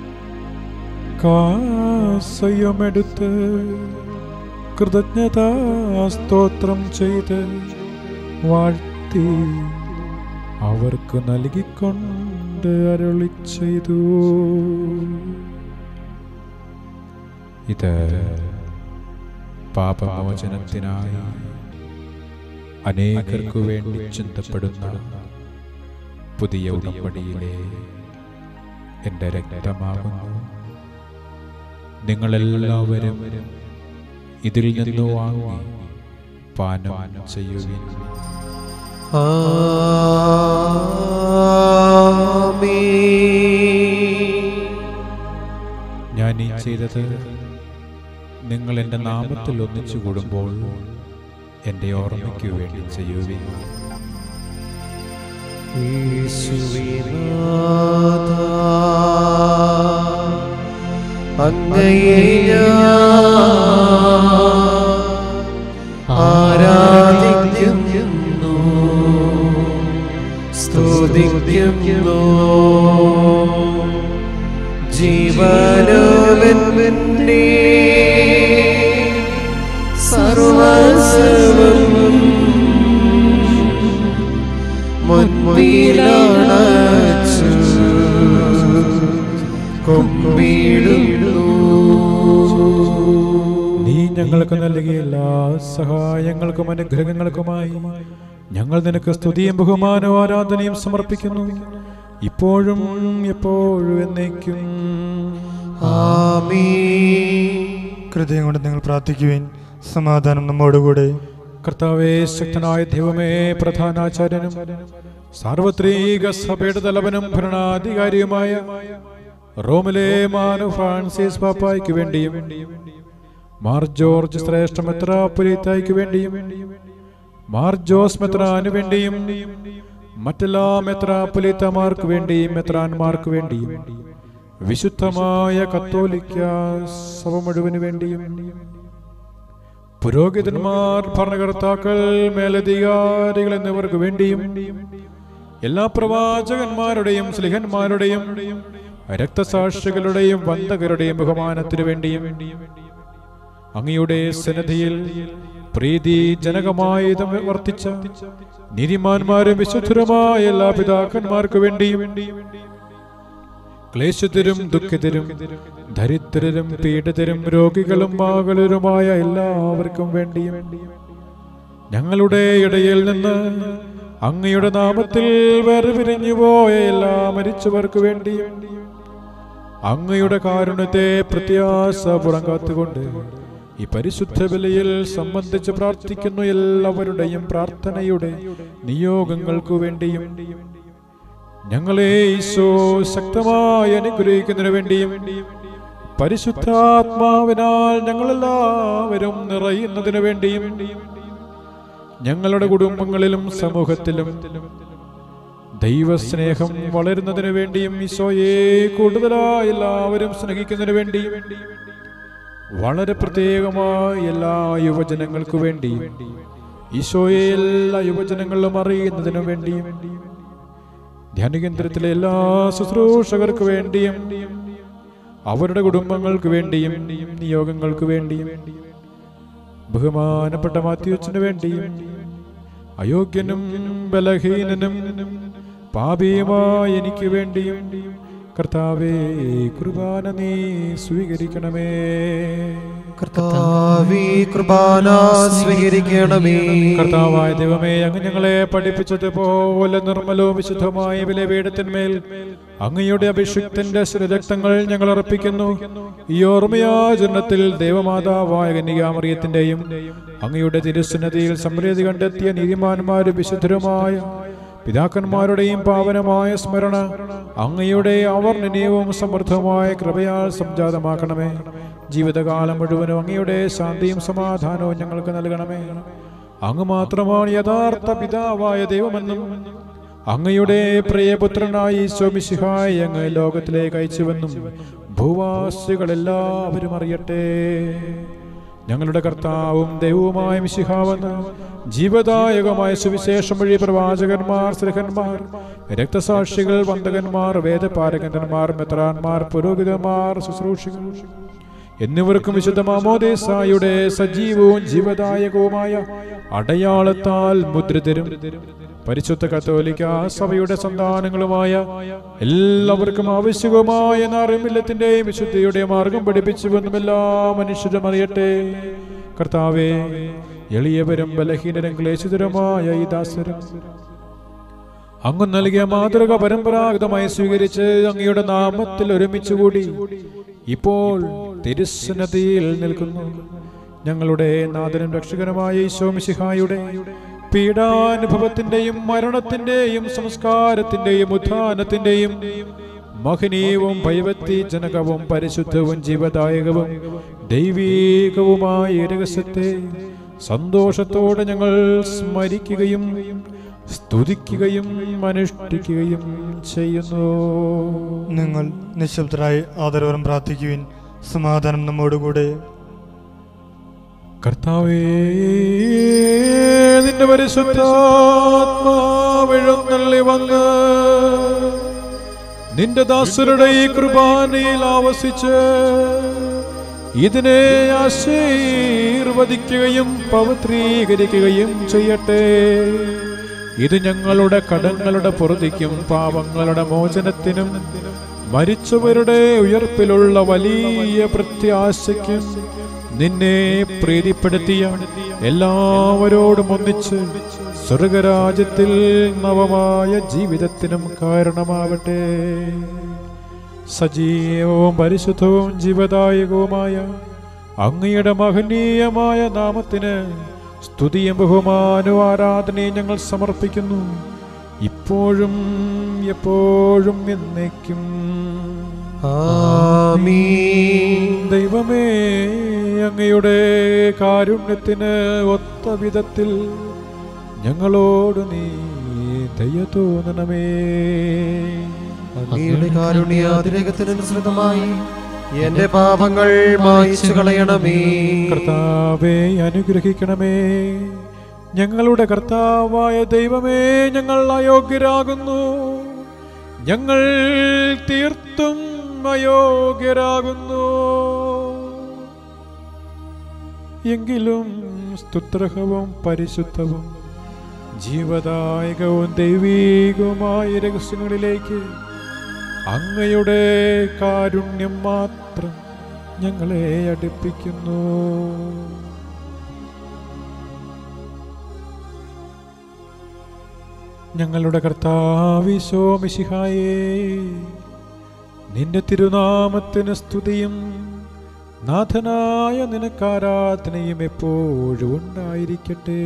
കാസയുമെടുത്ത് കൃതജ്ഞതാ സ്തോത്രം ചെയ്ത് വാഴ്ത്തി അവർക്ക് നൽകിക്കൊണ്ട് അരുളി ചെയ്തു. ഇത് പാപമോചനത്തിനായി അനേകർക്കു വേണ്ടി ചിന്തപ്പെടുന്ന പുതിയ ഉടമ്പടിയിലെ എൻ്റെ രക്തമാകുന്നു. നിങ്ങളെല്ലാവരും ഇതിൽ നിന്ന് വാങ്ങി പാനം ചെയ്യുവിൻ. ഞാൻ ഈ ചെയ്തത് നിങ്ങൾ എൻ്റെ നാമത്തിൽ ഒന്നിച്ചു കൂടുമ്പോൾ എൻ്റെ ഓർമ്മയ്ക്കു വേണ്ടി ചെയ്യുവിൻ. അങ്ങയെ ആരാധിക്കുന്നു, സ്തുതിക്കുന്നു. ജീവനവന്റെ സർവസ്വം മുൻപിലണച്ചു കുമ്പിടുന്നു. നീ ഞങ്ങൾക്ക് നൽകിയ എല്ലാ സഹായങ്ങൾക്കും അനുഗ്രഹങ്ങൾക്കുമായി ഞങ്ങൾ നിനക്ക് സ്തുതിയും ബഹുമാനവും ആരാധനയും സമർപ്പിക്കുന്നു, ഇപ്പോഴും എപ്പോഴും എന്നേക്കും. ആമീൻ. ഹൃദയം കൊണ്ട് നിങ്ങൾ പ്രാർത്ഥിക്കുവിൻ. സമാധാനം നമ്മോടുകൂടെ. കർത്താവേ, ശക്തനായ ദൈവമേ, പ്രധാനാചാര്യനും സാർവത്രിക സഭയുടെ തലവനും ഭരണാധികാരിയുമായ റോമിലെ മാനു ഫ്രാൻസിസ് പാപ്പായ്ക്ക് വേണ്ടിയും മാർ ജോർജ് ശ്രേഷ്ഠ മെത്രാപ്പൊലീത്തായ്ക്ക് വേണ്ടിയും മാർ ജോസ് മെത്രാന് വേണ്ടിയും മറ്റെല്ലാ മെത്രാപ്പൊലീത്തമാർക്ക് വേണ്ടിയും മെത്രാന്മാർക്ക് വേണ്ടിയും വിശുദ്ധമായ കത്തോലിക്ക സഭ മുഴുവന് വേണ്ടിയും പുരോഹിതന്മാർ, ഭരണകർത്താക്കൾ, മേലധികാരികൾ എന്നിവർക്ക് വേണ്ടിയും എല്ലാ പ്രവാചകന്മാരുടെയും സ്ലിഹന്മാരുടെയും രക്തസാക്ഷികളുടെയും വന്ദകരുടെയും ബഹുമാനത്തിനു വേണ്ടിയും അങ്ങയുടെ സന്നിധിയിൽ പ്രീതിജനകമായി വർത്തിച്ച നീതിമാന്മാരും വിശുദ്ധരുമായ എല്ലാ പിതാക്കന്മാർക്ക് വേണ്ടിയും ക്ലേശിതരും ദുഃഖിതരും ദരിദ്രരും പീഡിതരും രോഗികളും മകളുരുമായ എല്ലാവർക്കും വേണ്ടിയും ഞങ്ങളുടെ ഇടയിൽ നിന്ന് അങ്ങയുടെ നാമത്തിൽ വേർപിരിഞ്ഞുപോയ എല്ലാ മരിച്ചവർക്ക് വേണ്ടിയും അങ്ങയുടെ കാരുണ്യത്തെ പ്രത്യാശപൂർവ്വം കാത്തുകൊണ്ട് ഈ പരിശുദ്ധ ബലിയിൽ സംബന്ധിച്ച് പ്രാർത്ഥിക്കുന്നു എല്ലാവരുടെയും പ്രാർത്ഥനയുടെ നിയോഗങ്ങൾക്കു വേണ്ടിയും ഞങ്ങളെ ഈശോ ശക്തമായി അനുഗ്രഹിക്കുന്നതിനു വേണ്ടിയും പരിശുദ്ധാത്മാവിനാൽ ഞങ്ങളെല്ലാവരും നിറയുന്നതിനു വേണ്ടിയും ഞങ്ങളുടെ കുടുംബങ്ങളിലും സമൂഹത്തിലും ദൈവസ്നേഹം വളരുന്നതിനു വേണ്ടിയും ഈശോയെ കൂടുതലായി എല്ലാവരും സ്നേഹിക്കുന്നതിനു വേണ്ടിയും വളരെ പ്രത്യേകമായി എല്ലാ യുവജനങ്ങൾക്കു വേണ്ടിയും ഈശോയെ എല്ലാ യുവജനങ്ങളിലും അറിയുന്നതിനു വേണ്ടിയും ധ്യാനകേന്ദ്രത്തിലെ എല്ലാ ശുശ്രൂഷകർക്ക് വേണ്ടിയും അവരുടെ കുടുംബങ്ങൾക്ക് വേണ്ടിയും നിയോഗങ്ങൾക്ക് വേണ്ടിയും ബഹുമാനപ്പെട്ട മാത്യുവിന് വേണ്ടിയും അയോഗ്യനും ബലഹീനനും പാപിയുമായ എനിക്ക് വേണ്ടിയും കർത്താവേ കുർബാന നീ സ്വീകരിക്കണമേ. കർത്താവേ കുർബാന സ്വീകരിക്കണമേ. കർത്താവായ ദൈവമേ, അങ്ങ് ഞങ്ങളെ പഠിപ്പിച്ചതുപോലെ നിർമ്മലവും വിശുദ്ധമായ ബലിപീഠത്തിന്മേൽ അങ്ങയുടെ അഭിഷിക്തന്റെ രക്തങ്ങൾ ഞങ്ങൾ അർപ്പിക്കുന്നു. ഈ ഓർമ്മയാചരണത്തിൽ ദേവമാതാവായ കന്യകാമറിയത്തിന്റെയും അങ്ങയുടെ തിരുസന്നിധിയിൽ സമൃദ്ധി കണ്ടെത്തിയ നീതിമാന്മാരും വിശുദ്ധരുമായ പിതാക്കന്മാരുടെയും പാവനമായ സ്മരണ അങ്ങയുടെ അവർണ്ണനീയവും സമൃദ്ധമായ കൃപയാൽ സംജാതമാക്കണമേ. ജീവിതകാലം മുഴുവനും അങ്ങയുടെ ശാന്തിയും സമാധാനവും ഞങ്ങൾക്ക് നൽകണമേ. അങ്ങ് മാത്രമാണ് യഥാർത്ഥ പിതാവായ ദൈവമെന്നും അങ്ങയുടെ പ്രിയപുത്രനായി ഈശോ മിശിഹായെ അങ്ങ് ലോകത്തിലേക്ക് അയച്ചുവെന്നും ഭൂവാസികളെല്ലാവരും അറിയട്ടെ. ഞങ്ങളുടെ കർത്താവും ദൈവവുമായ മിശിഹാവെന്ന് ജീവദായകമായ സുവിശേഷം വഴി പ്രവാചകന്മാർ, ശ്രീഹന്മാർ, രക്തസാക്ഷികൾ, വന്ദകന്മാർ, വേദപാരകന്മാർ, മെത്രാന്മാർ, പുരോഹിതന്മാർ, ശുശ്രൂഷികൾ എന്നിവർക്കും വിശുദ്ധ മാമോദീസായുടെ സജീവവും ജീവദായകവുമായ അടയാളത്താൽ മുദ്രിതരും പരിശുദ്ധ കത്തോലിക്ക സഭയുടെ സന്താനങ്ങളുമായ എല്ലാവർക്കും ആവശ്യകമായ നാറിമില്ലത്തിന്റെയും വിശുദ്ധിയുടെ മാർഗം പഠിപ്പിച്ചുവെന്നും എല്ലാ മനുഷ്യരും അറിയട്ടെ. കർത്താവേ, എളിയവരും ബലഹീനരും ക്ലേശിതരുമായ ഈ ദാസരും അങ്ങ് നൽകിയ മാതൃക പരമ്പരാഗതമായി സ്വീകരിച്ച് അങ്ങയുടെ നാമത്തിൽ ഒരുമിച്ചുകൂടി ഇപ്പോൾ തിരുസന്നിധിയിൽ നിൽക്കുന്നു. ഞങ്ങളുടെ നാഥനും രക്ഷകനുമായ ഈശോ മിശിഹായുടെ പീഡാനുഭവത്തിന്റെയും മരണത്തിന്റെയും സംസ്കാരത്തിന്റെയും ഉത്ഥാനത്തിന്റെയും മഹനീയവും ഭയഭക്തിജനകവും പരിശുദ്ധവും ജീവദായകവും ദൈവീകവുമായ രഹസ്യത്തെ സന്തോഷത്തോടെ ഞങ്ങൾ സ്മരിക്കുകയും സ്തുതിക്കുകയും അനുഷ്ഠിക്കുകയും ചെയ്യുന്നു. നിങ്ങൾ നിശബ്ദരായി ആദരവോടെ പ്രാർത്ഥിക്കുവിൻ. സമാധാനം നമ്മോടുകൂടെ. കർത്താവേ, നിന്റെ പരിശുദ്ധാത്മാവെഴുന്നള്ളി വന്ന് നിന്റെ ദാസരുടെ ഈ കുർബാനയിൽ ആവസിച്ച് ഇതിനെ ആശീർവദിക്കുകയും പവിത്രീകരിക്കുകയും ചെയ്യട്ടെ. ഇത് ഞങ്ങളുടെ കടങ്ങളുടെ പൊറുതിക്കും പാപങ്ങളുടെ മോചനത്തിനും മരിച്ചവരുടെ ഉയർപ്പിലുള്ള വലിയ പ്രത്യാശയ്ക്കും നിന്നെ പ്രീതിപ്പെടുത്തിയ എല്ലാവരോടും ഒന്നിച്ച് സ്വർഗരാജ്യത്തിൽ നവമായ ജീവിതത്തിനും കാരണമാവട്ടെ. സജീവവും പരിശുദ്ധവും ജീവദായകവുമായ അങ്ങയുടെ മഹനീയമായ നാമത്തിന് സ്തുതിയും ബഹുമാനവും ആരാധനയും ഞങ്ങൾ സമർപ്പിക്കുന്നു, ഇപ്പോഴും എപ്പോഴും എന്നേക്കും. ആമീൻ. ദൈവമേ, അങ്ങയുടെ കാരുണ്യത്തിന് ഒത്ത വിധത്തിൽ ഞങ്ങളോട് നീ ദയ തോന്നണമേ. അങ്ങയുടെ കാരുണ്യാതിരേകത്തിനനുസൃതമായി എന്റെ പാപങ്ങൾ മായ്ച്ചു കളയണമേ. കർത്താവേ, അനുഗ്രഹിക്കണമേ. ഞങ്ങളുടെ കർത്താവായ ദൈവമേ, ഞങ്ങൾ അയോഗ്യരാകുന്നു, ഞങ്ങൾ തീർത്തും അയോഗ്യരാകുന്നു. എങ്കിലും സ്തുത്രഹവും പരിശുദ്ധവും ജീവദായകവും ദൈവീകവുമായ രഹസ്യങ്ങളിലേക്ക് അങ്ങയുടെ കാരുണ്യം മാത്രം ഞങ്ങളെ അടുപ്പിക്കുന്നു. ഞങ്ങളുടെ കർത്താവ് ഈശോ മിശിഹായേ, നിന്റെ തിരുനാമത്തിന് സ്തുതിയും നാഥനായ നിനക്കാരാധനയും എപ്പോഴും ഉണ്ടായിരിക്കട്ടെ.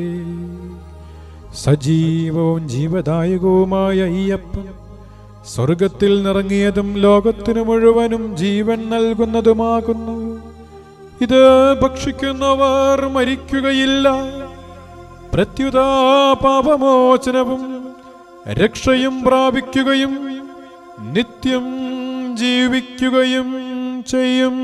സജീവവും ജീവദായകവുമായ ഈ അപ്പം സ്വർഗത്തിൽ നിറങ്ങിയതും ലോകത്തിനു മുഴുവനും ജീവൻ നൽകുന്നതുമാകുന്നു. ഇത് ഭക്ഷിക്കുന്നവർ മരിക്കുകയില്ല, പ്രത്യുത പാപമോചനവും രക്ഷയും പ്രാപിക്കുകയും നിത്യം ജീവിക്കുകയും ചെയ്യും.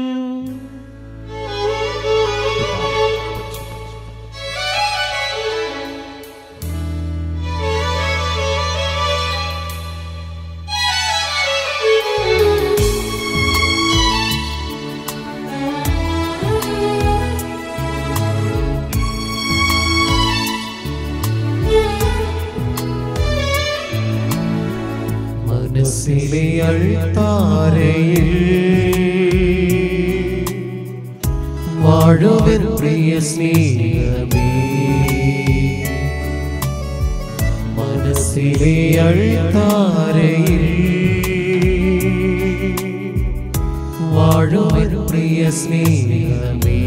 മനസ്സിലെ അൾത്താരയിൽ വാഴുവൻ പ്രിയ സ്നേഹമേ, മനസ്സിലെ അൾത്താരയിൽ വാഴുവൻ പ്രിയ സ്നേഹമേ,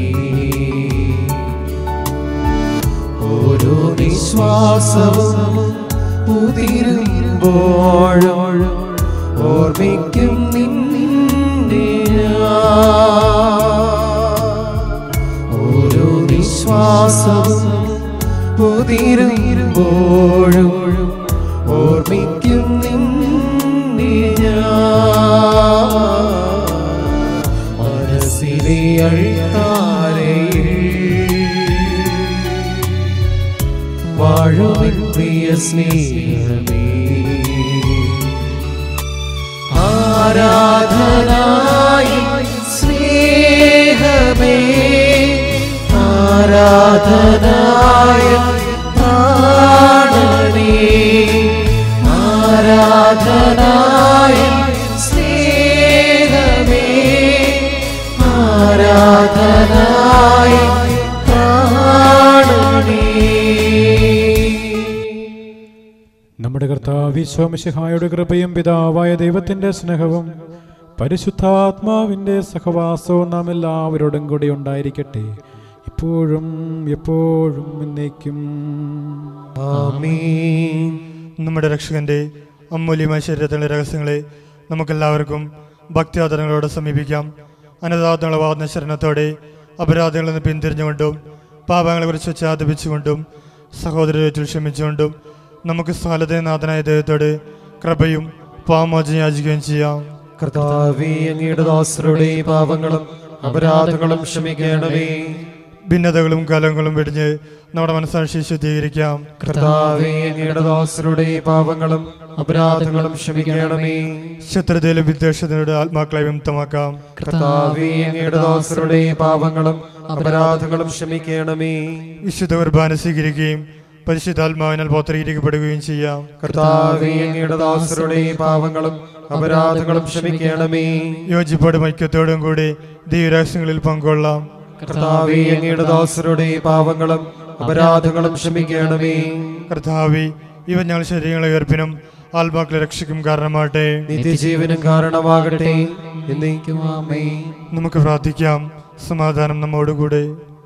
ഓരോ നിശ്വാസവും ഉതിരുമ്പോഴും ഓർമ്മിക്കും നിന്നെ ഓരോ നിശ്വാസവും ഉതിരുമ്പോഴും ഓർമ്മിക്കും നിന്നെ മനസ്സിലെ അൾത്താരയിൽ വാഴുവിൻ പ്രിയ സ്നേഹമേ. ആരാധനായി സ്നേഹമേ, ആരാധനായ പ്രാണനേ, ആരാധനായ സ്നേഹമേ, ആരാധനായ പ്രാണനേ. നമ്മുടെ കർത്താവ് ഈശോ മിശിഹായുടെ കൃപയും പിതാവായ ദൈവത്തിന്റെ സ്നേഹവും പരിശുദ്ധാത്മാവിന്റെ സഹവാസവും നാം എല്ലാവരോടും കൂടി ഉണ്ടായിരിക്കട്ടെ, ഇപ്പോഴും എപ്പോഴും എന്നേക്കും. ആമേൻ. നമ്മുടെ രക്ഷകന്റെ അമൂല്യമായ ശരീരത്തിലെ രഹസ്യങ്ങളെ നമുക്കെല്ലാവർക്കും ഭക്തിയാദരങ്ങളോടെ സമീപിക്കാം. അനതാദങ്ങളെ വാദന ശരണത്തോടെ അപരാധങ്ങളിൽ നിന്ന് പിന്തിരിഞ്ഞുകൊണ്ടും പാപങ്ങളെക്കുറിച്ച് പശ്ചാത്തപിച്ചുകൊണ്ടും സഹോദരത്തിൽ ക്ഷമിച്ചുകൊണ്ടും നമുക്ക് സകലതനാഥനായ ദൈവത്തോട് കൃപയും പാപമോചനം യാചിക്കുകയും ചെയ്യാം. കർത്താവേ, അങ്ങയുടെ ദാസരുടെ പാപങ്ങളും അപരാധങ്ങളും ക്ഷമിക്കണമേ. ഭിന്നതകളും കലങ്ങളും വെടിഞ്ഞ് നമ്മുടെ മനസ്സാക്ഷി ശുദ്ധീകരിക്കാം. കർത്താവേ, അങ്ങയുടെ ദാസരുടെ പാപങ്ങളും അപരാധങ്ങളും ക്ഷമിക്കണമേ. ശത്രുതയിലും വിദ്വേഷത്തിനോട് ആത്മാക്കളെ വിമുക്തമാക്കാം. കർത്താവേ, അങ്ങയുടെ ദാസരുടെ പാപങ്ങളും അപരാധങ്ങളും ക്ഷമിക്കണമേ. വിശുദ്ധ കുർബാന സ്വീകരിക്കുകയും പരിശുദ്ധാത്മാവിനാൽ പൗത്രീകരിക്കപ്പെടുകയും ചെയ്യാം. കർത്താവേ, അങ്ങയുടെ ദാസരുടെ പാപങ്ങളും അപരാധങ്ങളും ക്ഷമിക്കണമേ. യോജിപ്പോടും ഐക്യത്തോടും കൂടി ദൈവരഹസ്യങ്ങളിൽ പങ്കുകൊള്ളാം. കർത്താവേ, അങ്ങയുടെ ദാസരുടെ പാപങ്ങളും അപരാധങ്ങളും ക്ഷമിക്കണമേ. കർത്താവേ, ഇവ ഞങ്ങൾ ശരീരങ്ങളെ ഉയർപ്പിനും ആത്മാക്കളെ രക്ഷയ്ക്കും കാരണമാകട്ടെ, നിത്യജീവനും കാരണമാകട്ടെ. എന്നേക്കും ആമേൻ. നമുക്ക് പ്രാർത്ഥിക്കാം. സമാധാനം നമ്മോടുകൂടെ.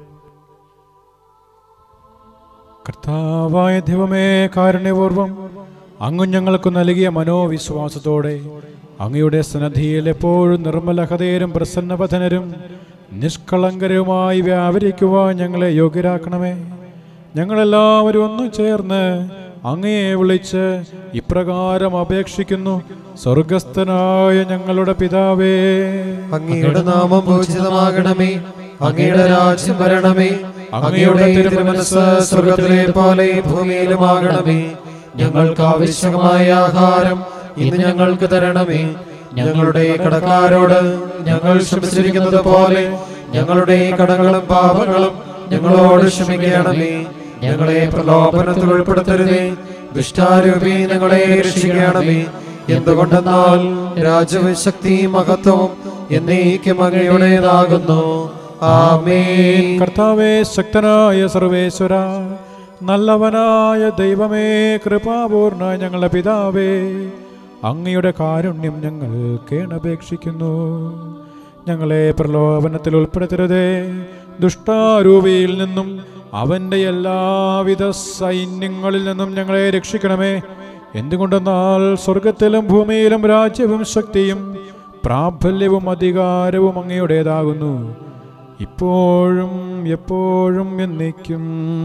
കർത്താവായ ദൈവമേ, കാരുണ്യപൂർവം അങ്ങ് ഞങ്ങൾക്ക് നൽകിയ മനോവിശ്വാസത്തോടെ അങ്ങയുടെ സന്നദ്ധിയിൽ എപ്പോഴും നിർമ്മലഹതേരും പ്രസന്നവദനരും നിഷ്കളങ്കരുമായി വ്യാപരിക്കുവാൻ ഞങ്ങളെ യോഗ്യരാക്കണമേ. ഞങ്ങളെല്ലാവരും ഒന്നു ചേർന്ന് അങ്ങയെ വിളിച്ച് ഇപ്രകാരം അപേക്ഷിക്കുന്നു. സ്വർഗസ്ഥനായ ഞങ്ങളുടെ പിതാവേ, അങ്ങയുടെ നാമം പൂജിതമാകണമേ. അങ്ങയുടെ രാജ്യം വരണമേ. അങ്ങയുടെ തിരുമനസ്സ് സ്വർഗത്തിലെ പോലെ ഭൂമിയിലുമാകണമേ. ഞങ്ങൾക്ക് ആവശ്യമായ ആഹാരം ഇന്ന് ഞങ്ങൾക്ക് തരണമേ. ഞങ്ങളുടെ കടക്കാരോട് ഞങ്ങൾ ക്ഷമിച്ചിരിക്കുന്നത് പോലെ ഞങ്ങളുടെ കടങ്ങളും പാപങ്ങളും ഞങ്ങളോട് ക്ഷമിക്കണമേ. ഞങ്ങളെ പ്രലോഭനത്തിൽ ഉൾപ്പെടുത്തരുതേ, ദുഷ്ടാരൂപി ഞങ്ങളെ രക്ഷിക്കണമേ. എന്തുകൊണ്ടെന്നാൽ രാജ്യവും ശക്തിയും മഹത്വവും എന്നേക്കും അങ്ങയുടേതാകുന്നു. ആമേൻ. കർത്താവേ, ശക്തനായ സർവേശ്വര, നല്ലവനായ ദൈവമേ, കൃപാപൂർണ ഞങ്ങളുടെ പിതാവേ, അങ്ങയുടെ കാരുണ്യം ഞങ്ങൾ കേണപേക്ഷിക്കുന്നു. ഞങ്ങളെ പ്രലോഭനത്തിൽ ഉൾപ്പെടുത്തരുതേ, ദുഷ്ടാരൂപിയിൽ നിന്നും അവൻ്റെ എല്ലാവിധ സൈന്യങ്ങളിൽ നിന്നും ഞങ്ങളെ രക്ഷിക്കണമേ. എന്തുകൊണ്ടെന്നാൽ സ്വർഗത്തിലും ഭൂമിയിലും രാജ്യവും ശക്തിയും പ്രാബല്യവും അധികാരവും അങ്ങയുടേതാകുന്നു. ഇപ്പോഴും എപ്പോഴും എന്നേക്കും.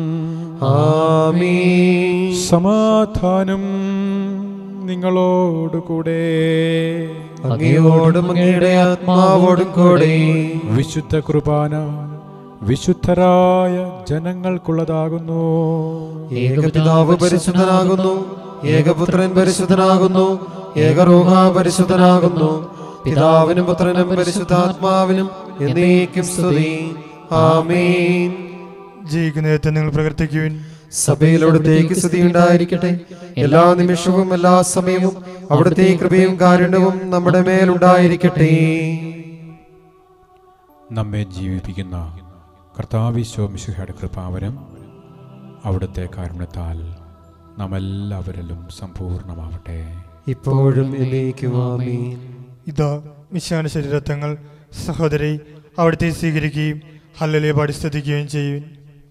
ആമീൻ. സമാധാനം നിങ്ങളോടുകൂടെ. അങ്ങയോടും അങ്ങയുടെ ആത്മാവോടും കൂടെ. വിശുദ്ധ കുർബാന വിശുദ്ധരായ ജനങ്ങൾക്കുള്ളതാകുന്നു. ഏകപിതാവ് പരിശുദ്ധനാകുന്നു, ഏകപുത്രൻ പരിശുദ്ധനാകുന്നു, ഏകരൂഹ പരിശുദ്ധനാകുന്നു. പിതാവിനും പുത്രനും പരിശുദ്ധാത്മാവിനും എന്നേക്കും സ്തുതി. ആമേൻ. ജീവിക്കുന്നതിനെ നിങ്ങൾ പ്രവർത്തിക്കുവിൻ. സഭയിൽ അവിടുത്തേക്ക് സ്തുതി ഉണ്ടായിരിക്കട്ടെ. എല്ലാ നിമിഷവും എല്ലാ സമയവും അവിടുത്തെ കൃപയും കാരുണ്യവും നമ്മുടെ മേലുണ്ടായിരിക്കട്ടെ. നമ്മെ ജീവിപ്പിക്കുന്ന കർത്താവിശോ മിശിഹായുടെ കൃപാവരം അവിടുത്തെ കാരുണ്യത്താൽ നാം എല്ലാവരിലും സമ്പൂർണ്ണമാവട്ടെ. ഇപ്പോഴും എന്നേക്കും ആമേൻ. ഇതാ മിശിഹായുടെ ശരീരത്തങ്ങൾ. സഹോദരി, അവിടുത്തെ സ്വീകരിക്കുകയും ഹല്ലേലൂയ പാടി സ്തുതിക്കുകയും ചെയ്യുവിൻ.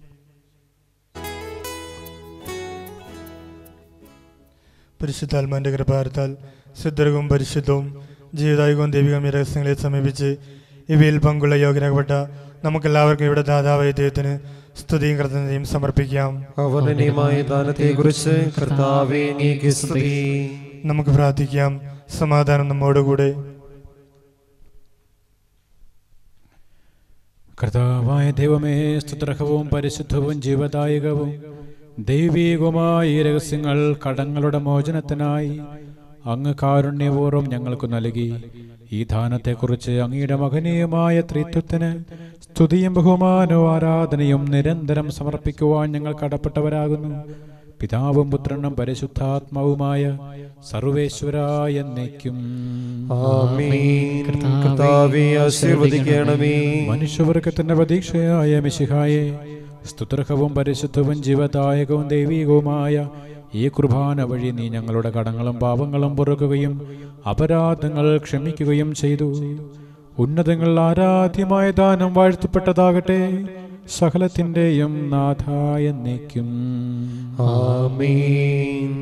പരിശുദ്ധാത്മാവിന്റെ കൃപാരത്താൽ ശുദ്ധവും പരിശുദ്ധവും ജീവിതായുഗവും ദൈവികമായ രഹസ്യങ്ങളെ സമീപിച്ച് ഇവയിൽ പങ്കുള്ള യോഗ്യനാകപ്പെട്ട നമുക്കെല്ലാവർക്കും ഇവിടെ ദാതാവായ ദൈവത്തിന് സ്തുതിയും കൃതജ്ഞതയും സമർപ്പിക്കാം. അവർണ്ണനീയമായ ദാനത്തെക്കുറിച്ച് കർത്താവേ അങ്ങേക്ക് സ്തുതി. നമുക്ക് പ്രാർത്ഥിക്കാം. സമാധാനം നമ്മോടുകൂടെ. കർത്താവായ ദൈവമേ, സ്തുത്യർഹവും പരിശുദ്ധവും ജീവദായകവും ദൈവീകവുമായ ഈ രഹസ്യങ്ങൾ കടങ്ങളുടെ മോചനത്തിനായി അങ്ങ് കാരുണ്യപൂർവ്വം ഞങ്ങൾക്ക് നൽകി. ഈ ദാനത്തെക്കുറിച്ച് അങ്ങയുടെ മഹനീയമായ ത്രിത്വത്തിന് സ്തുതിയും ബഹുമാനവും ആരാധനയും നിരന്തരം സമർപ്പിക്കുവാൻ ഞങ്ങൾ കടപ്പെട്ടവരാകുന്നു. പിതാവും പുത്രനും പരിശുദ്ധാത്മാവുമായ സർവേശ്വരായ എന്നേക്കും ആമേൻ. കർത്താവേ ആശീർവദിക്കണമേ. മനുഷ്യവർഗത്തിന്റെ പ്രതീക്ഷയായ മിശിഹായെ, സ്തുത്യർഹവും പരിശുദ്ധവും ജീവദായകവും ദൈവികവുമായ ഈ കുർബാന വഴി നീ ഞങ്ങളുടെ കടങ്ങളും പാപങ്ങളും പൊറുക്കുകയും അപരാധങ്ങൾ ക്ഷമിക്കുകയും ചെയ്തു. ഉന്നതങ്ങൾ ആരാധ്യമായ ദാനം വാഴ്ത്തപ്പെട്ടതാകട്ടെ. സകലത്തിന്റെയും നാഥായ എന്നേക്കും ആമേൻ.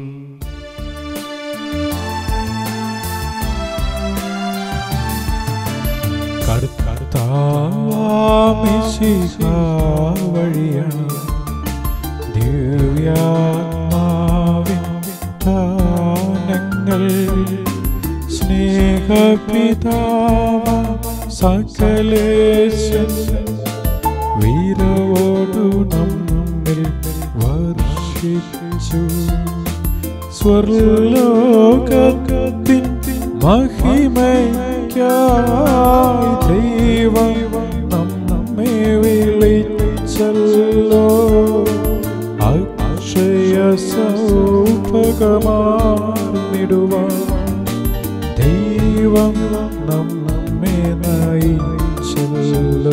വഴിയാണ് ദിവ്യാത്മാവിൻ ദാനങ്ങൾ. സ്നേഹപിതാവ സകലേശൻ വീരവോടു നമ്മിൽ വർഷിച്ചു. സ്വർലോകത്തിൻ മഹിമയ്ക്കായി ദൈവം നമ്മെ വിളിച്ചല്ലോ. അക്ഷയ സൗഭഗമാർന്നിടുവാൻ ദൈവം നമ്മെ നയിച്ചല്ലോ.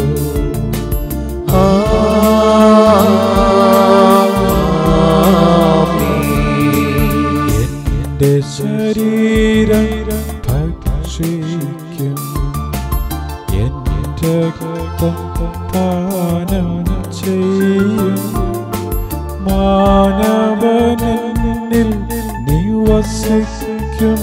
എന്റെ ശരീരം ഭക്ഷിക്കും, എന്റെ രക്തം പാനം ചെയ്യും. മാനവനിൽ നിവസിക്കും,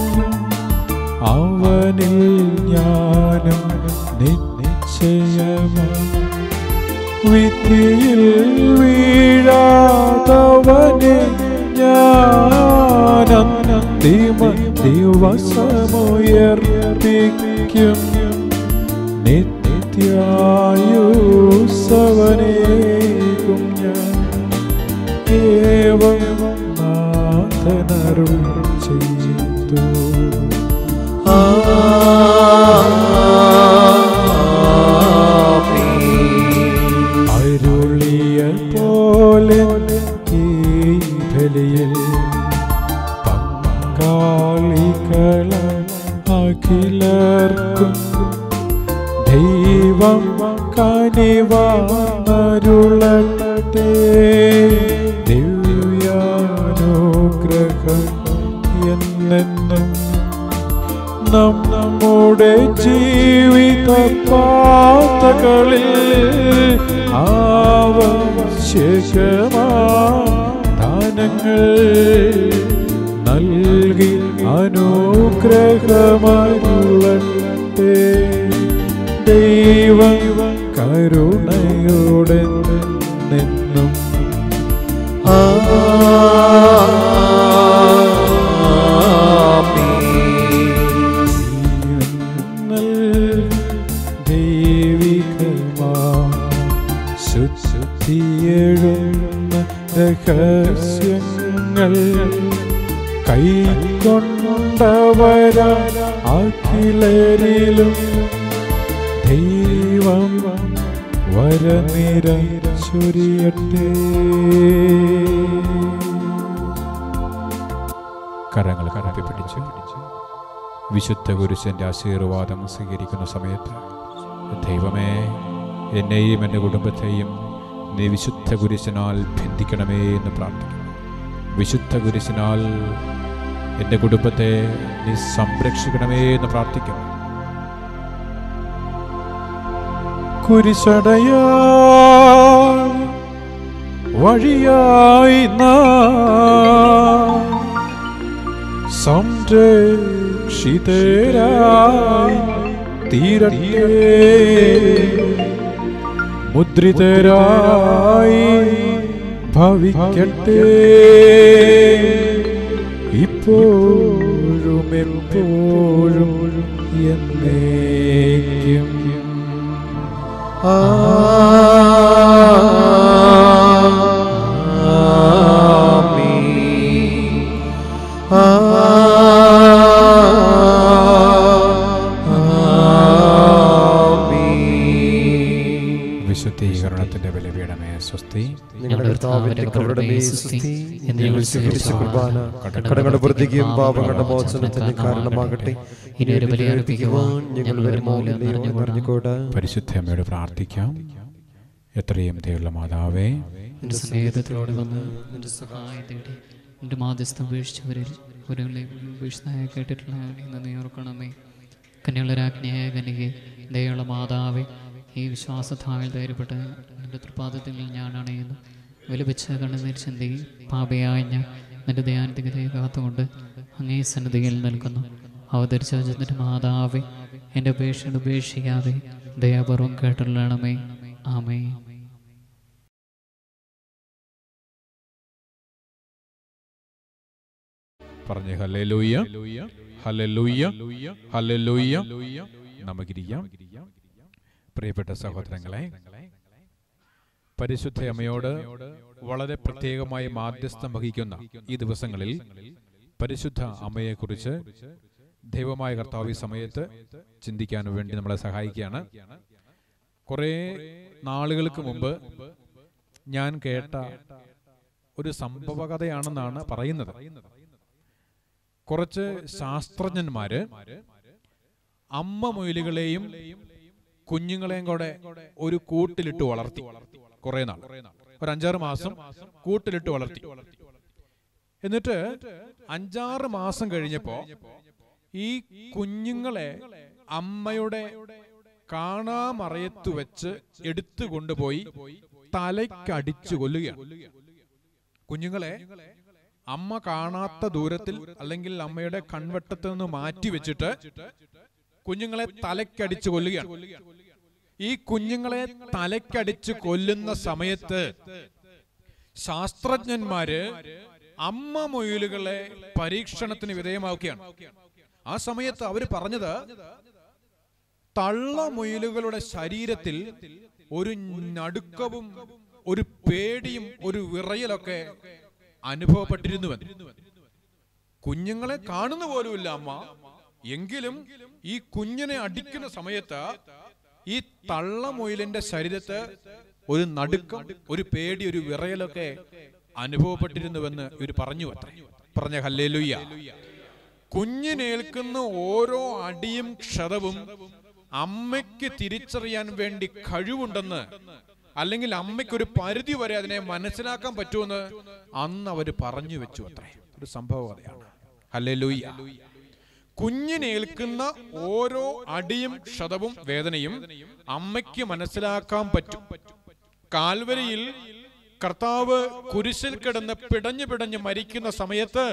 അവനിൽ ഞാനും നിശ്ചയമായി. വിധിയിൽ വീഴാതവനെ ഞാനന്തിമ ദിവസമുയർപ്പിക്കും. നിത്യായുസ്സവനേകും ഞാൻ. ഏവം നാഥനരുൾ ചെയ്തു. അരുളിയ പോലെ ഈ ബലിയിൽ പങ്കാളികള അഖിലർക്കും ദൈവം കനിവാരുളട്ടെ. ദിവ്യാനുഗ്രഹം എന്നെന്നും നമ്മുടെ ജീവിത പാതകളിൽ ആവശ്യകമാ ദാനങ്ങൾ നൽകി അനുഗ്രഹമരുളട്ടെ. ദൈവം കരുണയോടെ നിന്നും ദൈവികമാ ശുദ്ധിയെഴുന്ന രഹസ്യങ്ങൾ കൈക്കൊണ്ടവരാ അഖിലരിലും ദൈവം വരനിര ചൊരിയട്ടെ. കരങ്ങൾ കരപ്പി പിടിച്ച് വിശുദ്ധ കുരിശിന്റെ ആശീർവാദം സ്വീകരിക്കുന്ന സമയത്ത്, ദൈവമേ, എന്നെയും എൻ്റെ കുടുംബത്തെയും നീ വിശുദ്ധ കുരിശിനാൽ ബന്ധിക്കണമേ എന്ന് പ്രാർത്ഥിക്കുന്നു. വിശുദ്ധ കുരിശിനാൽ എൻ്റെ കുടുംബത്തെ നീ സംരക്ഷിക്കണമേ എന്ന് പ്രാർത്ഥിക്കുന്നു. കുരിശടയാ വഴിയായി നാം സംരക്ഷിതരായി തീരട്ടെ, മുദ്രിതരായി ഭവിക്കട്ടെ, ഇപ്പോഴും എപ്പോഴും എന്നേക്കും. വിശുദ്ധീകരണത്തിന്റെ ബലിപീഠമേ സ്വസ്തി. കടങ്ങളുടെ വൃദ്ധിക്കും പാപങ്ങളുടെ മോചനത്തിന് കാരണമാകട്ടെ. ഇനി ഒരു ബലി അർപ്പിക്കുവാൻ ഞങ്ങൾ വരുമോകൂടാ. പരിശുദ്ധ അമ്മയോട് പ്രാർത്ഥിക്കാം. എത്രയും ദയുള്ള മാതാവേ, നിന്റെ സ്നേഹത്തോട് വന്ന് നിന്റെ സഹായം തേടി നിന്റെ മാധ്യസ്ഥം വീഴ്ചവരിൽ ഒരു വീഴ്ചയായി കേട്ടിട്ടുള്ള ഇന്ന് നീ ഓർക്കണമേ. കന്യകളരാജ്ഞയായ കനികെ, ദയുള്ള മാതാവേ, ഈ വിശ്വാസത്താൽ ധൈര്യപ്പെട്ട് നിന്റെ തൃപാദത്തിൽ ഞാൻ അണയുന്നു. വിലപിച്ച കണ്ണുനീർ ചിന്തി പാപയായ ഞാൻ നിന്റെ ദയാന്തികതയെ കാത്തുകൊണ്ട് അങ്ങേ സന്നിധിയിൽ നിൽക്കുന്നു. അവതരിച്ച നിന്റെ മാതാവേ, എൻ്റെ അപേക്ഷ ഉപേക്ഷിക്കാതെ ദയാപൂർവം കേട്ടുള്ളണമേ. ആമേ. പറഞ്ഞേ ഹല്ലേലൂയ, ഹല്ലേലൂയ, ഹല്ലേലൂയ. നമുക്കിരിക്കാം. പ്രിയപ്പെട്ട സഹോദരങ്ങളെ, പരിശുദ്ധ അമ്മയോട് വളരെ പ്രത്യേകമായി മാധ്യസ്ഥം വഹിക്കുന്ന ഈ ദിവസങ്ങളിൽ പരിശുദ്ധ അമ്മയെക്കുറിച്ച് ദൈവമായ കർത്താവ് ഈ സമയത്ത് ചിന്തിക്കാൻ വേണ്ടി നമ്മളെ സഹായിക്കുകയാണ്. കുറെ നാളുകൾക്ക് മുമ്പ് ഞാൻ കേട്ട ഒരു സംഭവ കഥയാണെന്നാണ് പറയുന്നത്. കുറച്ച് ശാസ്ത്രജ്ഞന്മാര് അമ്മ മുയലുകളെയും കുഞ്ഞുങ്ങളെയും കൂടെ ഒരു കൂട്ടിലിട്ട് വളർത്തി. കുറെ നാൾ, ഒരു അഞ്ചാറ് മാസം കൂട്ടിലിട്ട് വളർത്തി. എന്നിട്ട് അഞ്ചാറ് മാസം കഴിഞ്ഞപ്പോ ഈ കുഞ്ഞുങ്ങളെ അമ്മയുടെ കാണാമറയത്ത് വെച്ച് എടുത്തു കൊണ്ടുപോയി തലയ്ക്കടിച്ചു കൊല്ലുകയാണ്. കുഞ്ഞുങ്ങളെ അമ്മ കാണാത്ത ദൂരത്തിൽ അല്ലെങ്കിൽ അമ്മയുടെ കൺവെട്ടത്ത് നിന്ന് മാറ്റി വെച്ചിട്ട് കുഞ്ഞുങ്ങളെ തലയ്ക്കടിച്ചു കൊല്ലുകയാണ്. ഈ കുഞ്ഞുങ്ങളെ തലയ്ക്കടിച്ച് കൊല്ലുന്ന സമയത്ത് ശാസ്ത്രജ്ഞന്മാര് അമ്മ മുയലുകളെ പരീക്ഷണത്തിന് വിധേയമാക്കുകയാണ്. ആ സമയത്ത് അവര് പറഞ്ഞത്, തള്ള മുയലുകളുടെ ശരീരത്തിൽ ഒരു നടുക്കവും ഒരു പേടിയും ഒരു വിറയലൊക്കെ അനുഭവപ്പെട്ടിരുന്നുവെന്ന്. കുഞ്ഞുങ്ങളെ കാണുന്ന പോലുമില്ല അമ്മ, എങ്കിലും ഈ കുഞ്ഞിനെ അടിക്കുന്ന സമയത്ത് ഈ തള്ളമുയലിന്റെ ശരീരത്ത് ഒരു നടുക്കം, ഒരു പേടി, ഒരു വിറയലൊക്കെ അനുഭവപ്പെട്ടിരുന്നുവെന്ന് ഇവർ പറഞ്ഞു. അത്ര പറഞ്ഞ ഹല്ലേലൂയ. കുഞ്ഞിനേൽക്കുന്ന ഓരോ അടിയും ക്ഷതവും അമ്മയ്ക്ക് തിരിച്ചറിയാൻ വേണ്ടി കഴിവുണ്ടെന്ന്, അല്ലെങ്കിൽ അമ്മയ്ക്കൊരു പരിധി വരെ അതിനെ മനസ്സിലാക്കാൻ പറ്റുമെന്ന് അന്ന് അവര് പറഞ്ഞു വെച്ചു. അത്രേ ഒരു സംഭവം കഥയാണ്. ഹല്ലേലൂയ. കുഞ്ഞിനേൽക്കുന്ന ഓരോ അടിയും ക്ഷതവും വേദനയും അമ്മയ്ക്ക് മനസ്സിലാക്കാൻ പറ്റും. കാൽവരിയിൽ കർത്താവ് കുരിശിൽ കിടന്ന് പിടഞ്ഞു പിടഞ്ഞ് മരിക്കുന്ന സമയത്ത്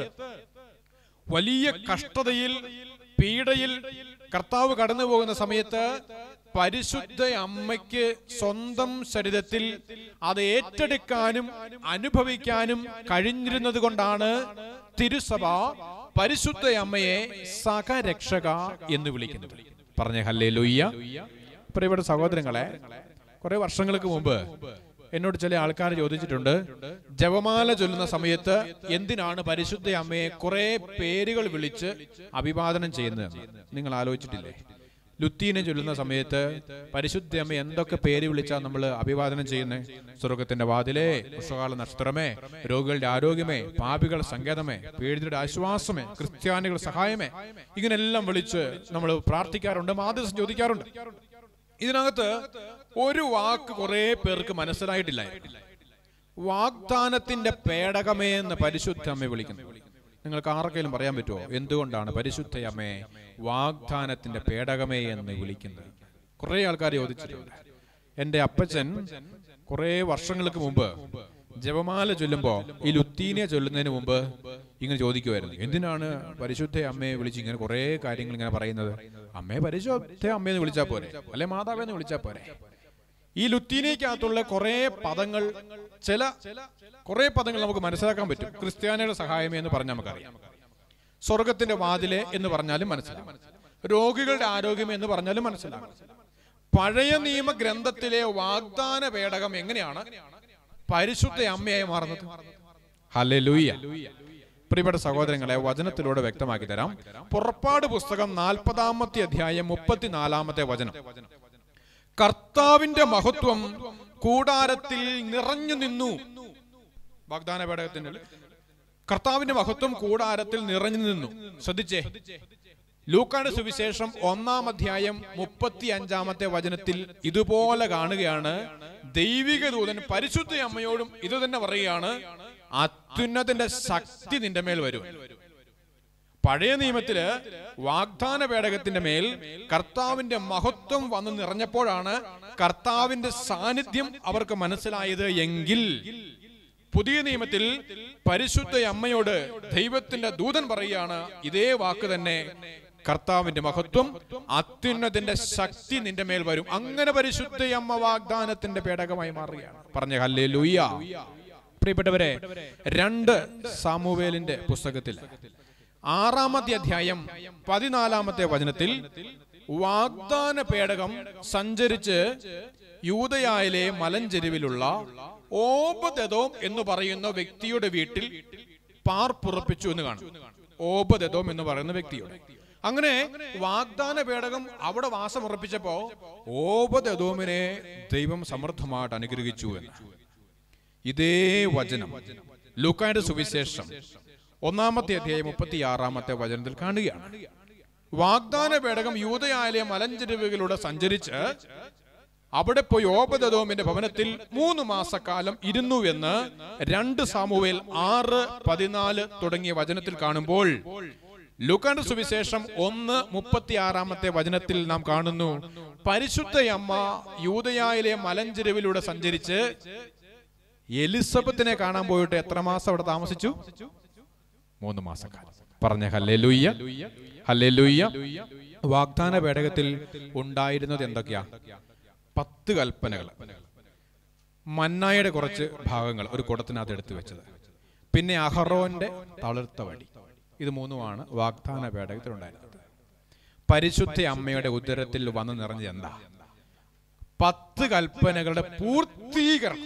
വലിയ കഷ്ടതയിൽ, പീഡയിൽ കർത്താവ് കടന്നു പോകുന്ന സമയത്ത് പരിശുദ്ധ അമ്മയ്ക്ക് സ്വന്തം ശരീരത്തിൽ അത് ഏറ്റെടുക്കാനും അനുഭവിക്കാനും കഴിഞ്ഞിരുന്നത് കൊണ്ടാണ് തിരുസഭ പരിശുദ്ധ അമ്മയെ സഹരക്ഷക എന്ന് വിളിക്കുന്നത്. പറഞ്ഞ ഹല്ലേലൂയ്യ. പ്രിയപ്പെട്ട സഹോദരങ്ങളെ, കുറെ വർഷങ്ങൾക്ക് മുമ്പ് എന്നോട് ചില ആൾക്കാർ ചോദിച്ചിട്ടുണ്ട്, ജപമാല ചൊല്ലുന്ന സമയത്ത് എന്തിനാണ് പരിശുദ്ധ അമ്മയെ കുറെ പേരുകൾ വിളിച്ച് അഭിവാദനം ചെയ്യുന്നതെന്ന് നിങ്ങൾ ആലോചിച്ചിട്ടില്ലേ? ലുത്തീനെ ചൊല്ലുന്ന സമയത്ത് പരിശുദ്ധ അമ്മ എന്തൊക്കെ പേര് വിളിച്ചാൽ നമ്മൾ അഭിവാദനം ചെയ്യുന്നത്? സ്വർഗത്തിന്റെ വാതിലേ, ഉഷകാല നക്ഷത്രമേ, രോഗികളുടെ ആരോഗ്യമേ, പാപികൾ സങ്കേതമേ, പീഡിതരുടെ ആശ്വാസമേ, ക്രിസ്ത്യാനികൾ സഹായമേ, ഇങ്ങനെല്ലാം വിളിച്ച് നമ്മൾ പ്രാർത്ഥിക്കാറുണ്ട്, മാധ്യസ്ഥം ചോദിക്കാറുണ്ട്. ഇതിനകത്ത് ഒരു വാക്ക് കുറെ പേർക്ക് മനസ്സിലായിട്ടില്ല. വാഗ്ദാനത്തിന്റെ പേടകമേ എന്ന് പരിശുദ്ധ അമ്മയെ വിളിക്കുന്നു. നിങ്ങൾക്ക് ആർക്കെങ്കിലും പറയാൻ പറ്റുമോ എന്തുകൊണ്ടാണ് പരിശുദ്ധ അമ്മയെ വാഗ്ദാനത്തിന്റെ പേടകമേ എന്ന് വിളിക്കുന്നത്? കുറെ ആൾക്കാർ ചോദിച്ചിട്ടുണ്ട്. എന്റെ അപ്പച്ചൻ കുറെ വർഷങ്ങൾക്ക് മുമ്പ് ജപമാല ചൊല്ലുമ്പോ ഈ ലുത്തീനെ ചൊല്ലുന്നതിന് മുമ്പ് ഇങ്ങനെ ചോദിക്കുമായിരുന്നു, എന്തിനാണ് പരിശുദ്ധ അമ്മയെ വിളിച്ച് ഇങ്ങനെ കുറെ കാര്യങ്ങൾ ഇങ്ങനെ പറയുന്നത്? അമ്മയെ പരിശുദ്ധ അമ്മയെന്ന് വിളിച്ചാൽ പോരെ, അല്ലെ മാതാവെന്ന് വിളിച്ചാൽ പോരെ? ഈ ലുത്തീനയ്ക്കകത്തുള്ള കുറെ പദങ്ങൾ, ചില കുറെ പദങ്ങൾ നമുക്ക് മനസ്സിലാക്കാൻ പറ്റും. ക്രിസ്ത്യാനികളുടെ സഹായമേ എന്ന് പറഞ്ഞാൽ നമുക്കറിയാം. സ്വർഗത്തിന്റെ വാതിലെ എന്ന് പറഞ്ഞാലും മനസ്സിലാവും. രോഗികളുടെ ആരോഗ്യമേ എന്ന് പറഞ്ഞാലും മനസ്സിലാവും. പഴയ നിയമ ഗ്രന്ഥത്തിലെ വാഗ്ദാന പേടകം എങ്ങനെയാണ് പരിശുദ്ധ അമ്മയായി മാറുന്നത്? ഹല്ലേലൂയ. പ്രിയപ്പെട്ട സഹോദരങ്ങളെ, വചനത്തിലൂടെ വ്യക്തമാക്കി തരാം. പുറപ്പാട് പുസ്തകം നാൽപ്പതാമത്തെ അധ്യായം മുപ്പത്തിനാലാമത്തെ വചനം. കർത്താവിന്റെ മഹത്വം കൂടാരത്തിൽ നിറഞ്ഞു നിന്നു. വാഗ്ദാന പേടകത്തിന്റെ കർത്താവിന്റെ മഹത്വം കൂടാരത്തിൽ നിറഞ്ഞു നിന്നു. ശ്രദ്ധിച്ചേ, ലൂക്കായുടെ സുവിശേഷം ഒന്നാം അധ്യായം മുപ്പത്തി അഞ്ചാമത്തെ വചനത്തിൽ ഇതുപോലെ കാണുകയാണ്. ദൈവിക ദൂതൻ പരിശുദ്ധ അമ്മയോടും ഇത് തന്നെ പറയുകയാണ്, അത്യുന്നതന്റെ ശക്തി നിന്റെ മേൽ വരും. പഴയ നിയമത്തില് വാഗ്ദാന പേടകത്തിന്റെ മേൽ കർത്താവിന്റെ മഹത്വം വന്ന് നിറഞ്ഞപ്പോഴാണ് കർത്താവിന്റെ സാന്നിധ്യം അവർക്ക് മനസ്സിലായത് എങ്കിൽ, പുതിയ നിയമത്തിൽ പരിശുദ്ധ അമ്മയോട് ദൈവത്തിന്റെ ദൂതൻ പറയുകയാണ് ഇതേ വാക്ക് തന്നെ, കർത്താവിന്റെ മഹത്വം, അത്യുന്നതിന്റെ ശക്തി നിന്റെ മേൽ വരും. അങ്ങനെ പരിശുദ്ധ അമ്മ വാഗ്ദാനത്തിന്റെ പേടകമായി മാറുകയാണ്. പറഞ്ഞ ഹല്ലേലൂയ. പ്രിയപ്പെട്ടവരെ, രണ്ട് സാമുവേലിന്റെ പുസ്തകത്തിൽ ആറാമത്തെ അധ്യായം പതിനാലാമത്തെ വചനത്തിൽ വാഗ്ദാന പേടകം സഞ്ചരിച്ച് യൂദയായിലെ മലഞ്ചെരുവിലുള്ള ഓബദെദോം എന്ന് പറയുന്ന വ്യക്തിയുടെ വീട്ടിൽ പാർപ്പുറപ്പിച്ചു എന്ന് കാണും. ഓബദെദോം എന്ന് പറയുന്ന വ്യക്തിയുടെ. അങ്ങനെ വാഗ്ദാന പേടകം അവിടെ വാസമുറപ്പിച്ചപ്പോ ഓബദെദോമിനെ ദൈവം സമൃദ്ധമായിട്ട് അനുഗ്രഹിച്ചു എന്ന് ഇതേ വചനം ലൂക്കായുടെ സുവിശേഷം ഒന്നാമത്തെ അധ്യായം മുപ്പത്തി ആറാമത്തെ വചനത്തിൽ കാണുകയാണ്. വാഗ്ദാന പേടകം യൂദയായിലെ മലഞ്ചെരുവുകളിലൂടെ സഞ്ചരിച്ച് അവിടെ പോയി ഓബദെദോമിന്റെ ഭവനത്തിൽ മൂന്ന് മാസക്കാലം ഇരുന്നു എന്ന് രണ്ട് സാമുവേൽ ആറ് പതിനാല് തുടങ്ങിയ വചനത്തിൽ കാണുമ്പോൾ, ലൂക്കായുടെ സുവിശേഷം ഒന്ന് മുപ്പത്തി ആറാമത്തെ വചനത്തിൽ നാം കാണുന്നു, പരിശുദ്ധ അമ്മ യൂദയായിലെ മലഞ്ചെരുവിലൂടെ സഞ്ചരിച്ച് എലിസബത്തിനെ കാണാൻ പോയിട്ട് എത്ര മാസം അവിടെ താമസിച്ചു? മൂന്ന് മാസക്കാലം. പറഞ്ഞ ഹല്ലേലൂയ, ഹല്ലേലൂയ. വാഗ്ദാന പേടകത്തിൽ ഉണ്ടായിരുന്നത് എന്തൊക്കെയാ? പത്ത് കൽപ്പനകൾ, മന്നായുടെ കുറച്ച് ഭാഗങ്ങൾ ഒരു കുടത്തിനകത്ത് എടുത്തു വെച്ചത്, പിന്നെ അഹറോന്റെ തളിർത്ത വടി. ഇത് മൂന്നുമാണ് വാഗ്ദാന പേടകത്തിൽ ഉണ്ടായിരുന്നത്. പരിശുദ്ധ അമ്മയുടെ ഉദരത്തിൽ വന്നു നിറഞ്ഞത് എന്താ? പത്ത് കൽപ്പനകളുടെ പൂർത്തീകരണം.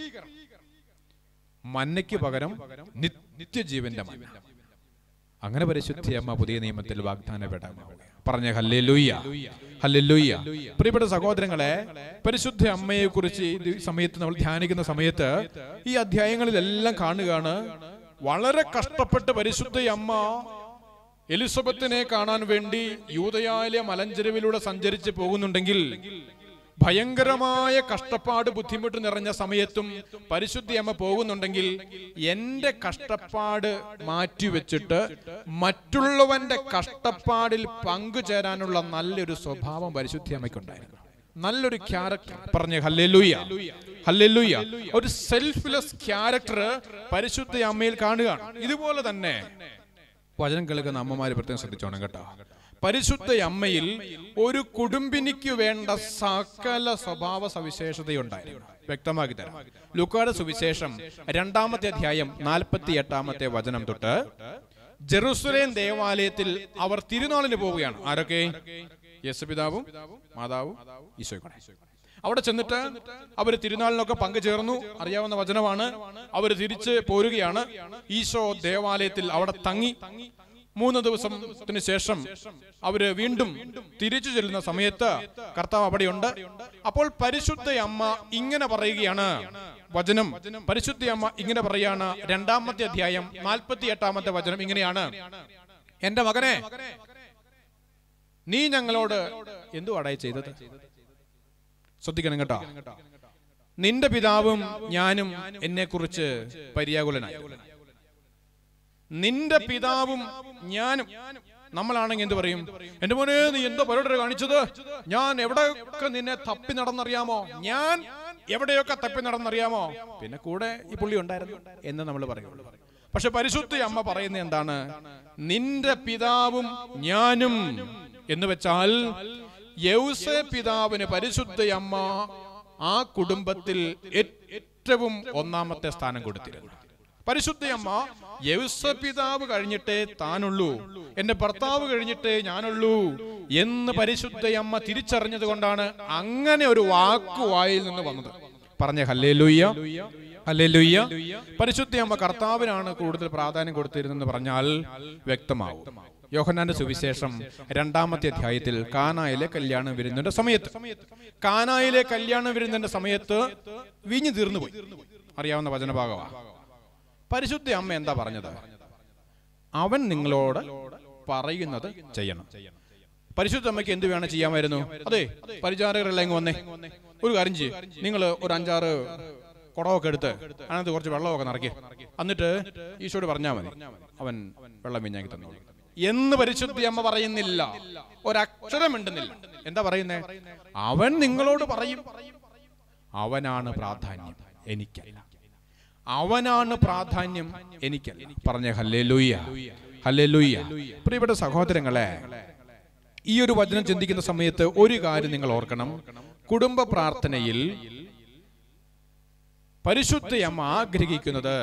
മന്നയ്ക്ക് പകരം നിത്യജീവന്റെ മന്ന. അങ്ങനെ പരിശുദ്ധ അമ്മ പുതിയ നിയമത്തിൽ വാഗ്ദാന പേടകമാവുക. പറഞ്ഞ ഹല്ലേലൂയ, ഹല്ലേലൂയ. പ്രിയപ്പെട്ട സഹോദരങ്ങളെ, പരിശുദ്ധ അമ്മയെ കുറിച്ച് ഈ സമയത്ത് നമ്മൾ ധ്യാനിക്കുന്ന സമയത്ത് ഈ അധ്യായങ്ങളിലെല്ലാം കാണുകയാണ്, വളരെ കഷ്ടപ്പെട്ട് പരിശുദ്ധ അമ്മ എലിസബത്തിനെ കാണാൻ വേണ്ടി യൂദയായിലെ മലഞ്ചെരുവിലൂടെ സഞ്ചരിച്ച് പോകുന്നുണ്ടെങ്കിൽ, ഭയങ്കരമായ കഷ്ടപ്പാട് ബുദ്ധിമുട്ട് നിറഞ്ഞ സമയത്തും പരിശുദ്ധ അമ്മ പോകുന്നുണ്ടെങ്കിൽ, എന്റെ കഷ്ടപ്പാട് മാറ്റിവെച്ചിട്ട് മറ്റുള്ളവന്റെ കഷ്ടപ്പാടിൽ പങ്കുചേരാനുള്ള നല്ലൊരു സ്വഭാവം പരിശുദ്ധ അമ്മയ്ക്കുണ്ടായിരുന്നു. നല്ലൊരു ക്യാരക്ടർ. പറഞ്ഞ ഹല്ലേലൂയ, ഹല്ലേലൂയ. ഒരു സെൽഫ്ലെസ് ക്യാരക്ടർ പരിശുദ്ധ അമ്മയിൽ കാണുകയാണ്. ഇതുപോലെ തന്നെ വചനം കേൾക്കുന്ന അമ്മമാര് പ്രത്യേകം ശ്രദ്ധിച്ചോണം കേട്ടോ. പരിശുദ്ധ അമ്മയിൽ ഒരു കുടുംബിനിക്ക് വേണ്ട സകല സ്വഭാവ സവിശേഷതയുണ്ടായിരുന്നു. വ്യക്തമാക്കി തരാം. ലൂക്കായുടെ സുവിശേഷം രണ്ടാമത്തെ അധ്യായം നാൽപ്പത്തി എട്ടാമത്തെ വചനം തൊട്ട് ജെറുസലേം ദേവാലയത്തിൽ അവർ തിരുനാളിന് പോവുകയാണ്. ആരൊക്കെ? യേശുപിതാവും മാതാവും ഈശോയും. അവിടെ ചെന്നിട്ട് അവർ തിരുനാളിനൊക്കെ പങ്കുചേർന്നു. അറിയാവുന്ന വചനമാണ്. അവർ തിരിച്ച് പോരുകയാണ്. ഈശോ ദേവാലയത്തിൽ അവിടെ തങ്ങി. മൂന്ന് ദിവസത്തിന് ശേഷം അവര് വീണ്ടും തിരിച്ചു ചെല്ലുന്ന സമയത്ത് കർത്താവ് അവിടെയുണ്ട്. അപ്പോൾ പരിശുദ്ധ അമ്മ ഇങ്ങനെ പറയുകയാണ്. വചനം പരിശുദ്ധ അമ്മ ഇങ്ങനെ പറയാണ്. രണ്ടാമത്തെ അധ്യായം നാൽപ്പത്തി എട്ടാമത്തെ വചനം ഇങ്ങനെയാണ്: എന്റെ മകനെ, നീ ഞങ്ങളോട് എന്തുവാടായി ചെയ്തത്? ശ്രദ്ധിക്കണം കേട്ടോ. നിന്റെ പിതാവും ഞാനും എന്നെ കുറിച്ച് പര്യാകുലനായി. നിന്റെ പിതാവും ഞാനും. നമ്മളാണെങ്കിൽ എന്ത് പറയും? എന്റെ മോനെ, നീ എന്തോ പരിപാടി കാണിച്ചത്? ഞാൻ എവിടെയൊക്കെ നിന്നെ തപ്പി നടന്നറിയാമോ? ഞാൻ എവിടെയൊക്കെ തപ്പി നടന്നറിയാമോ? പിന്നെ കൂടെ ഈ പുള്ളി ഉണ്ടായിരുന്നു എന്ന് നമ്മൾ പറയുള്ളൂ. പക്ഷെ പരിശുദ്ധ അമ്മ പറയുന്നത് എന്താണ്? നിന്റെ പിതാവും ഞാനും എന്ന് വെച്ചാൽ യൗസേ പിതാവിന് പരിശുദ്ധ അമ്മ ആ കുടുംബത്തിൽ ഏറ്റവും ഒന്നാമത്തെ സ്ഥാനം കൊടുത്തിരുന്നു. പരിശുദ്ധ അമ്മ യൗസേ പിതാവ് കഴിഞ്ഞിട്ടേ താനുള്ളൂ, എന്റെ ഭർത്താവ് കഴിഞ്ഞിട്ടേ ഞാനുള്ളൂ എന്ന് പരിശുദ്ധ അമ്മ തിരിച്ചറിഞ്ഞത് കൊണ്ടാണ് അങ്ങനെ ഒരു വാക്കു വായിൽ നിന്ന് വന്നത്. പറഞ്ഞ ഹല്ലേലൂയ, ഹല്ലേലൂയ. പരിശുദ്ധ അമ്മ കർത്താവിനാണ് കൂടുതൽ പ്രാധാന്യം കൊടുത്തിരുന്നെന്ന് പറഞ്ഞാൽ വ്യക്തമാവും. യോഹന്നാന്റെ സുവിശേഷം രണ്ടാമത്തെ അധ്യായത്തിൽ കാനായിലെ കല്യാണ വിരുന്നിന്റെ സമയത്ത് കാനായിലെ കല്യാണ വിരുന്നിന്റെ സമയത്ത് വീഞ്ഞു തീർന്നു പോയി. അറിയാവുന്ന വചനഭാഗമാണ്. പരിശുദ്ധ അമ്മ എന്താ പറഞ്ഞത്? അവൻ നിങ്ങളോട് പറയുന്നത് ചെയ്യണം. പരിശുദ്ധ അമ്മയ്ക്ക് എന്ത് വേണം ചെയ്യാമായിരുന്നു? അതെ, പരിചാരകരെല്ലാം ഇങ്ങ് വന്നേ, ഒരു കാര്യം ചെയ്യ്, നിങ്ങൾ ഒരു അഞ്ചാറ് കുടമൊക്കെ എടുത്ത് അതിനകത്ത് കുറച്ച് വെള്ളമൊക്കെ നിറയ്ക്ക്, എന്നിട്ട് ഈശോയോട് പറഞ്ഞാൽ മതി, അവൻ വെള്ളം വീഞ്ഞാക്കി തന്നു എന്ന് പരിശുദ്ധ അമ്മ പറയുന്നില്ല. ഒരക്ഷരം മിണ്ടുന്നില്ല. എന്താ പറയുന്നേ? അവൻ നിങ്ങളോട് പറയും. അവനാണ് പ്രാധാന്യം, എനിക്കല്ല. അവനാണ് പ്രാധാന്യം, എനിക്കല്ല. പറഞ്ഞ ഹല്ലേലൂയ, ഹല്ലേലൂയ. പ്രിയപ്പെട്ട സഹോദരങ്ങളെ, ഈ ഒരു വചനം ചിന്തിക്കുന്ന സമയത്ത് ഒരു കാര്യം നിങ്ങൾ ഓർക്കണം. കുടുംബ പ്രാർത്ഥനയിൽ പരിശുദ്ധ അമ്മ ആഗ്രഹിക്കുന്നത്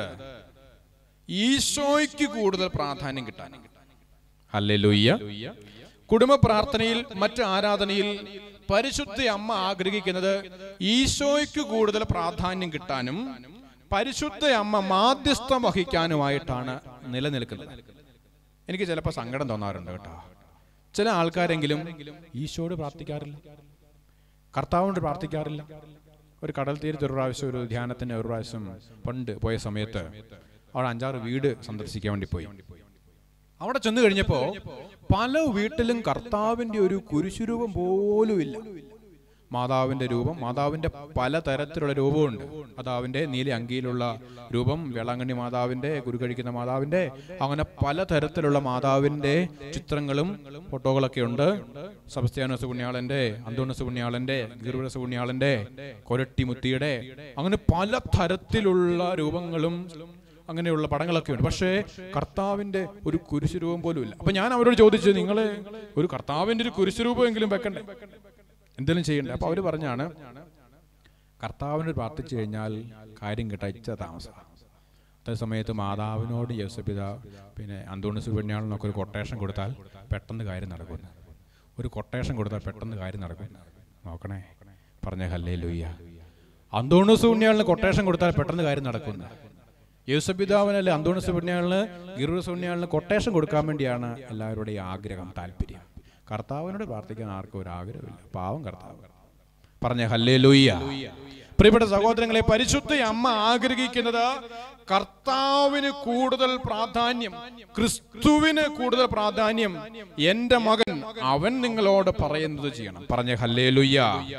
ഈശോയ്ക്ക് കൂടുതൽ പ്രാധാന്യം കിട്ടാൻ. ഹല്ലേലൂയ. കുടുംബ പ്രാർത്ഥനയിൽ, മറ്റ് ആരാധനയിൽ പരിശുദ്ധ അമ്മ ആഗ്രഹിക്കുന്നത് ഈശോയ്ക്ക് കൂടുതൽ പ്രാധാന്യം കിട്ടാനും പരിശുദ്ധ അമ്മ മാധ്യസ്ഥം വഹിക്കാനുമായിട്ടാണ് നിലനിൽക്കുന്നത്. എനിക്ക് ചിലപ്പോൾ സങ്കടം തോന്നാറുണ്ട് കേട്ടോ. ചില ആൾക്കാരെങ്കിലും ഈശോയോട് പ്രാർത്ഥിക്കാറില്ല, കർത്താവിനോട് പ്രാർത്ഥിക്കാറില്ല. ഒരു കടൽ തീരത്ത് ഒരു പ്രാവശ്യം ഒരു ധ്യാനത്തിന് ഒരു പ്രാവശ്യം പണ്ട് പോയ സമയത്ത് അവിടെ അഞ്ചാറ് വീട് സന്ദർശിക്കാൻ വേണ്ടി പോയി. അവിടെ ചെന്ന് കഴിഞ്ഞപ്പോ പല വീട്ടിലും കർത്താവിന്റെ ഒരു കുരിശുരൂപം പോലും ഇല്ല. മാതാവിന്റെ രൂപം, മാതാവിന്റെ പലതരത്തിലുള്ള രൂപമുണ്ട്. മാതാവിന്റെ നീല അങ്കിയിലുള്ള രൂപം, വേളാങ്കണ്ണി മാതാവിന്റെ, കുരു കഴിക്കുന്ന മാതാവിന്റെ, അങ്ങനെ പലതരത്തിലുള്ള മാതാവിന്റെ ചിത്രങ്ങളും ഫോട്ടോകളൊക്കെ ഉണ്ട്. സെബസ്ത്യാനോസ് പുണ്യാളന്റെ, അന്തോണസ് പുണ്യാളന്റെ, ഗീർവരസ് പുണ്യാളന്റെ, കൊരട്ടിമുത്തിയുടെ, അങ്ങനെ പലതരത്തിലുള്ള രൂപങ്ങളും അങ്ങനെയുള്ള പടങ്ങളൊക്കെ ഉണ്ട്. പക്ഷേ കർത്താവിന്റെ ഒരു കുരിശുരൂപം പോലും ഇല്ല. അപ്പൊ ഞാൻ അവരോട് ചോദിച്ചു, നിങ്ങള് ഒരു കർത്താവിന്റെ ഒരു കുരിശുരൂപം എങ്കിലും വെക്കണ്ടേ, എന്തെങ്കിലും ചെയ്യണ്ടേ? അപ്പൊ അവര് പറഞ്ഞാണ്, കർത്താവിനോട് പ്രാർത്ഥിച്ചു കഴിഞ്ഞാൽ കാര്യം കിട്ടാൻ ഇച്ച താമസം. അതേ സമയത്ത് മാതാവിനോട് യേശുപിതാവ് പിന്നെ അന്തോണിസ് പുണ്യാളനൊക്കെ ഒരു കൊട്ടേഷൻ കൊടുത്താൽ പെട്ടെന്ന് കാര്യം നടക്കുന്നു. ഒരു കൊട്ടേഷൻ കൊടുത്താൽ പെട്ടെന്ന് കാര്യം നടക്കുന്നു. നോക്കണേ, പറഞ്ഞ ഹല്ലേലൂയ. അന്തോണിസ് പുണ്യാളിന് കൊട്ടേഷൻ കൊടുത്താൽ പെട്ടെന്ന് കാര്യം നടക്കുന്നു. യേശുപിതാവിനല്ലേ അന്തോണിസ് പുണ്യാളിന്, ഗീർവരസ് പുണ്യാളിന് കൊട്ടേഷൻ കൊടുക്കാൻ വേണ്ടിയാണ് എല്ലാവരുടെയും ആഗ്രഹം, താല്പര്യം. കർത്താവിനോട് പ്രാർത്ഥിക്കാൻ ആർക്കും ഒരു ആഗ്രഹമില്ല. പാവം കർത്താവ്. പറഞ്ഞ ഹല്ലേലൂയ. പ്രിയപ്പെട്ട സഹോദരങ്ങളെ, പരിശുദ്ധ അമ്മ ആഗ്രഹിക്കുന്നത് കർത്താവിന് കൂടുതൽ പ്രാധാന്യം, ക്രിസ്തുവിന് കൂടുതൽ പ്രാധാന്യം. എന്റെ മകൻ, അവൻ നിങ്ങളോട് പറയുന്നത് ചെയ്യണം. പറഞ്ഞ ഹല്ലേലൂയ.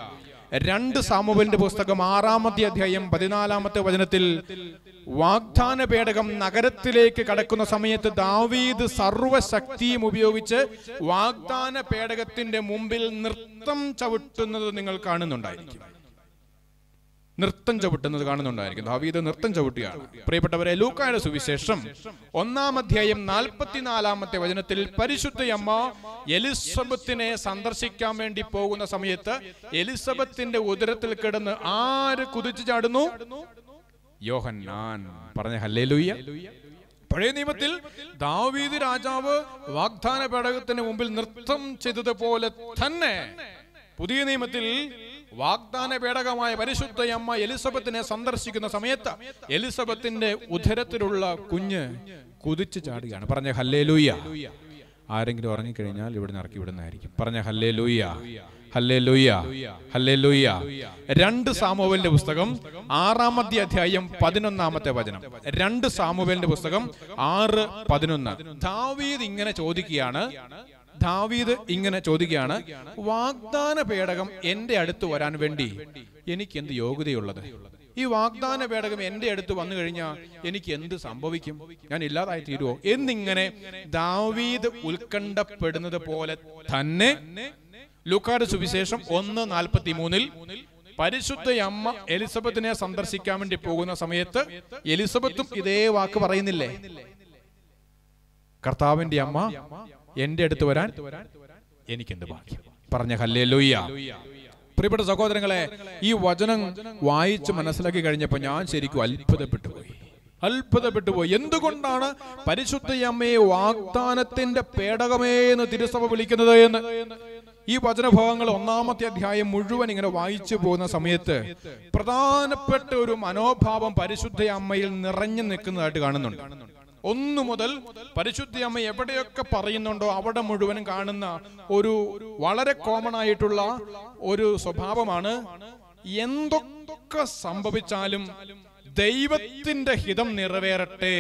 രണ്ട് സാമുവേലിന്റെ പുസ്തകം ആറാമത്തെ അധ്യായം പതിനാലാമത്തെ വചനത്തിൽ വാഗ്ദാന പേടകം നഗരത്തിലേക്ക് കടക്കുന്ന സമയത്ത് ദാവീദ് സർവശക്തിയും ഉപയോഗിച്ച് വാഗ്ദാന പേടകത്തിന്റെ മുമ്പിൽ നൃത്തം ചവിട്ടുന്നത് നിങ്ങൾ കാണുന്നുണ്ടായിരിക്കും. നൃത്തം ചവിട്ടുന്നത് കാണുന്നുണ്ടായിരിക്കും. ദാവീദ് നൃത്തം ചവിട്ടുകയാണ്. പ്രിയപ്പെട്ടവരെ, ലൂക്കായുടെ സുവിശേഷം ഒന്നാം അധ്യായം നാൽപ്പത്തിനാലാമത്തെ വചനത്തിൽ പരിശുദ്ധയമ്മ എലിസബത്തിനെ സന്ദർശിക്കാൻ വേണ്ടി പോകുന്ന സമയത്ത് എലിസബത്തിന്റെ ഉദരത്തിൽ കിടന്ന് ആര് കുതിച്ചു ചാടുന്നു? യോഹന്നാൻ. പറഞ്ഞ ഹല്ലേലൂയ. പഴയ നിയമത്തിൽ ദാവീദ് രാജാവ് വാഗ്ദാന പേടകത്തിന് മുമ്പിൽ നൃത്തം ചെയ്തതുപോലെ തന്നെ പുതിയ നിയമത്തിൽ വാഗ്ദാന പേടകമായ പരിശുദ്ധയമ്മ എലിസബത്തിനെ സന്ദർശിക്കുന്ന സമയത്ത് എലിസബത്തിന്റെ ഉദരത്തിലുള്ള കുഞ്ഞ് കുതിച്ചു ചാടുകയാണ്. പറഞ്ഞ ഹല്ലേലൂയ. ആരെങ്കിലും ഉറങ്ങിക്കഴിഞ്ഞാൽ ഇവിടെ ഇറക്കി വിടുന്നതായിരിക്കും. പറഞ്ഞ ഹല്ലേലൂയ, ഹല്ലേലൂയ, ഹല്ലേലൂയ. രണ്ട് സാമുവേലിന്റെ പുസ്തകം ആറാമത്തെ അധ്യായം പതിനൊന്നാമത്തെ വചനം. രണ്ട് സാമുവേലിന്റെ പുസ്തകം ആറ് പതിനൊന്ന്. ദാവീദ് ഇങ്ങനെ ചോദിക്കുകയാണ് ദാവീദ് ഇങ്ങനെ ചോദിക്കുകയാണ് വാഗ്ദാന പേടകം എന്റെ അടുത്ത് വരാൻ വേണ്ടി എനിക്ക് എന്ത് യോഗ്യതയുള്ളത്? ഈ വാഗ്ദാന പേടകം എന്റെ അടുത്ത് വന്നു കഴിഞ്ഞാൽ എനിക്ക് എന്ത് സംഭവിക്കും? ഞാൻ ഇല്ലാതായി തീരുവോ? എന്നിങ്ങനെ ദാവീദ് ഉത്കണ്ഠപ്പെടുന്നത് പോലെ തന്നെ ലൂക്കായുടെ സുവിശേഷം ഒന്ന് നാൽപ്പത്തി മൂന്നിൽ പരിശുദ്ധയമ്മ എലിസബത്തിനെ സന്ദർശിക്കാൻ വേണ്ടി പോകുന്ന സമയത്ത് എലിസബത്തും ഇതേ വാക്ക് പറയുന്നില്ലേ? കർത്താവിന്റെ അമ്മ എന്റെ അടുത്ത് വരാൻ എനിക്കെന്ത് ഭാഗ്യം. പറഞ്ഞ ഹല്ലേലൂയ. പ്രിയപ്പെട്ട സഹോദരങ്ങളെ, ഈ വചനം വായിച്ച് മനസ്സിലാക്കി കഴിഞ്ഞപ്പോൾ ഞാൻ ശരിക്കും അത്ഭുതപ്പെട്ടു പോയി അത്ഭുതപ്പെട്ടു പോയി എന്തുകൊണ്ടാണ് പരിശുദ്ധയമ്മയെ വാഗ്ദാനത്തിന്റെ പേടകമേ എന്ന് തിരുസഭ വിളിക്കുന്നത് എന്ന്. ഈ വചനഭാഗങ്ങൾ ഒന്നാമത്തെ അധ്യായം മുഴുവൻ ഇങ്ങനെ വായിച്ചു പോകുന്ന സമയത്ത് പ്രധാനപ്പെട്ട ഒരു മനോഭാവം പരിശുദ്ധ അമ്മയിൽ നിറഞ്ഞു നിൽക്കുന്നതായിട്ട് കാണുന്നുണ്ട്. ഒന്നു മുതൽ പരിശുദ്ധ അമ്മ എവിടെയൊക്കെ പറയുന്നുണ്ടോ അവിടെ മുഴുവനും കാണുന്ന ഒരു വളരെ കോമൺ ആയിട്ടുള്ള ഒരു സ്വഭാവമാണ് എന്തൊക്കെ സംഭവിച്ചാലും ദൈവത്തിന്റെ ഹിതം നിറവേറട്ടെ.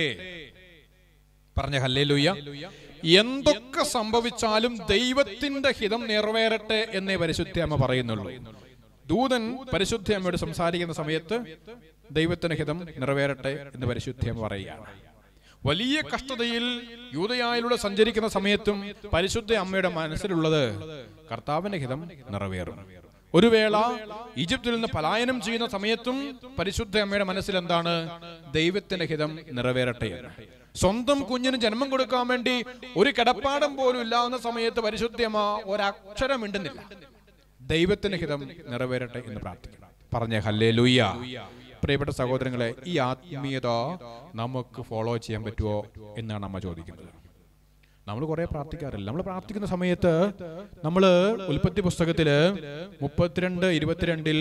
പറഞ്ഞ ഹല്ലേലൂയ. എന്തൊക്കെ സംഭവിച്ചാലും ദൈവത്തിന്റെ ഹിതം നിറവേറട്ടെ എന്നേ പരിശുദ്ധ അമ്മ പറയുന്നുള്ളൂ. ദൂതൻ പരിശുദ്ധ അമ്മയോട് സംസാരിക്കുന്ന സമയത്ത് ദൈവത്തിന്റെ ഹിതം നിറവേറട്ടെ എന്ന് പരിശുദ്ധ അമ്മ പറയുകയാണ്. വലിയ കഷ്ടതയിൽ യൂദയായിലൂടെ സഞ്ചരിക്കുന്ന സമയത്തും പരിശുദ്ധ അമ്മയുടെ മനസ്സിലുള്ളത് കർത്താവിന്റെ ഹിതം നിറവേറും. ഒരു വേള ഈജിപ്തിൽ നിന്ന് പലായനം ചെയ്യുന്ന സമയത്തും പരിശുദ്ധ അമ്മയുടെ മനസ്സിൽ എന്താണ്? ദൈവത്തിന്റെ ഹിതം നിറവേറട്ടെ. സ്വന്തം കുഞ്ഞിന് ജന്മം കൊടുക്കാൻ വേണ്ടി ഒരു കിടപ്പാടം പോലും ഇല്ലാവുന്ന സമയത്ത് പരിശുദ്ധ അമ്മ ഒരക്ഷരം മിണ്ടുന്നില്ല. ദൈവത്തിന്റെ ഹിതം നിറവേറട്ടെ എന്ന് പ്രാർത്ഥിക്കണം. പറഞ്ഞ ഹല്ലേലൂയ. പ്രിയപ്പെട്ട സഹോദരങ്ങളെ, ഈ ആത്മീയത നമുക്ക് ഫോളോ ചെയ്യാൻ പറ്റുമോ എന്നാണ് അമ്മ ചോദിക്കുന്നത്. നമ്മൾ കുറെ പ്രാർത്ഥിക്കാറില്ല. നമ്മൾ പ്രാർത്ഥിക്കുന്ന സമയത്ത് നമ്മള് ഉൽപ്പത്തി പുസ്തകത്തില് മുപ്പത്തിരണ്ട് ഇരുപത്തിരണ്ടിൽ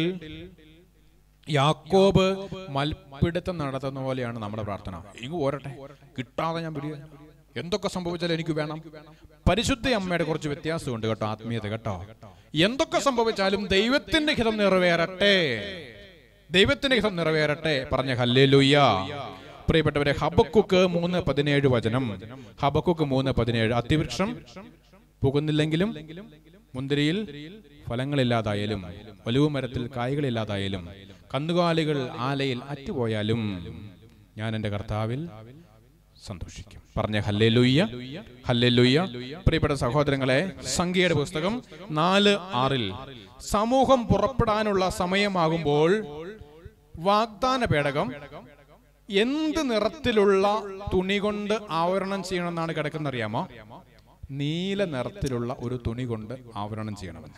യാക്കോബ് മൽപ്പിടുത്തം നടത്തുന്ന പോലെയാണ് നമ്മുടെ പ്രാർത്ഥന. എനിക്ക് പോരട്ടെ, കിട്ടാതെ ഞാൻ പിടിക്കുക, എന്തൊക്കെ സംഭവിച്ചാലും എനിക്ക് വേണം. പരിശുദ്ധ അമ്മയുടെ കുറച്ച് വ്യത്യാസമുണ്ട് കേട്ടോ, ആത്മീയത കേട്ടോ. എന്തൊക്കെ സംഭവിച്ചാലും ദൈവത്തിന്റെ ഹിതം നിറവേറട്ടെ, ദൈവത്തിന്റെ ഹിതം നിറവേറട്ടെ. പറഞ്ഞ ഹല്ലേലൂയ. പ്രിയപ്പെട്ടവരെ, ഹബക്കുക്ക് മൂന്ന് പതിനേഴ് വചനം. ഹബക്കുക്ക് മൂന്ന് പതിനേഴ്. അത്തിവൃക്ഷം പോകുന്നില്ലെങ്കിലും മുന്തിരിയിൽ ഫലങ്ങളില്ലാതായാലും ഒലിവ് മരത്തിൽ കായ്കളില്ലാതായാലും കന്നുകാലികൾ ആലയിൽ അറ്റുപോയാലും ഞാൻ എൻ്റെ കർത്താവിൽ സന്തോഷിക്കും. പറഞ്ഞ ഹല്ലേലൂയ, ഹല്ലേലൂയ. പ്രിയപ്പെട്ട സഹോദരങ്ങളെ, സംഖ്യയുടെ പുസ്തകം നാല് ആറിൽ സമൂഹം പുറപ്പെടാനുള്ള സമയമാകുമ്പോൾ വാഗ്ദാന പേടകം എന്ത് നിറത്തിലുള്ള തുണി കൊണ്ട് ആവരണം ചെയ്യണമെന്നാണ് കിടക്കുന്ന അറിയാമോ? നീല നിറത്തിലുള്ള ഒരു തുണി കൊണ്ട് ആവരണം ചെയ്യണമെന്ന്.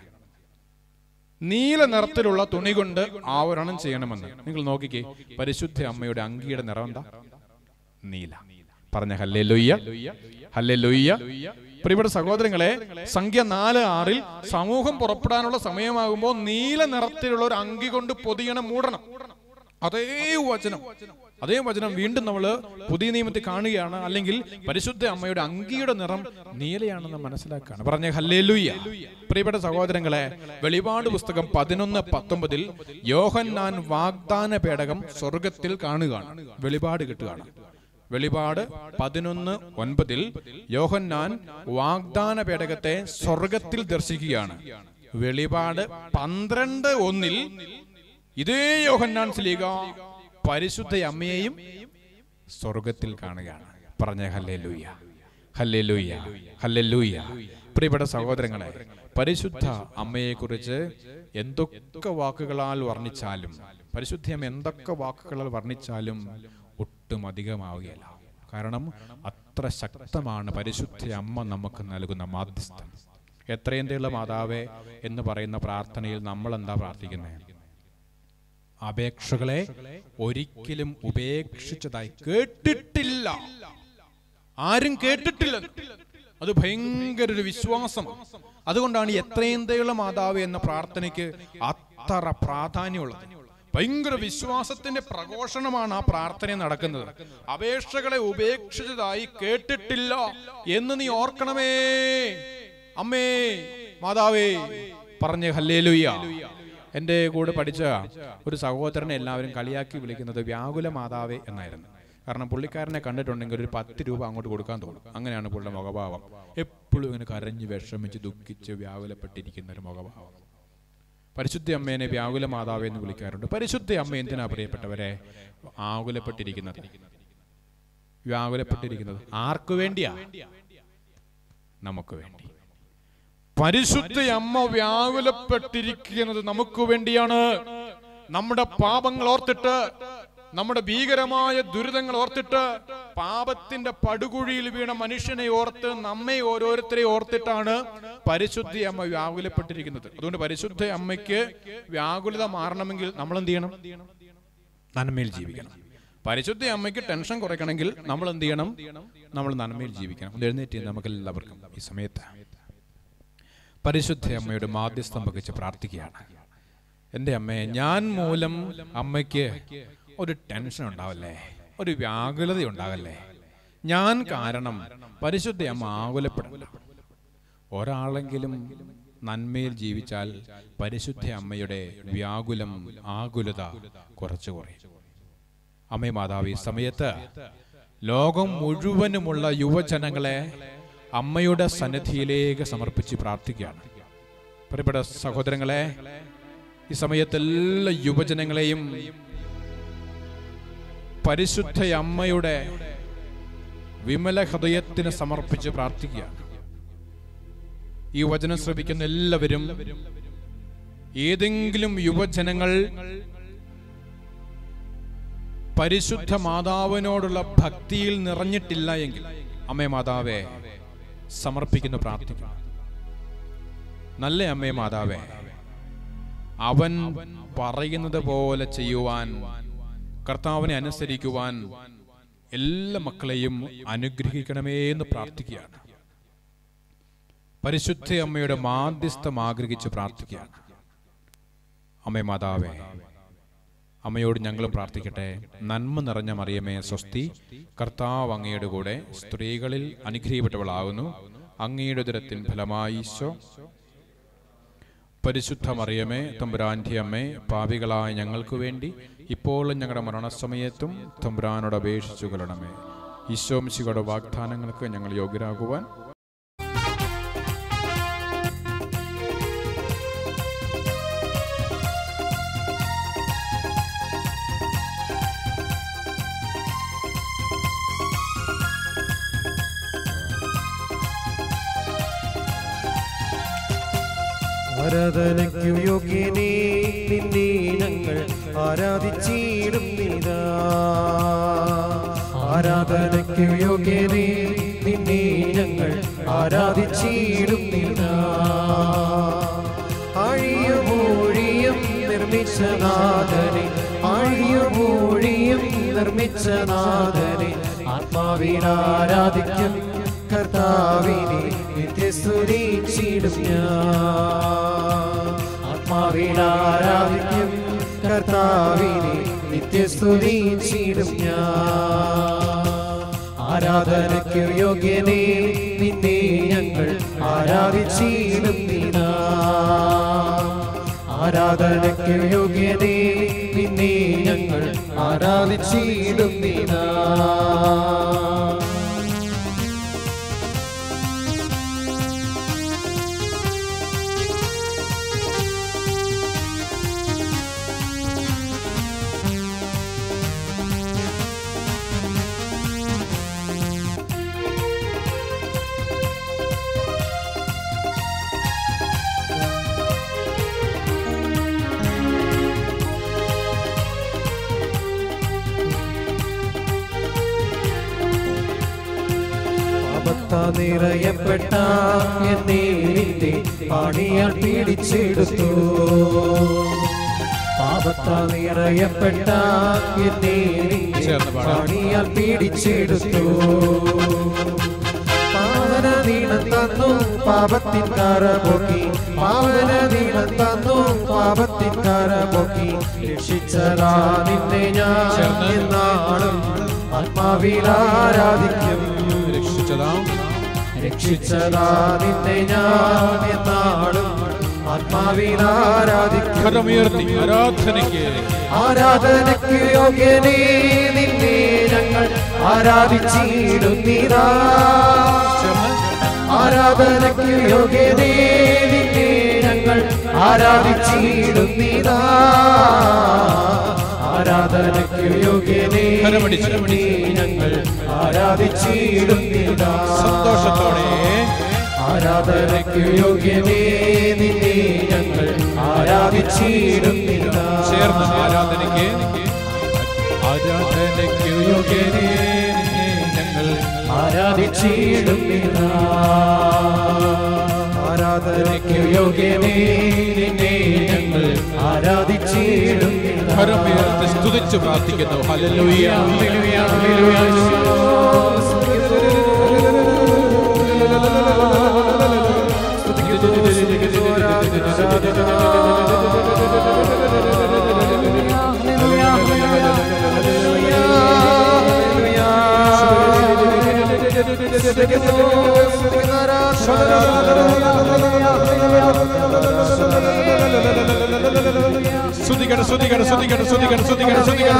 നീല നിറത്തിലുള്ള തുണി കൊണ്ട് ആവരണം ചെയ്യണമെന്ന്. നിങ്ങൾ നോക്കിക്കേ, പരിശുദ്ധ അമ്മയുടെ അങ്കിയുടെ നിറം എന്താ? നീല. പറഞ്ഞ ഹല്ലേലൂയ, ഹല്ലേലൂയ. പ്രിയപ്പെട്ട സഹോദരങ്ങളെ, സംഖ്യ നാല് ആറിൽ സമൂഹം പുറപ്പെടാനുള്ള സമയമാകുമ്പോൾ നീല നിറത്തിലുള്ള ഒരു അങ്കി കൊണ്ട് പൊതിയണം, മൂടണം. അതേ വചനം അതേ വചനം വീണ്ടും നമ്മൾ പുതിയ നിയമത്തിൽ കാണുകയാണ്. അല്ലെങ്കിൽ പരിശുദ്ധ അമ്മയുടെ അങ്കിയുടെ നിറം നീലയാണെന്ന് മനസ്സിലാക്കുകയാണ്. പറഞ്ഞ ഹല്ലേലൂയ. പ്രിയപ്പെട്ട സഹോദരങ്ങളെ, വെളിപാട് പുസ്തകം പതിനൊന്ന് പത്തൊമ്പതിൽ യോഹന്നാൻ വാഗ്ദാന പേടകം സ്വർഗത്തിൽ കാണുകയാണ്, വെളിപാട് കിട്ടുകയാണ്. വെളിപാട് പതിനൊന്ന് ഒൻപതിൽ യോഹന്നാൻ വാഗ്ദാന പേടകത്തെ സ്വർഗത്തിൽ ദർശിക്കുകയാണ്. വെളിപാട് പന്ത്രണ്ട് ഒന്നിൽ ഇതേ യോഹന്നാൻ ശ്ലീഹ പരിശുദ്ധ അമ്മയെയും സ്വർഗത്തിൽ കാണുകയാണ്. പറഞ്ഞ ഹല്ലേലൂയ, ഹല്ലേലൂയ, ഹല്ലേലൂയ. പ്രിയപ്പെട്ട സഹോദരങ്ങളെ, പരിശുദ്ധ അമ്മയെക്കുറിച്ച് എന്തൊക്കെ വാക്കുകളാൽ വർണ്ണിച്ചാലും പരിശുദ്ധ അമ്മ എന്തൊക്കെ വാക്കുകൾ വർണ്ണിച്ചാലും ഒട്ടും അധികമാവുകയില്ല. കാരണം അത്ര ശക്തമാണ് പരിശുദ്ധ അമ്മ നമുക്ക് നൽകുന്ന മാധ്യസ്ഥം. എത്രയെന്തെയുള്ള മാതാവേ എന്ന് പറയുന്ന പ്രാർത്ഥനയിൽ നമ്മൾ എന്താ പ്രാർത്ഥിക്കുന്നത്? അപേക്ഷകളെ ഒരിക്കലും ഉപേക്ഷിച്ചതായി കേട്ടിട്ടില്ല, ആരും കേട്ടിട്ടില്ല. അത് ഭയങ്കര ഒരു വിശ്വാസം. അതുകൊണ്ടാണ് എത്രയെന്തെയുള്ള മാതാവ് എന്ന പ്രാർത്ഥനയ്ക്ക് അത്ര പ്രാധാന്യമുള്ളത്. ഭയങ്കര വിശ്വാസത്തിന്റെ പ്രഘോഷണമാണ് ആ പ്രാർത്ഥന നടക്കുന്നത്. അപേക്ഷകളെ ഉപേക്ഷിച്ചതായി കേട്ടിട്ടില്ല എന്ന് നീ ഓർക്കണമേ അമ്മേ മാതാവേ പറഞ്ഞ് ഹല്ലേലൂയ. എൻ്റെ കൂടെ പഠിച്ച ഒരു സഹോദരനെ എല്ലാവരും കളിയാക്കി വിളിക്കുന്നത് വ്യാകുല മാതാവേ എന്നായിരുന്നു. കാരണം പുള്ളിക്കാരനെ കണ്ടിട്ടുണ്ടെങ്കിൽ ഒരു പത്ത് രൂപ അങ്ങോട്ട് കൊടുക്കാൻ തോന്നും. അങ്ങനെയാണ് പുള്ളിയുടെ മുഖഭാവം. എപ്പോഴും ഇങ്ങനെ കരഞ്ഞ് വിഷമിച്ച് ദുഃഖിച്ച് വ്യാകുലപ്പെട്ടിരിക്കുന്ന ഒരു മുഖഭാവം. പരിശുദ്ധ അമ്മേനെ വ്യാകുല മാതാവ് എന്ന് വിളിക്കാറുണ്ട്. പരിശുദ്ധ അമ്മ എന്തിനാ പ്രിയപ്പെട്ടവരെ ആകുലപ്പെട്ടിരിക്കുന്നത്? വ്യാകുലപ്പെട്ടിരിക്കുന്നത് ആർക്കു വേണ്ടിയാ? നമുക്ക് വേണ്ടി. പരിശുദ്ധ അമ്മ വ്യാകുലപ്പെട്ടിരിക്കുന്നത് നമുക്ക് വേണ്ടിയാണ്. നമ്മുടെ പാപങ്ങൾ ഓർത്തിട്ട്, നമ്മുടെ ഭീകരമായ ദുരിതങ്ങൾ ഓർത്തിട്ട്, പാപത്തിന്റെ പടുകുഴിയിൽ വീണ മനുഷ്യനെ ഓർത്ത്, നമ്മെ ഓരോരുത്തരെ ഓർത്തിട്ടാണ് പരിശുദ്ധ അമ്മ വ്യാകുലപ്പെട്ടിരിക്കുന്നത്. അതുകൊണ്ട് പരിശുദ്ധ അമ്മയ്ക്ക് വ്യാകുലത മാറണമെങ്കിൽ നമ്മൾ എന്ത് ചെയ്യണം? നന്മയിൽ ജീവിക്കണം. പരിശുദ്ധ അമ്മയ്ക്ക് ടെൻഷൻ കുറയ്ക്കണമെങ്കിൽ നമ്മൾ എന്ത് ചെയ്യണം? നമ്മൾ നന്മയിൽ ജീവിക്കണം. എഴുന്നേറ്റ് നമുക്ക് എല്ലാവർക്കും ഈ സമയത്ത് പരിശുദ്ധ അമ്മയുടെ മാധ്യസ്ഥം വഹിച്ച് പ്രാർത്ഥിക്കുകയാണ്. എൻ്റെ അമ്മേ, ഞാൻ മൂലം അമ്മയ്ക്ക് ഒരു ടെൻഷൻ ഉണ്ടാവല്ലേ, ഒരു വ്യാകുലത ഉണ്ടാകല്ലേ. ഞാൻ കാരണം പരിശുദ്ധ അമ്മ ആകുലപ്പെടല്ല. ഒരാളെങ്കിലും നന്മയിൽ ജീവിച്ചാൽ പരിശുദ്ധ അമ്മയുടെ വ്യാകുലം, ആകുലത കുറച്ചു കുറയും. അമ്മേ മാതാവ്, ഈ സമയത്ത് ലോകം മുഴുവനുമുള്ള യുവജനങ്ങളെ അമ്മയുടെ സന്നിധിയിലേക്ക് സമർപ്പിച്ച് പ്രാർത്ഥിക്കുകയാണ്. പ്രിയപ്പെട്ട സഹോദരങ്ങളെ, ഈ സമയത്ത് എല്ലാ യുവജനങ്ങളെയും പരിശുദ്ധ അമ്മയുടെ വിമല ഹൃദയത്തിന് സമർപ്പിച്ച് പ്രാർത്ഥിക്കുകയാണ്. ഈ വചനം ശ്രവിക്കുന്ന എല്ലാവരും, ഏതെങ്കിലും യുവജനങ്ങൾ പരിശുദ്ധ മാതാവിനോടുള്ള ഭക്തിയിൽ നിറഞ്ഞിട്ടില്ല എങ്കിൽ അമ്മേ മാതാവേ സമർപ്പിക്കുന്നു, പ്രാർത്ഥിക്കുന്നു. നല്ല അമ്മേ മാതാവേ, അവൻ പറയുന്നത് പോലെ ചെയ്യുവാൻ, കർത്താവിനെ അനുസരിക്കുവാൻ എല്ലാ മക്കളെയും അനുഗ്രഹിക്കണമേ എന്ന് പ്രാർത്ഥിക്കുകയാണ്. പരിശുദ്ധ അമ്മയുടെ മാധ്യസ്ഥം ആഗ്രഹിച്ച് പ്രാർത്ഥിക്കുകയാണ്. അമ്മേ മാതാവേ, അമ്മയോട് ഞങ്ങളും പ്രാർത്ഥിക്കട്ടെ. നന്മ നിറഞ്ഞ മറിയമേ സ്വസ്തി, കർത്താവ് അങ്ങയുടെ കൂടെ സ്ത്രീകളിൽ അനുഗ്രഹിക്കപ്പെട്ടവളാകുന്നു. അങ്ങയുടെ ഉദരത്തിൻ ഫലമായി ഈശോ. പരിശുദ്ധ മറിയമേ തമ്പുരാന്റെ അമ്മേ, പാപികളായ ഞങ്ങൾക്ക് വേണ്ടി ഇപ്പോഴും ഞങ്ങളുടെ മരണസമയത്തും തമ്പുരാനോട് അപേക്ഷിച്ചു കൊള്ളണമേ. ഈശോ മിശിഹായുടെ വാഗ്ദാനങ്ങൾക്ക് ഞങ്ങൾ യോഗ്യരാകുവാൻ ആരാധനയ്ക്കു യോഗ്യനേ നിന്നെ ഞങ്ങൾ ആരാധിച്ചിടുന്നിതാ. ആരാധനയ്ക്കു യോഗ്യനേ നിന്നെ ഞങ്ങൾ ആരാധിച്ചിടുന്നിതാ. ആഴിയമൂഴിയും നിർമ്മിച്ച നാഥനെ, ആഴിയമൂഴിയും നിർമ്മിച്ച നാഥനെ, ആത്മാവിൽ ആരാധിക്കും കർത്താവിനെ നിത്യസ്തുതിച്ചിടും ഞാൻ. ആത്മാവിൽ ആരാധിക്കും കർത്താവിനെ നിത്യസ്തുതിച്ചിടും ഞാൻ. ആരാധനയ്ക്കു യോഗ്യനേ നിന്നെ ഞങ്ങൾ ആരാധിച്ചിടുന്നിതാ. ആരാധനയ്ക്കു യോഗ്യനേ നിന്നെ ഞങ്ങൾ ആരാധിച്ചിടുന്നിതാ. നിറയപ്പെട്ട എന്നീരിന്റെ പാണിയാൽ പീഡിച്ചെടുത്തു. പാപത്താ നിറയപ്പെട്ട എന്നീരിന്റെ പാണിയാൽ പീഡിച്ചെടുത്തു. പാവന നീണം തന്നു പാപത്തിൻ കരപോക്കി, പാവന നീണം തന്നു പാപത്തിൻ കരപോക്കി. രക്ഷിച്ചതാ നിന്നെ ഞാൻ എന്നാളും ആത്മാവിൽ ആരാധിക്കും. രക്ഷിച്ചതാ രക്ഷിച്ചതാ നിന്നെ ഞാൻ എന്നാളും ആത്മാവിൽ ആരാധിക്കും. കരമുയർത്തി ആരാധനയ്ക്ക് ആരാധനയ്ക്ക് യോഗ്യനേ നിന്നെ ഞങ്ങൾ ആരാധിച്ചിടുന്നിതാ. ആരാധനയ്ക്ക് യോഗ്യനേ നിന്നെ ഞങ്ങൾ ആരാധിച്ചിടുന്നിതാ. ആരാധനയ്ക്ക് യോഗ്യനേ നിന്നെ ഞങ്ങൾ ആരാധിച്ചിടുന്നിതാ. സന്തോഷത്തോടെ ആരാധനയ്ക്ക് യോഗ്യനേ നിന്നെ ഞങ്ങൾ ആരാധിച്ചിടുന്നിതാ. ചേർന്ന് ആരാധനയ്ക്ക് ആരാധനയ്ക്ക് യോഗ്യനേ നിന്നെ ഞങ്ങൾ ആരാധിച്ചിടുന്നിതാ. ആരാധനയ്ക്ക് യോഗ്യനേ നിന്നെ ഞങ്ങൾ ആരാധിച്ചിടുന്നിതാ. കരമുയർത്തി സ്തുതിച്ച് പ്രാർത്ഥിക്കുന്നു. ഹല്ലേലൂയ ഹല്ലേലൂയ ഹല്ലേലൂയ. സ്തുതിക്കണം സ്തുതിക്കണം സ്തുതിക്കണം സ്തുതിക്കണം സ്തുതിക്കണം സ്തുതിക്കണം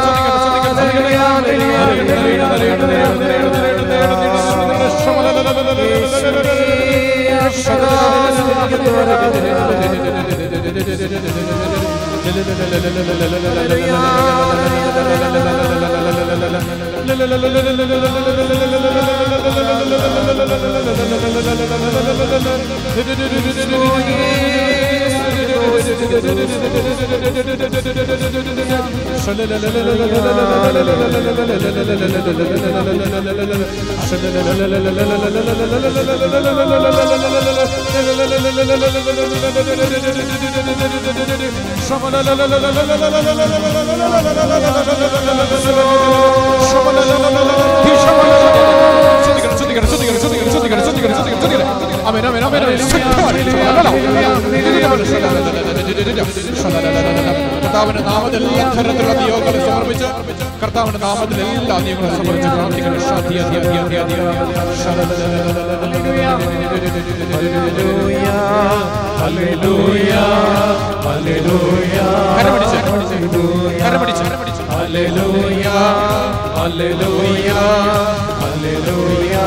കർത്താവിന്റെ നാമത്തിൽ എല്ലാ തരത്തിലുള്ള നിയോഗങ്ങളും സമർപ്പിച്ച് കർത്താവിന്റെ നാമത്തിൽ എല്ലാ നിയോഗങ്ങളും സമർപ്പിച്ച് പ്രാർത്ഥിക്കുന്നു. കരമടിച്ച് കരമടിച്ച് ഹല്ലേലൂയ ഹല്ലേലൂയ ഹല്ലേലൂയ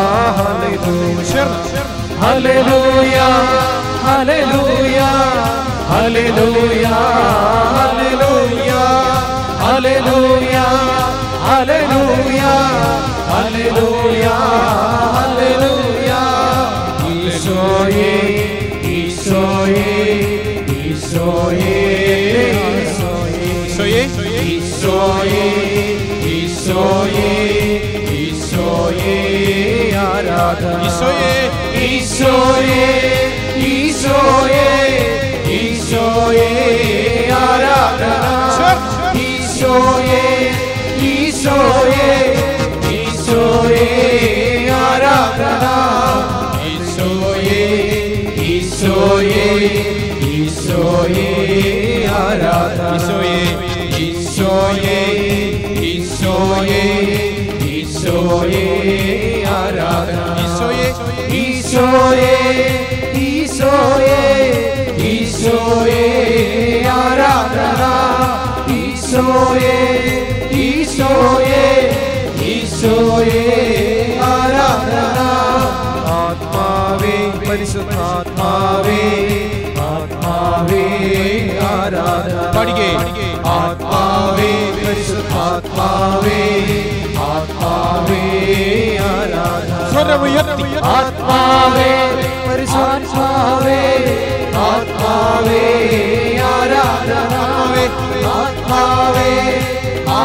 ഹല്ലേലൂയ ഹല്ലേലൂയ ഹല്ലേലൂയ ഹല്ലേലൂയ ഹല്ലേലൂയ ഹല്ലേലൂയ ഹല്ലേലൂയ. ഈശോയേ ഈശോയേ ഈശോയേ ഈശോയേ ഈശോയേ ഈശോയേ ഈശോയേ ആരാധന. ഈശോയേ ഈശോയേ ഈശോയേ ഈശോയേ ആരാധന. ഈശോയേ ഈശോയേ ഈശോയേ ആരാധന. ഈശോയേ ഈശോയേ ഈശോയേ ആരാധന. ഈശോയേ ഈശോയേ ഈശോയേ ഈശോയേ ആരാധന. ഈശോയേ ഈശോയേ ഈശോയേ ഈശോയേ ആരാധന. ഈശോയേ ഈശോയേ ഈശോയേ ആരാധന. ആത്മാവേ പരിശുദ്ധാത്മാവേ ആത്മാവേ ആരാധന. പഠിക്കേ ആത്മാവേ പരിശുദ്ധാത്മാവേ ആത്മാവേ ആരാധന. ആത്മാവേ പരിശുദ്ധാത്മാവേ ആത്മാവേ ആരാധന. ആത്മാവേ